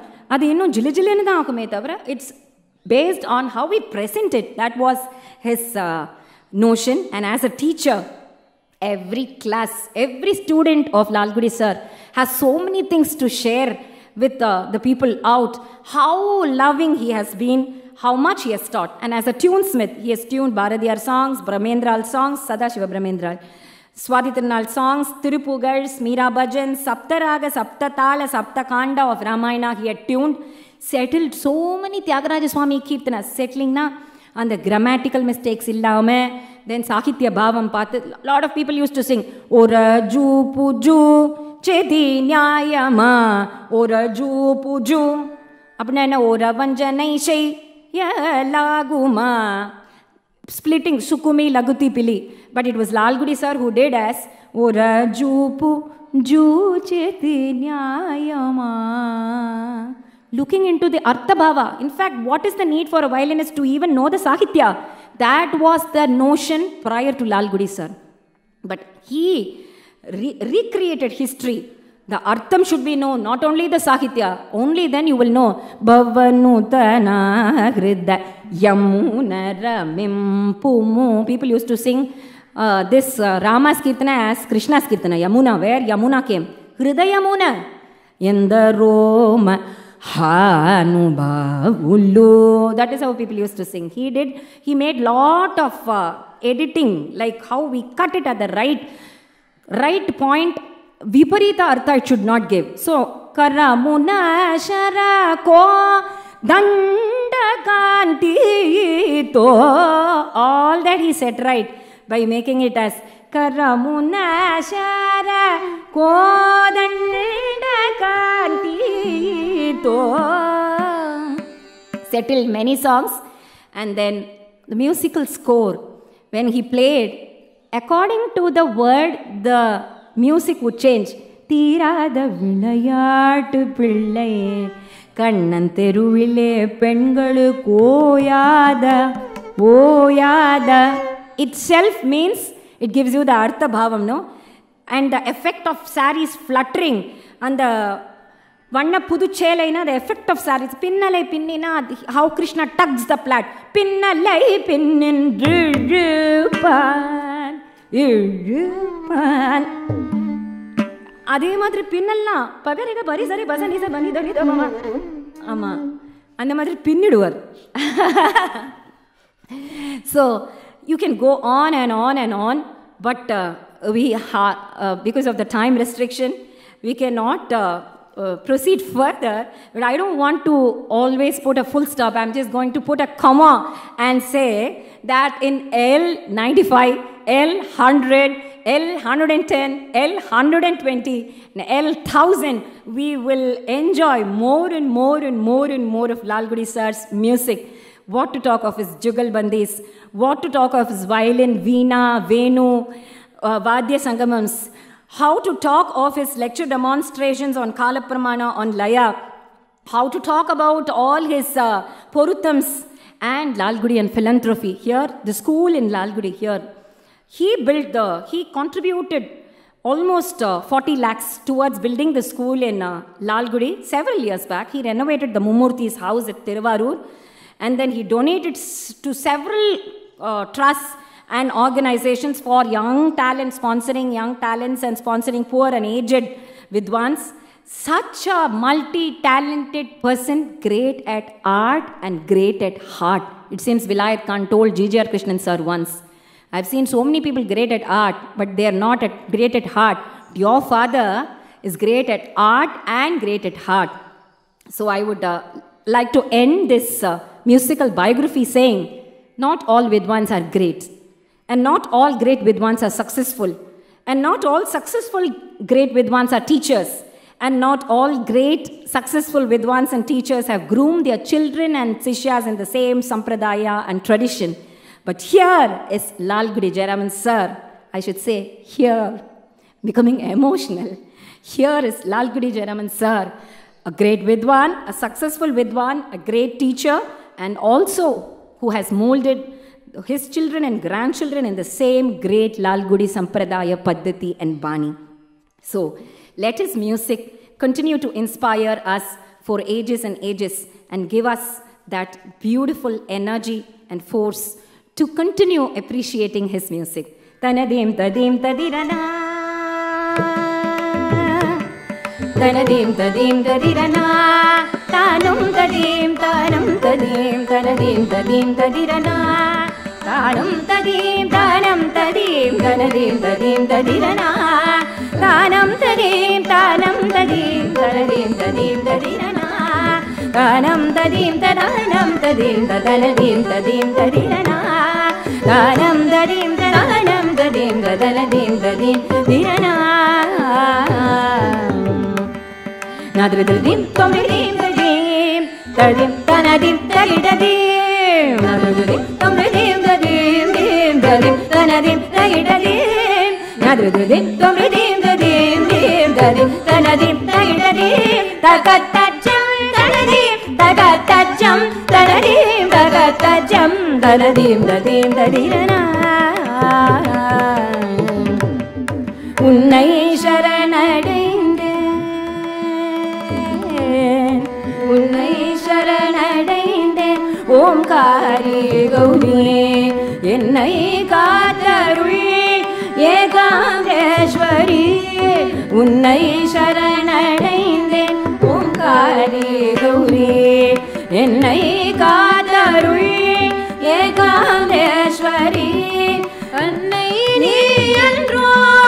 [SPEAKER 17] it's based on how we present it. That was his uh, notion. And as a teacher, every class, every student of Lalgudi sir has so many things to share with uh, the people out. How loving he has been, how much he has taught. And as a tunesmith, he has tuned Bharadiyar songs, Brahmendral songs, Sadashiva Brahmendral, Swadhitirnal songs, Tirupugals, Meera Bhajan, Saptaraga, Saptatala, Saptakanda of Ramayana he had tuned. Settled so many Tyagaraja Swami Kirtanas, settling na on the grammatical mistakes illame. Then Sahitya Bhavam Path. A lot of people used to sing Ora Ju Puju Chedi Nyayama Ora Ju Puju Apna Ora Vanjanai Shai Ya Laguma. Splitting Sukumi Laguti Pili. But it was Lalgudi sir who did as Ora Ju Puju Chedi Nyayama. Looking into the Artha Bhava. In fact, what is the need for a violinist to even know the Sahitya? That was the notion prior to Lalgudi sir. But he re recreated history. The Artham should be known, not only the Sahitya. Only then you will know. Bhavanutana Hrida Yamuna Ramimpumu. People used to sing uh, this uh, Rama's Kirtana as Krishna's Kirtana. Yamuna, where Yamuna came. Hrida Yamuna. In the Roma. Hanubhavulu. That is how people used to sing. He did, he made lot of uh, editing, like how we cut it at the right, right point. Viparita artha it should not give. So, Karamuna Sharako Dandakanti to. All that he said right by making it as Karamuna Sharako Dandakanti. Settled many songs, and then the musical score, when he played, according to the word, the music would change. தீராத விளையாட்டு பிள்ளை கண்ணன் தெருவிலே பெண்களுக்கு ஓயாத ஓயாத. Itself means it gives you the artha bhavam, no? And the effect of saris fluttering and the vanna pudu chelaina, the effect of saris pinnalai pinnina, how Krishna tugs the plait, pinnalai pinnin rupan rupan. அதே மாதிரி பின்னல்லாம் பகரிக பரி சரி பசனி ச பனி தனி தமமா ஆமா அந்த மாதிரி பின்னிடுவார். So you can go on and on and on, but uh, we ha- uh, because of the time restriction we cannot uh, uh, proceed further. But I don't want to always put a full stop. I'm just going to put a comma and say that in L ninety-five, L one hundred, L one hundred ten, L one hundred twenty, and L one thousand, we will enjoy more and more and more and more of Lalgudi sir's music. What to talk of his jugalbandis, what to talk of his violin, veena, venu, uh, vadya sangamams, how to talk of his lecture demonstrations on Kalapramana, on Laya, how to talk about all his uh, poruthams and Lalgudi and philanthropy. Here, the school in Lalgudi here, he built the, he contributed almost uh, forty lakhs towards building the school in uh, Lalgudi several years back. He renovated the Mummurthi's house at Tiruvarur, and then he donated to several uh, trusts and organizations for young talent, sponsoring young talents and sponsoring poor and aged Vidwans. Such a multi-talented person, great at art and great at heart. It seems Vilayat Khan told G J R Krishnan sir once, I've seen so many people great at art, but they are not at, great at heart. Your father is great at art and great at heart. So I would uh, like to end this uh, musical biography saying, not all Vidwans are great, and not all great Vidwans are successful, and not all successful great Vidwans are teachers, and not all great successful Vidwans and teachers have groomed their children and sishyas in the same sampradaya and tradition. But here is Lalgudi Jayaraman sir, I should say here, becoming emotional. Here is Lalgudi Jayaraman sir, a great Vidwan, a successful Vidwan, a great teacher, and also who has molded his children and grandchildren in the same great Lalgudi Sampradaya Paddhati and Bani. So let his music continue to inspire us for ages and ages and give us that beautiful energy and force to continue appreciating his music. Tanadim tadim tadirana, tanadim tadim tadirana, tanum tadim tanum tadim, tanadim tadim tadirana, tanum tadim tanum tadim, tanadim tadim tadirana, tanum tadim tanum tadim, tanadim tadim tadirana, tanum tadim tanum tadim, tanadim tadim tadirana. Danam dadim danam dadim dadadim dadim dirana nadrudim tomridim dadim dadim tanadim dagidadim nadrudim tomridim dadim dim dadim tanadim dagidadim nadrudim tomridim dadim dim dadim tanadim dagidadim tagatacham tanadim tagatacham tanadim tagatacham tanadim dadim dadirana உன்னை சரணடைந்தேன் உன்னை சரணடைந்தேன் ஓம்காரி கௌரி என்னை காத்தருள் ஏகாம்பரேஸ்வரி உன்னை சரணடைந்தேன் ஓம்காரி கௌரி என்னை காத்தருள் ஏகாம்பரேஸ்வரி அன்னை நீ என்றோ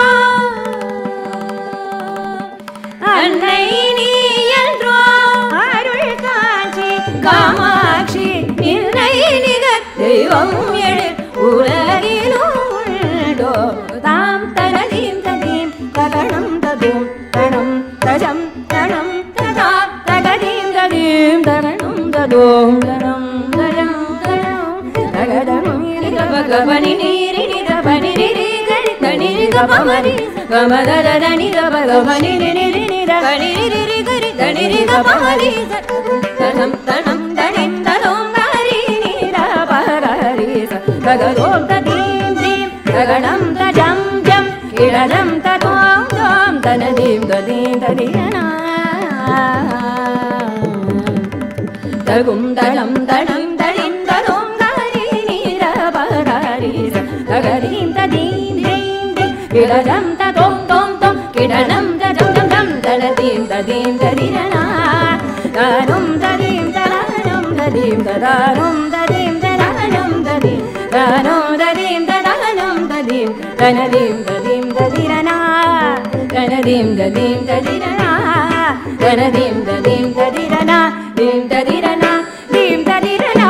[SPEAKER 17] அன்னை நீ என்றோ அருள் காட்சி காமாட்சி நின்னை நிகர் தெய்வம் எழு உலகிலும் உண்டோ தாம் தனதீம் ததீம் தகணம் ததூம் தனம் தஜம் தனம் ததா தகதீம் ததீம் தகணம் ததூம் தனம் தஜம் தனம் தகதம் பகவனி நீரி நித பனி நிரி கணி கணி
[SPEAKER 16] ga pa ma ri ga ma da da da ni ga pa ga ma ni ni ni ni da ga ni ri ri ga ri da ni ri ga pa ma ri sa da nam da nam da nim da dom da ri ni da pa ra ri sa ga ga dom da dim dim da ga nam da jam jam ki da jam da dom dom da na dim da dim da ri na da gum da jam da nam da dim da dom da ri ni da pa ra ri sa ga ga dim da dim dim dim ki da jam da dom dom dom ki da nam da jam jam jam da na dim da dim da ri na da num da dim da num da dim da da num da dim da da num da dim da num da dim da da num da dim da na dim da dim da di na da na dim da dim da di na da na dim da dim da di na dim da di na dim da di na.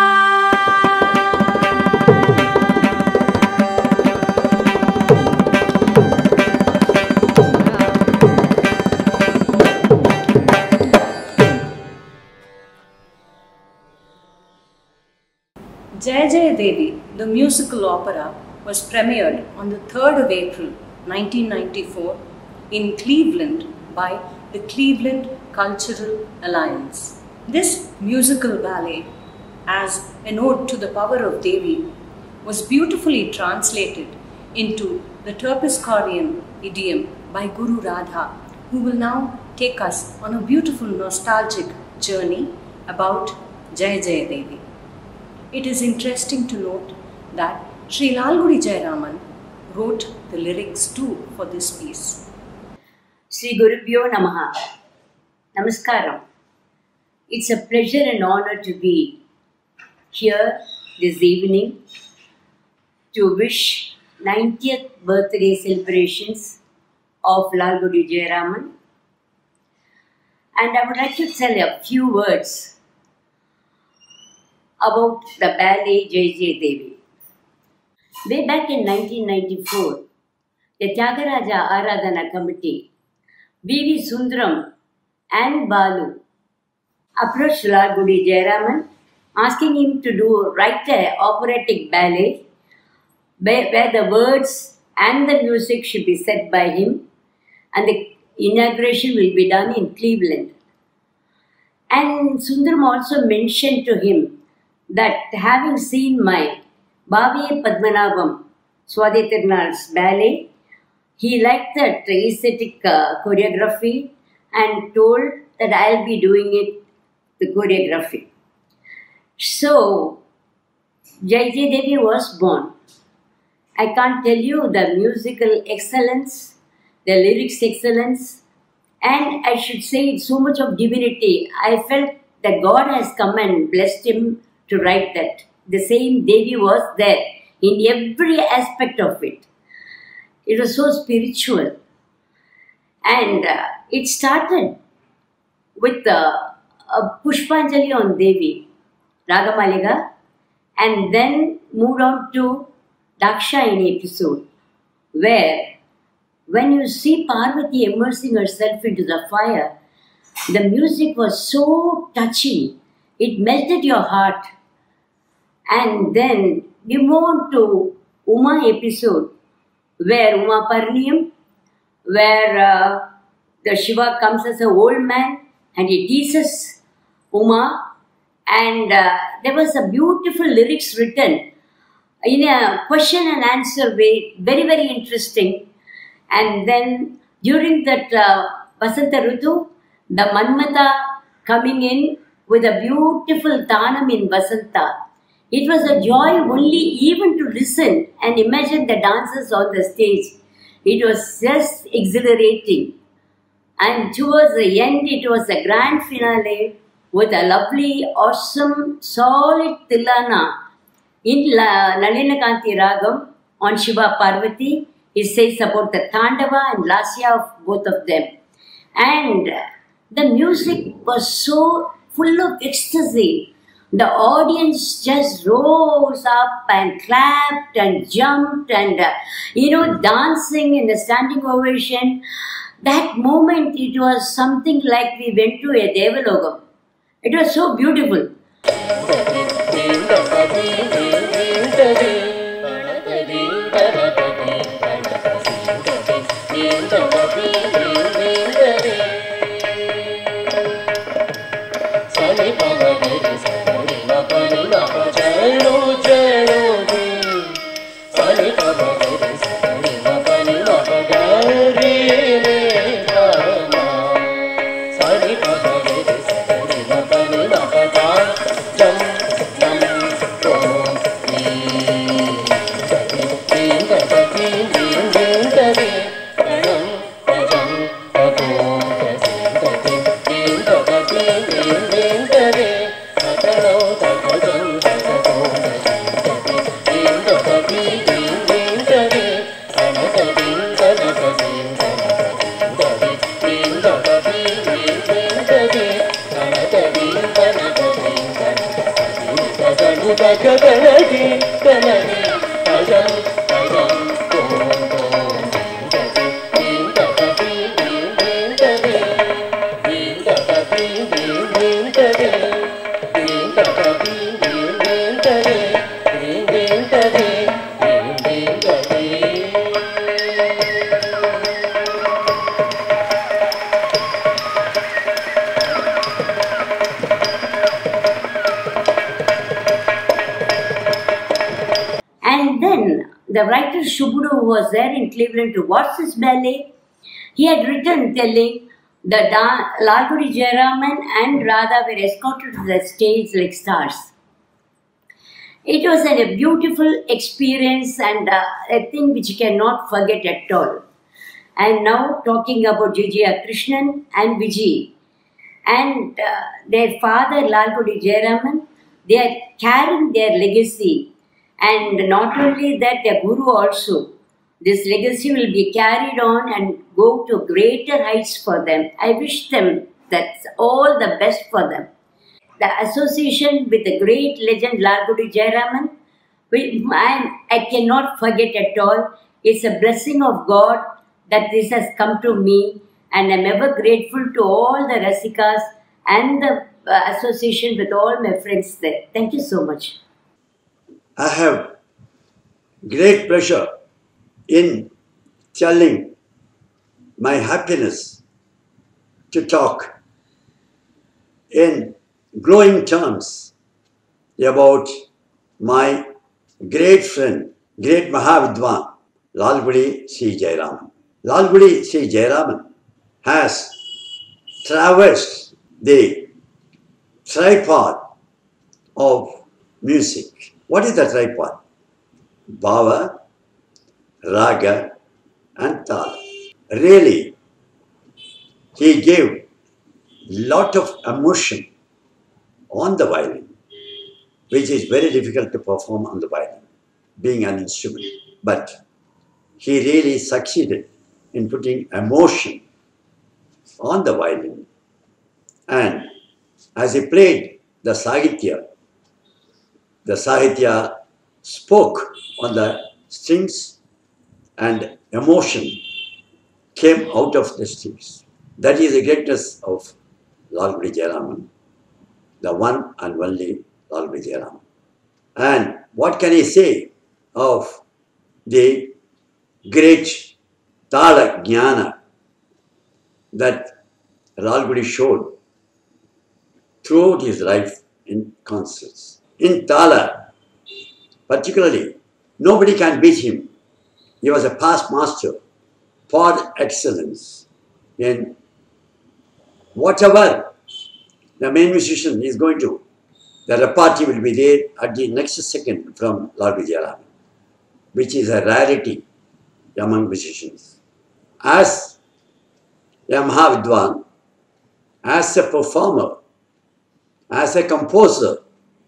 [SPEAKER 1] Jai Jai Devi, the musical opera, was premiered on the third of April nineteen ninety-four in Cleveland by the Cleveland Cultural Alliance. This musical ballet, as an ode to the power of Devi, was beautifully translated into the Terpsichorean idiom by Guru Radha, who will now take us on a beautiful nostalgic journey about Jai Jai Devi. It is interesting to note that Sri Lalgudi Jayaraman wrote the lyrics too for this piece.
[SPEAKER 18] Sri Gurubhyo Namaha. Namaskaram. It's a pleasure and honor to be here this evening to wish ninetieth birthday celebrations of Lalgudi Jayaraman. And I would like to tell a few words about the ballet Jai Jai Devi. Way back in nineteen ninety-four, the Tyagaraja Aradhana Committee, V V Sundaram and Balu approached Lalgudi Jayaraman asking him to do write an operatic ballet where, where the words and the music should be set by him, and the inauguration will be done in Cleveland. And Sundaram also mentioned to him that having seen my Bhaviye Padmanabham, Swati Tirunal's ballet, he liked that aesthetic uh, choreography and told that I'll be doing it, the choreography. So, Jai Jai Devi was born. I can't tell you the musical excellence, the lyrics excellence, and I should say so much of divinity. I felt that God has come and blessed him to write that. The same Devi was there in every aspect of it. It was so spiritual. And uh, it started with uh, a Pushpanjali on Devi, Ragamaliga, and then moved on to Dakshayani episode, where when you see Parvati immersing herself into the fire, the music was so touching. It melted your heart. And then we move on to Uma episode, where Uma Parniyam, where uh, the Shiva comes as an old man and he teases Uma, and uh, there was a beautiful lyrics written in a question and answer way, very very interesting. And then during that uh, Vasanta Rutu, the Manmata coming in with a beautiful Tanam in Vasanta. It was a joy only even to listen and imagine the dancers on the stage. It was just exhilarating. And towards the end, it was a grand finale with a lovely, awesome, solid Tilana in La Nalinakanti Ragam on Shiva Parvati. It says about the Tandava and Lasya of both of them. And the music was so full of ecstasy. The audience just rose up and clapped and jumped and, uh, you know, dancing in a standing ovation. That moment, it was something like we went to a Devalogam. It was so beautiful. And then the writer Shubudu, who was there in Cleveland to watch this ballet, he had written telling the Lalgudi Jayaraman and Radha were escorted to the stage like stars. It was a beautiful experience and uh, a thing which you cannot forget at all. And now talking about G G Krishnan and Viji and uh, their father Lalgudi Jayaraman, they are carrying their legacy. And not only that, their guru also. This legacy will be carried on and go to greater heights for them. I wish them that's all the best for them. The association with the great legend Lalgudi Jayaraman, I, I cannot forget at all. It's a blessing of God that this has come to me, and I'm ever grateful to all the Rasikas and the uh, association with all my friends there. Thank you so much.
[SPEAKER 13] I have great pleasure in telling my happiness to talk in glowing terms about my great friend, great Mahavidwan, Lalgudi Sri Jayaraman. Lalgudi Sri Jayaraman has traversed the tripod of music. What is the tripod? Bhava, Raga and Tala. Really, he gave lot of emotion on the violin, which is very difficult to perform on the violin, being an instrument. But he really succeeded in putting emotion on the violin. And as he played the Sahitya, the Sahitya spoke on the strings and emotion came out of the strings. That is the greatness of Lalgudi Jayaraman, the one and only Lalgudi Jayaraman. And what can I say of the great Tala Jnana that Lalgudi showed throughout his life in concerts? In Tala, particularly, nobody can beat him. He was a past master, par excellence in whatever the main musician is going to. The repartee will be there at the next second from Lalgudi Jayaraman, which is a rarity among musicians. As a Mahavidwan, as a performer, as a composer,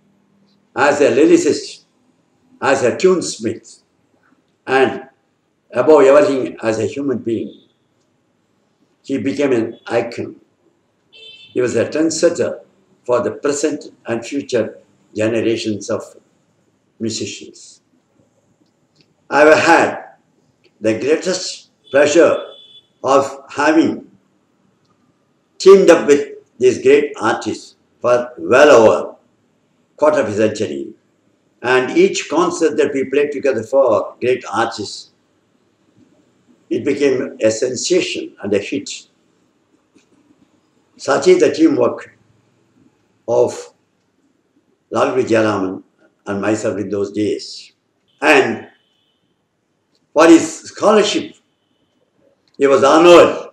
[SPEAKER 13] as a lyricist, as a tunesmith, and above everything as a human being, he became an icon. He was a trendsetter for the present and future generations of musicians. I have had the greatest pleasure of having teamed up with these great artists for well over quarter of a century. And each concert that we played together for great artists, it became a sensation and a hit. Such is the teamwork of Lalgudi Jayaraman and myself in those days. And for his scholarship, he was honored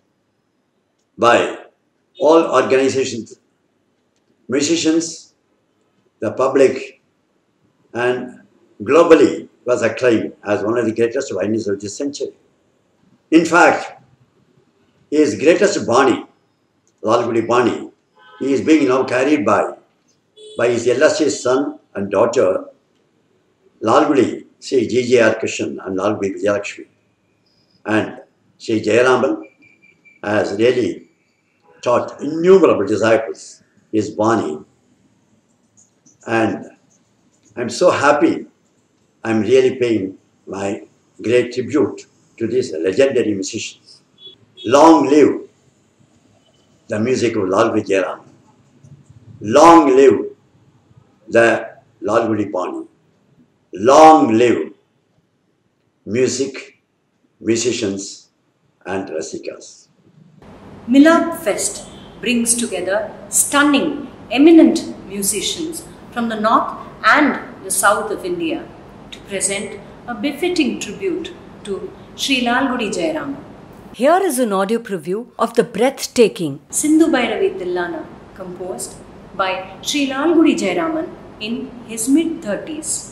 [SPEAKER 13] by all organizations, musicians, the public, and globally was acclaimed as one of the greatest violinists of this century. In fact, his greatest Bani, Lalgudi Bani, he is being now carried by, by his illustrious son and daughter, Lalgudi Sri G J R Krishnan and Lalgudi Vijayalakshmi. And Sri Jayaraman has really taught innumerable disciples his Bani. And I'm so happy I'm really paying my great tribute to these legendary musicians. Long live the music of Lalgudi Jayaraman. Long live the Lalgudi Bani. Long live music, musicians and rasikas.
[SPEAKER 1] Milad Fest brings together stunning, eminent musicians from the north and the south of India to present a befitting tribute to Sri Lalgudi Jayaraman. Here is an audio preview of the breathtaking Sindhu Bhairavi Tillana, composed by Sri Lalgudi Jayaraman in his mid-thirties.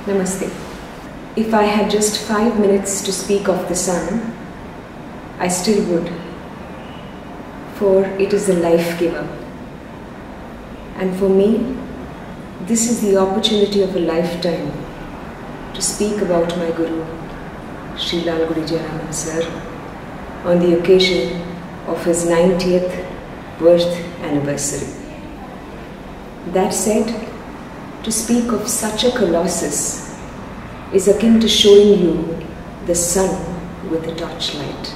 [SPEAKER 19] Namaste. If I had just five minutes to speak of the sun, I still would, for it is the life giver. And for me, this is the opportunity of a lifetime to speak about my Guru, Sri Lalgudi Jayaraman Sir, on the occasion of his ninetieth birth anniversary. That said, to speak of such a colossus is akin to showing you the sun with a torchlight.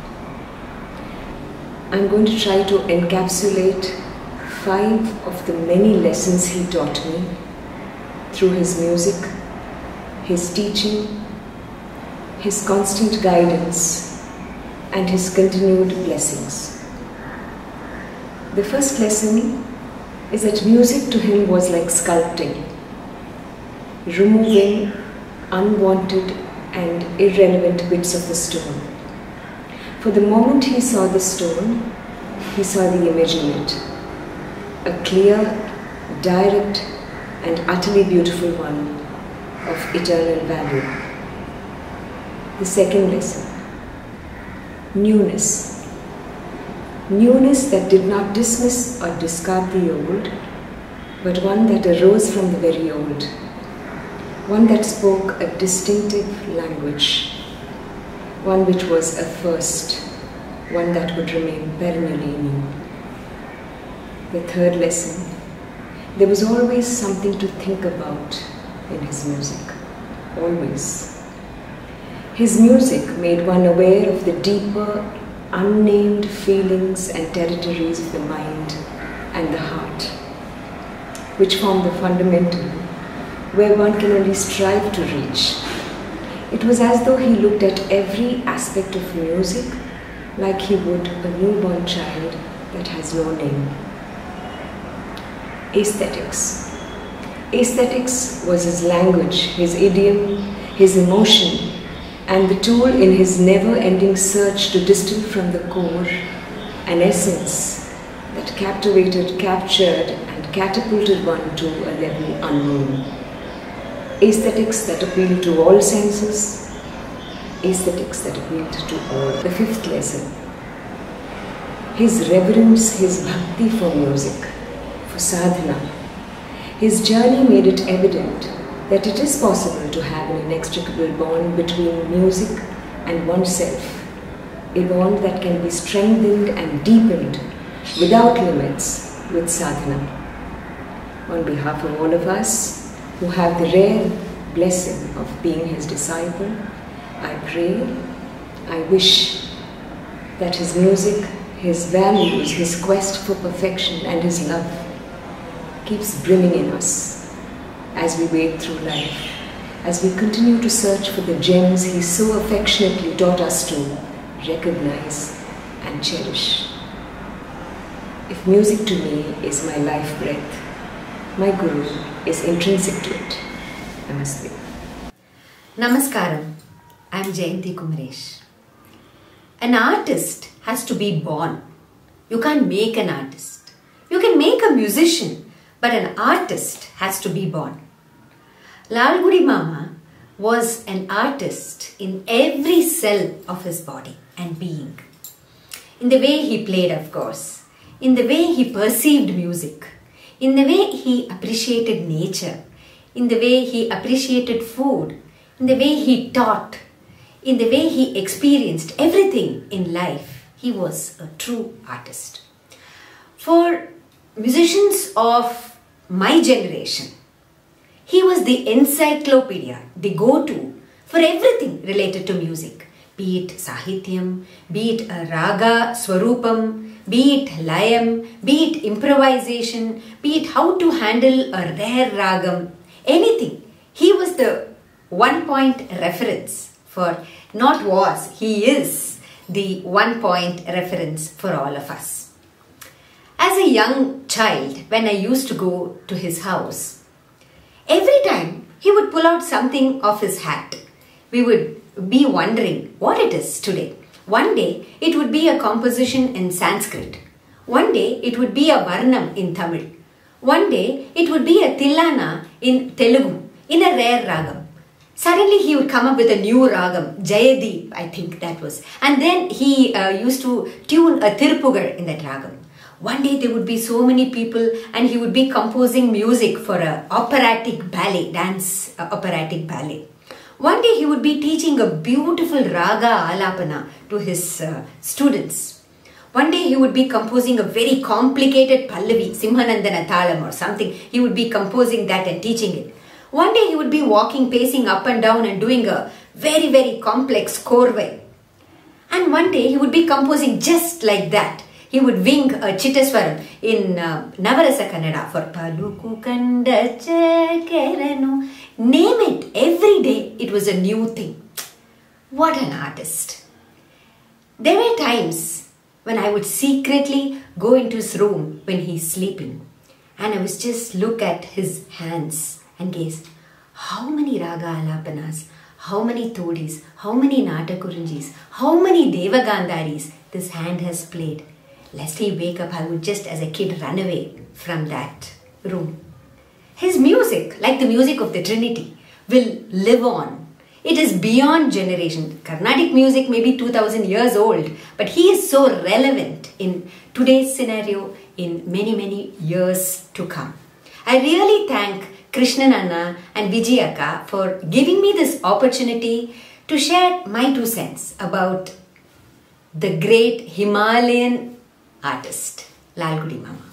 [SPEAKER 19] I'm going to try to encapsulate five of the many lessons he taught me through his music, his teaching, his constant guidance, and his continued blessings. The first lesson is that music to him was like sculpting, removing unwanted and irrelevant bits of the stone. For the moment he saw the stone, he saw the image in it, a clear, direct, and utterly beautiful one of eternal value. The second lesson, newness. Newness that did not dismiss or discard the old, but one that arose from the very old, one that spoke a distinctive language, one which was a first, one that would remain perennially new. The third lesson, there was always something to think about in his music, always. His music made one aware of the deeper, unnamed feelings and territories of the mind and the heart, which form the fundamental, where one can only strive to reach. It was as though he looked at every aspect of music like he would a newborn child that has no name. Aesthetics. Aesthetics was his language, his idiom, his emotion, and the tool in his never-ending search to distill from the core an essence that captivated, captured, and catapulted one to a level unknown. Aesthetics that appealed to all senses, aesthetics that appealed to all. The fifth lesson, his reverence, his bhakti for music, for sadhana. His journey made it evident that it is possible to have an inextricable bond between music and oneself, a bond that can be strengthened and deepened without limits with sadhana. On behalf of all of us who have the rare blessing of being his disciple, I pray, I wish that his music, his values, his quest for perfection and his love keeps brimming in us as we wade through life, as we continue to search for the gems he so affectionately taught us to recognize and cherish. If music to me is my life breath, my Guru is intrinsic to it. Namaste.
[SPEAKER 20] Namaskaram. I am Jayanti Kumaresh. An artist has to be born. You can't make an artist. You can make a musician, but an artist has to be born. Lalgudi Mama was an artist in every cell of his body and being. In the way he played, of course, in the way he perceived music, in the way he appreciated nature, in the way he appreciated food, in the way he taught, in the way he experienced everything in life. He was a true artist. For musicians of my generation, he was the encyclopedia, the go-to for everything related to music, be it sahityam, be it a raga swarupam, be it layam, be it improvisation, be it how to handle a rare ragam, anything. He was the one-point reference for, not was, he is the one-point reference for all of us. As a young child, when I used to go to his house, every time he would pull out something off his hat, we would be wondering what it is today. One day it would be a composition in Sanskrit. One day it would be a varnam in Tamil. One day it would be a tilana in Telugu, in a rare ragam. Suddenly he would come up with a new ragam, Jayadeep, I think that was. And then he uh, used to tune a Tirpugar in that ragam. One day there would be so many people and he would be composing music for an operatic ballet, dance uh, operatic ballet. One day he would be teaching a beautiful raga alapana to his uh, students. One day he would be composing a very complicated pallavi, Simhanandana Thalam or something. He would be composing that and teaching it. One day he would be walking, pacing up and down and doing a very, very complex korvai. And one day he would be composing just like that. He would wing a Chittaswaram in uh, Navarasa Kannada for Paluku Kanda Chekeranu. Name it, every day it was a new thing. What an artist. There were times when I would secretly go into his room when he's sleeping and I was just look at his hands and gaze, how many raga alapanas, how many todis, how many natakurunjis, how many devagandharis this hand has played. Lest he wake up, I would just as a kid run away from that room. His music, like the music of the Trinity, will live on. It is beyond generation. Carnatic music may be two thousand years old, but he is so relevant in today's scenario in many, many years to come. I really thank Krishnan Anna and Vijayaka for giving me this opportunity to share my two cents about the great Himalayan artist, Lalgudi मामा।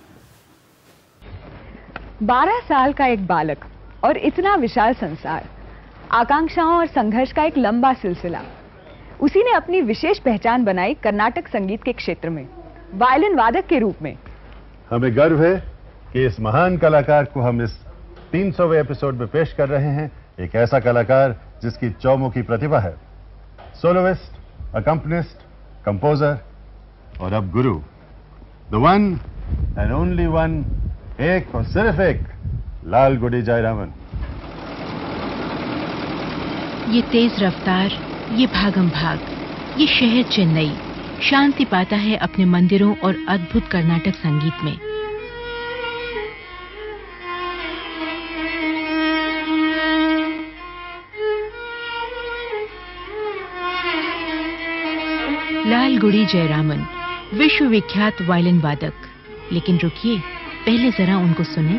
[SPEAKER 21] बारह साल का एक बालक और इतना विशाल संसार, आकांक्षाओं और संघर्ष का एक लंबा सिलसिला। उसी ने अपनी विशेष पहचान बनाई कर्नाटक संगीत के क्षेत्र में, वायलिन वादक के रूप में।
[SPEAKER 22] हमें गर्व है कि इस महान कलाकार को हम इस तीन सौवें एपिसोड में पेश कर रहे हैं। एक ऐसा कलाकार जिसकी चौमुखी प्रतिभा है, सोलोइस्ट, अकम्पनिस्ट, कंपोजर और अब guru. The one and only one, एक और सिर्फ एक, लालगुडी जयरामन।
[SPEAKER 23] ये तेज रफ्तार, ये भागम भाग, ये शहर चेन्नई शांति पाता है अपने मंदिरों और अद्भुत कर्नाटक संगीत में। लालगुडी जयरामन, विश्वविख्यात वायलिन वादक। लेकिन रुकिए, पहले जरा उनको सुने।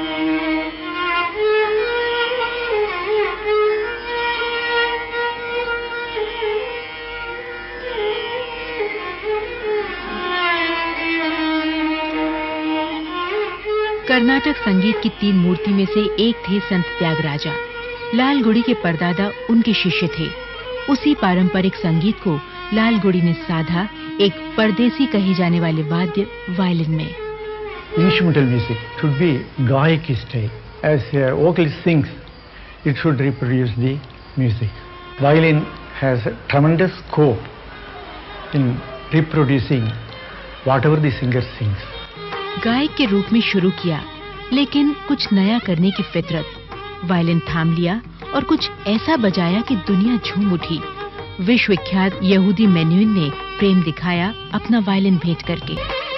[SPEAKER 23] कर्नाटक संगीत की तीन मूर्ति में से एक थे संत त्यागराजा। लालगुडी के परदादा उनके शिष्य थे। उसी पारंपरिक संगीत को लालगुडी ने साधा एक परदेसी कहे जाने वाले वाद्य वायलिन में।
[SPEAKER 24] Instrumental music should be Gayaki style. As a vocalist sings, it should reproduce the music. Violin has a tremendous scope in reproducing whatever the singer sings.
[SPEAKER 23] गायक के रूप में शुरू किया, लेकिन कुछ नया करने की फितरत। वायलिन थाम लिया और कुछ ऐसा बजाया कि दुनिया झूम उठी। विश्वविख्यात यहूदी मेन्युइन ने प्रेम दिखाया अपना वायलिन भेंट करके।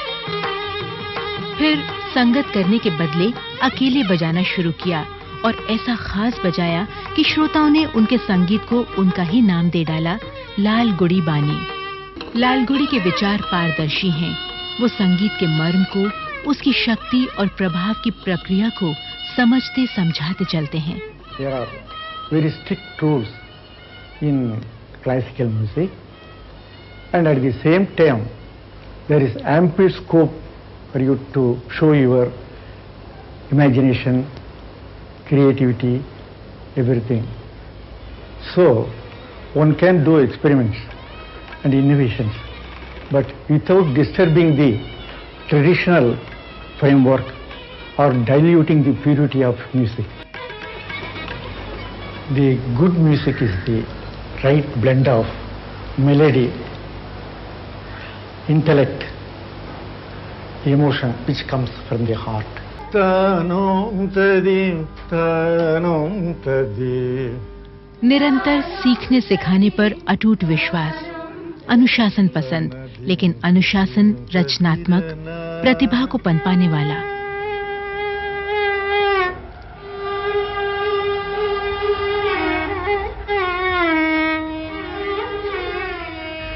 [SPEAKER 23] फिर संगत करने के बदले अकेले बजाना शुरू किया और ऐसा खास बजाया कि श्रोताओं ने उनके संगीत को उनका ही नाम दे डाला, लालगुडी बानी। लालगुडी के विचार पारदर्शी हैं। वो संगीत के मर्म को, उसकी शक्ति और प्रभाव की प्रक्रिया को समझते समझाते चलते हैं।
[SPEAKER 24] There are very strict rules in classical music, and at the same time there is ample scope for you to show your imagination, creativity, everything. So one can do experiments and innovations, but without disturbing the traditional framework or diluting the purity of music. The good music is the right blend of melody, intellect, emotion which comes from the heart.
[SPEAKER 23] निरंतर सीखने सिखाने पर अटूट विश्वास, अनुशासन पसंद, लेकिन अनुशासन रचनात्मक, प्रतिभा को पनपाने वाला।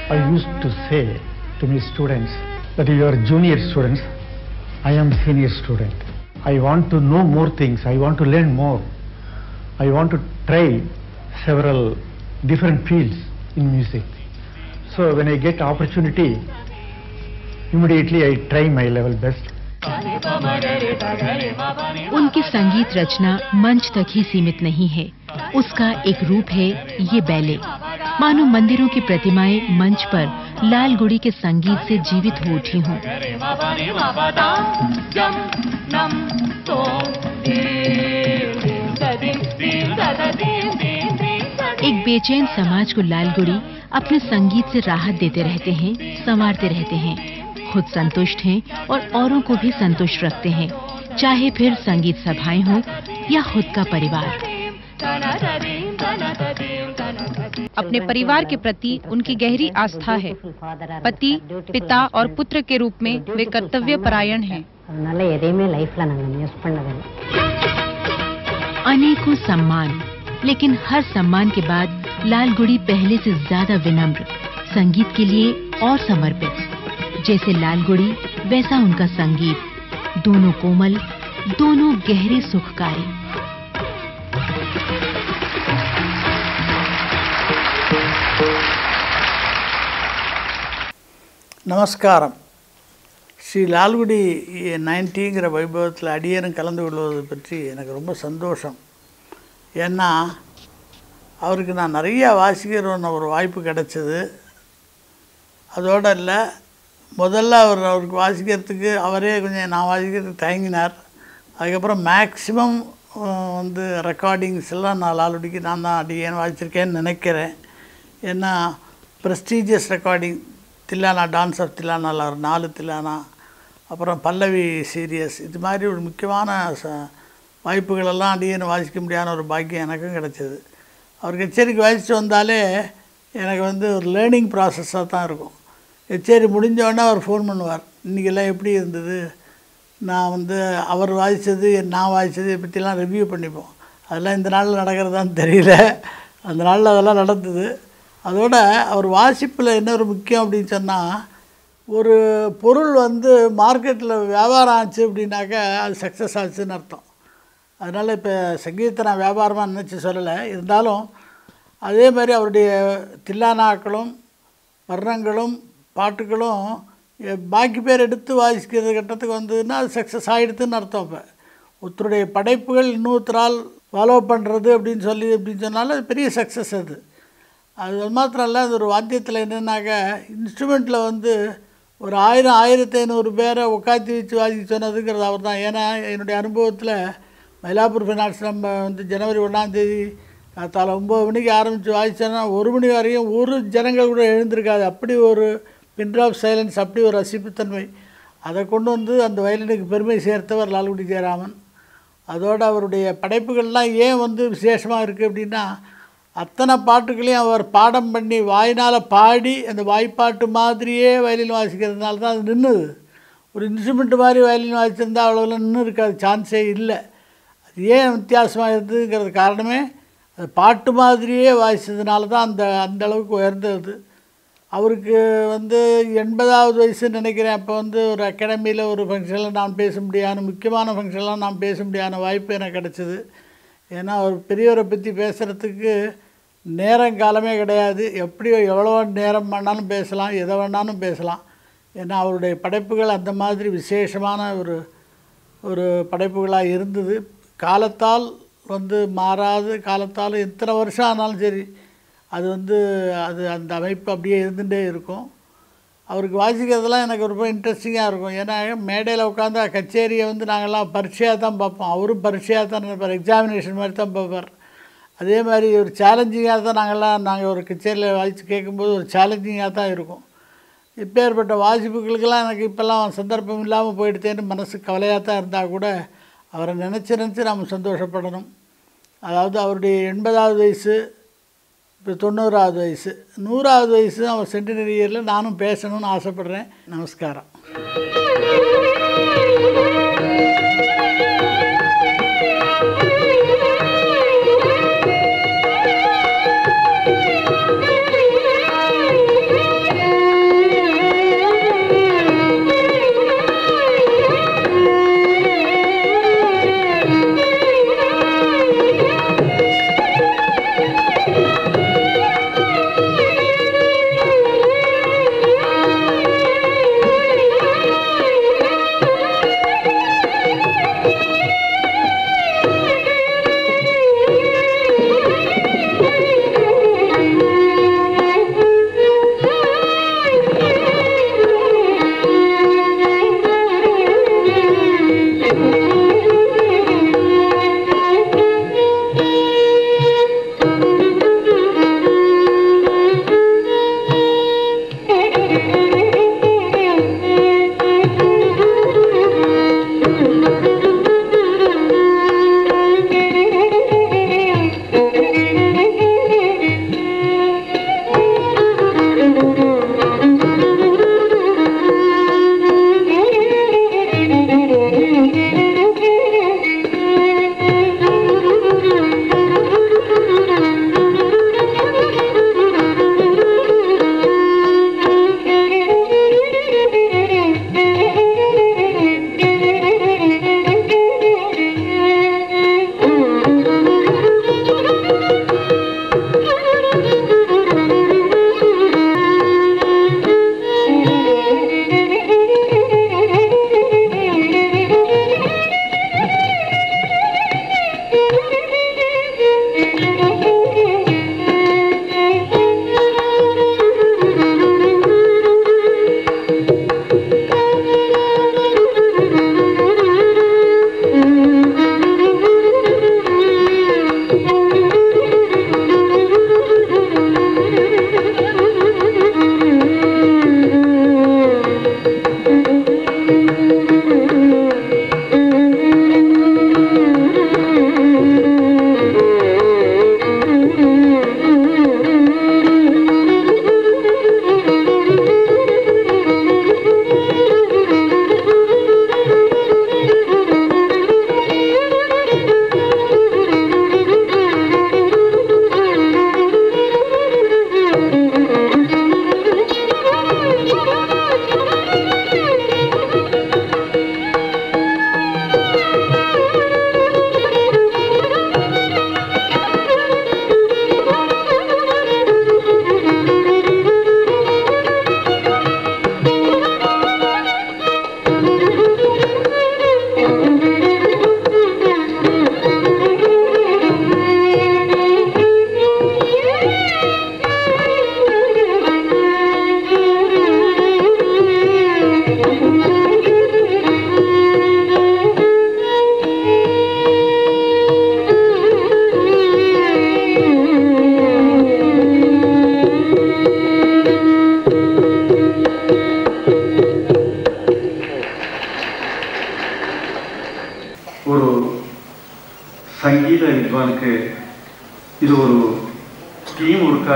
[SPEAKER 24] I used to say to my students that you are junior students, I am senior student. I want to know more things, I want to learn more. I want to try several different fields in music. So when I get opportunity, immediately I try my level best.
[SPEAKER 23] उनकी संगीत रचना मंच तक ही सीमित नहीं है, उसका एक रूप है ये बैले। मानो मंदिरों की प्रतिमाएं मंच पर लाल गुड़ी के संगीत से जीवित हो उठी हों। एक बेचैन समाज को लाल गुड़ी अपने संगीत से राहत देते रहते हैं, संवारते रहते हैं। खुद संतुष्ट हैं और औरों को भी संतुष्ट रखते हैं, चाहे फिर संगीत सभाएं हों या खुद का परिवार।
[SPEAKER 2] अपने परिवार के प्रति उनकी गहरी आस्था है। पति, पिता और पुत्र के रूप में वे कर्तव्य परायण हैं।
[SPEAKER 23] अनेकों सम्मान, लेकिन हर सम्मान के बाद लाल गुड़ी पहले से ज्यादा विनम्र, संगीत के लिए और समर्पित। जैसे लाल गुड़ी वैसा उनका संगीत, दोनों कोमल, दोनों गहरे सुखकारी।
[SPEAKER 3] நமஸ்காரம். ஸ்ரீ லால்குடி நைன்டிங்கிற வைபவத்தில் அடியேனும் கலந்து கொள்வது பற்றி எனக்கு ரொம்ப சந்தோஷம். ஏன்னா அவருக்கு நான் நிறையா வாசிக்கிற ஒரு வாய்ப்பு கிடைச்சது. அதோடு இல்லை, முதல்ல அவர் அவருக்கு வாசிக்கிறதுக்கு அவரே கொஞ்சம் நான் வாசிக்கிறதுக்கு தயங்கினார். அதுக்கப்புறம் மேக்ஸிமம் வந்து ரெக்கார்டிங்ஸ் எல்லாம் நான் லால்குடிக்கு நான் தான் அடியேன்னு வாசிச்சிருக்கேன்னு நினைக்கிறேன். ஏன்னா prestigious recording, thillana, dance of தில்லானாவில் ஒரு நாலு தில்லானா, அப்புறம் பல்லவி சீரியஸ், இது மாதிரி ஒரு முக்கியமான ச வாய்ப்புகளெல்லாம் அடியேன்னு வாசிக்க முடியாத ஒரு பாக்கியம் எனக்கும் கிடச்சிது. அவர் கச்சேரிக்கு வாசித்து வந்தாலே எனக்கு வந்து ஒரு லேர்னிங் ப்ராசஸாக தான் இருக்கும். கச்சேரி முடிஞ்சோடனே அவர் ஃபோன் பண்ணுவார், இன்றைக்கெல்லாம் எப்படி இருந்தது, நான் வந்து அவர் வாசித்தது நான் வாசித்தது இதை பற்றிலாம் ரிவ்யூ பண்ணிப்போம். அதெல்லாம் இந்த நாளில் நடக்கிறதான்னு தெரியல, அந்த நாளில் அதெல்லாம் நடந்தது. அதோடு அவர் வாசிப்பில் என்ன ஒரு முக்கியம் அப்படின்னு சொன்னால், ஒரு பொருள் வந்து மார்க்கெட்டில் வியாபாரம் ஆச்சு அப்படின்னாக்கா அது சக்ஸஸ் ஆச்சுன்னு அர்த்தம். அதனால் இப்போ சங்கீதத்தை நான் வியாபாரமாக நினச்சி சொல்லலை, இருந்தாலும் அதே மாதிரி அவருடைய தில்லானாக்களும் வர்ணங்களும் பாட்டுகளும் பாக்கி பேர் எடுத்து வாசிக்கிற கட்டத்துக்கு வந்ததுன்னா அது சக்ஸஸ் ஆகிடுதுன்னு அர்த்தம். இப்போ ஒருத்தருடைய படைப்புகள் இன்னொருத்தரால் ஃபாலோ பண்ணுறது அப்படின்னு சொல்லி அப்படின்னு சொன்னாலும் அது பெரிய சக்ஸஸ். அது அது மாத்திரம் இல்லை, அது ஒரு வாத்தியத்தில் என்னென்னாக்கா இன்ஸ்ட்ருமெண்ட்டில் வந்து ஒரு ஆயிரம் ஆயிரத்தி ஐநூறு பேரை உட்காத்தி வச்சு வாசிக்க சொன்னதுங்கிறது அவர் தான். ஏன்னா என்னுடைய அனுபவத்தில் மயிலாப்பூர் ஃபினான்ஸ் நம்ம வந்து ஜனவரி ஒன்றாந்தேதி காத்தால ஒம்பது மணிக்கு ஆரம்பித்து வாசித்தோன்னா ஒரு மணி வரையும் ஒரு ஜனங்கள் கூட எழுந்திருக்காது. அப்படி ஒரு பின் ஆஃப் சைலன்ஸ், அப்படி ஒரு ரசிப்புத்தன்மை. அதை கொண்டு வந்து அந்த வயலினுக்கு பெருமை சேர்த்தவர் லால்குடி ஜெயராமன். அதோடு அவருடைய படைப்புகள்லாம் ஏன் வந்து விசேஷமாக இருக்குது அப்படின்னா, அத்தனை பாட்டுகளையும் அவர் பாடம் பண்ணி வாயினால் பாடி அந்த வாய்ப்பாட்டு மாதிரியே வயலின் வாசிக்கிறதுனால தான் அது நின்றுது. ஒரு இன்ஸ்ட்ருமெண்ட்டு மாதிரி வயலின் வாசிச்சிருந்தால் அவ்வளோலாம் நின்று இருக்காது, சான்ஸே இல்லை. அது ஏன் வித்தியாசமாக இருந்ததுங்கிறது காரணமே அது பாட்டு மாதிரியே வாசித்ததுனால தான் அந்த அந்த அளவுக்கு உயர்ந்தது. அவருக்கு வந்து எண்பதாவது வயசுன்னு நினைக்கிறேன். அப்போ வந்து ஒரு அகாடமியில் ஒரு ஃபங்க்ஷனில் நான் பேச முடியாத முக்கியமான ஃபங்க்ஷன்லாம் நான் பேச முடியாத வாய்ப்பு எனக்கு கிடச்சிது. ஏன்னா அவர் பெரியவரை பற்றி பேசுகிறதுக்கு நேரம் காலமே கிடையாது. எப்படியோ எவ்வளோ நேரம் வேணாலும் பேசலாம், எதை வேணாலும் பேசலாம். ஏன்னா அவருடைய படைப்புகள் அந்த மாதிரி விசேஷமான ஒரு ஒரு படைப்புகளாக இருந்தது. காலத்தால் வந்து மாறாது, காலத்தால் எத்தனை வருஷம் ஆனாலும் சரி அது வந்து அது அந்த அமைப்பு அப்படியே இருந்துகிட்டே இருக்கும். அவருக்கு வாசிக்கிறதுலாம் எனக்கு ரொம்ப இன்ட்ரெஸ்டிங்காக இருக்கும். ஏன்னா மேடையில் உட்காந்து கச்சேரியை வந்து நாங்கள்லாம் பரீட்சையாக தான் பார்ப்போம், அவரும் பரீட்சையாக தான் நினைப்பார், எக்ஸாமினேஷன் மாதிரி தான் பார்ப்பார். அதே மாதிரி ஒரு சேலஞ்சிங்காக தான் நாங்கள்லாம் நாங்கள் ஒரு கச்சேரியில் வாசித்து கேட்கும்போது ஒரு சேலஞ்சிங்காக தான் இருக்கும். இப்பேற்பட்ட வாசிப்புகளுக்கெல்லாம் எனக்கு இப்போல்லாம் சந்தர்ப்பம் இல்லாமல் போயிடுத்தேன்னு மனசு கவலையாக தான் இருந்தால் கூட அவரை நினச்சி நினச்சி நாம் சந்தோஷப்படணும். அதாவது அவருடைய எண்பதாவது வயசு, இப்போ தொண்ணூறாவது வயசு, நூறாவது வயசு அவர் சென்டினரி இயரில் நானும் பேசணும்னு ஆசைப்பட்றேன். நமஸ்காரம்.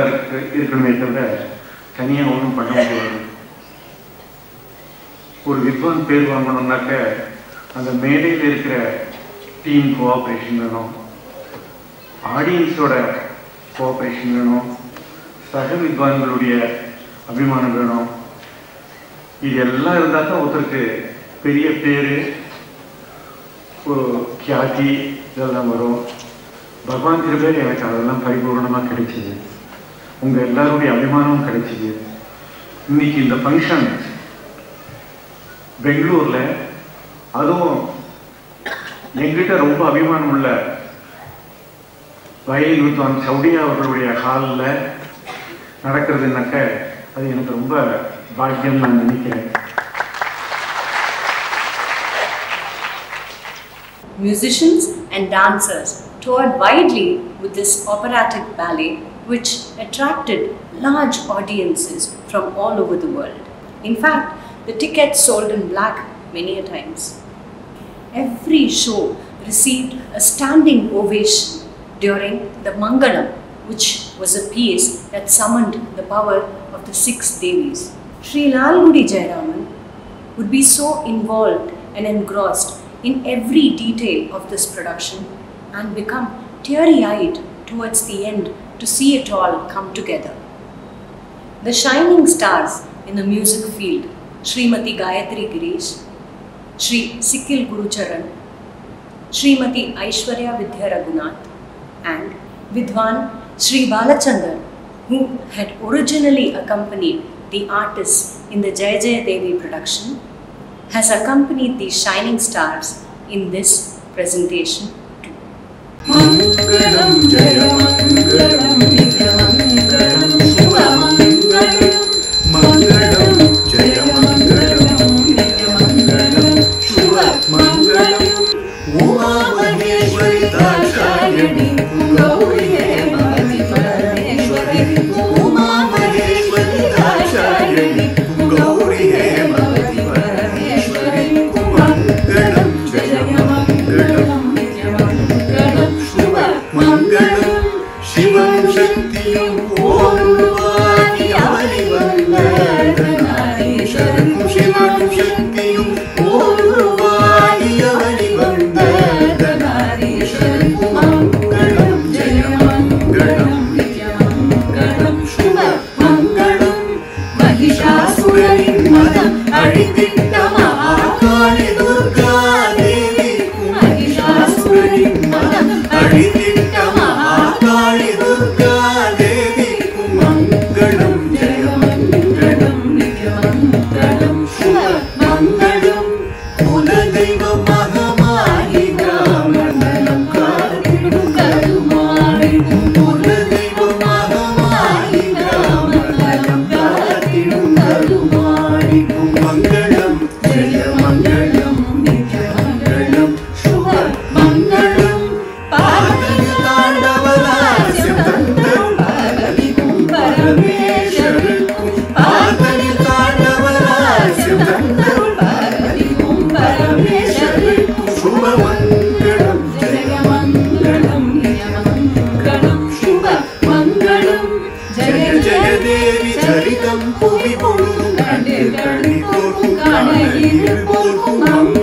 [SPEAKER 24] தான் இருக்கு இருக்கணுமே தவிர தனியாக ஒன்றும் பண்ண முடியாது. ஒரு வித்வான் பேர் வாங்கணும்னாக்க அந்த மேடையில் இருக்கிற டீம் கோஆப்ரேஷன் வேணும், ஆடியன்ஸோட கோஆப்ரேஷன் வேணும், சக வித்வான்களுடைய அபிமானம் வேணும். இது எல்லாம் இருந்தால் தான் ஒருத்தருக்கு பெரிய பேர், ஒரு கியாதி இதெல்லாம் வரும். பகவான் கிருபை எனக்கு அதெல்லாம் பரிபூர்ணமாக கிடைச்சிது. உங்கள் எல்லாருடைய அபிமானமும் கிடைச்சிது. இன்னைக்கு இந்த ஃபங்க்ஷன் பெங்களூரில், அதுவும் எங்கிட்ட ரொம்ப அபிமானம் உள்ள வயலின் வித்வான் சௌடியா அவர்களுடைய ஹாலில் நடக்கிறதுனாக்க அது எனக்கு ரொம்ப பாக்கியம் நான் நினைக்கிறேன்.
[SPEAKER 1] Musicians and dancers toured widely with this operatic ballet, which attracted large audiences from all over the world. In fact, the tickets sold in black many a times. Every show received a standing ovation during the Mangalam, which was a piece that summoned the power of the six Devis. Sri Lalgudi Jayaraman would be so involved and engrossed in every detail of this production and become teary-eyed towards the end to see it all come together. The shining stars in the music field, Srimati Gayatri Girish, Sri Sikil Gurucharan, Srimati Aishwarya Vidya Raghunath, and Vidwan Sri Balachandar, who had originally accompanied the artists in the Jaya Jaya Devi production, has accompanied these shining stars in this presentation too. Mangalam Jaya Mangalam Nitya Mangalam Shiva Mangalam Mangalam Jaya Mangalam Nitya Mangalam Shiva Mangalam Uma Maheshwari Dashayani Gauri Hemati Parameshwari Uma Maheshwari Dashayani Gauri Hemati Parameshwari Mangalam Jaya Mangalam Nitya Mangalam Shiva Mangalam Shivam Shaktiyam Oruvani Avali Vandadhanari Sharam Shivam Shaktiyam Oruvani Avali Vandadhanari Sharam Mangalam Jaya Mangalam Nitya Mangalam Shiva Mangalam Mahishasurin Madam Adithitta Mahakali Durga Devi Mahishasurin Madam Adithitta Mahakali Durga Devi Mangalam Jaya Mangalam Nitya Mangalam Shiva Mangalam Kuladaiva Mahamahi Mangalam Karthidum Karumari Kuladaiva Mahamahi Mangalam Karthidum Karumari Mangalam Jaya Mangalam Nitya Mangalam Shiva Mangalam Parvati Tandavalasa Tandaram Parvatikum Parameshwarikum Parvati Tandavalasa Tandaram Parvatikum Parameshwarikum Shiva Mangalam Jaya Mangalam Nitya Mangalam Shiva Mangalam Jaya Jaya Devi Charitam Puvi Polum Kande Kani Polum Kana Hiri Polum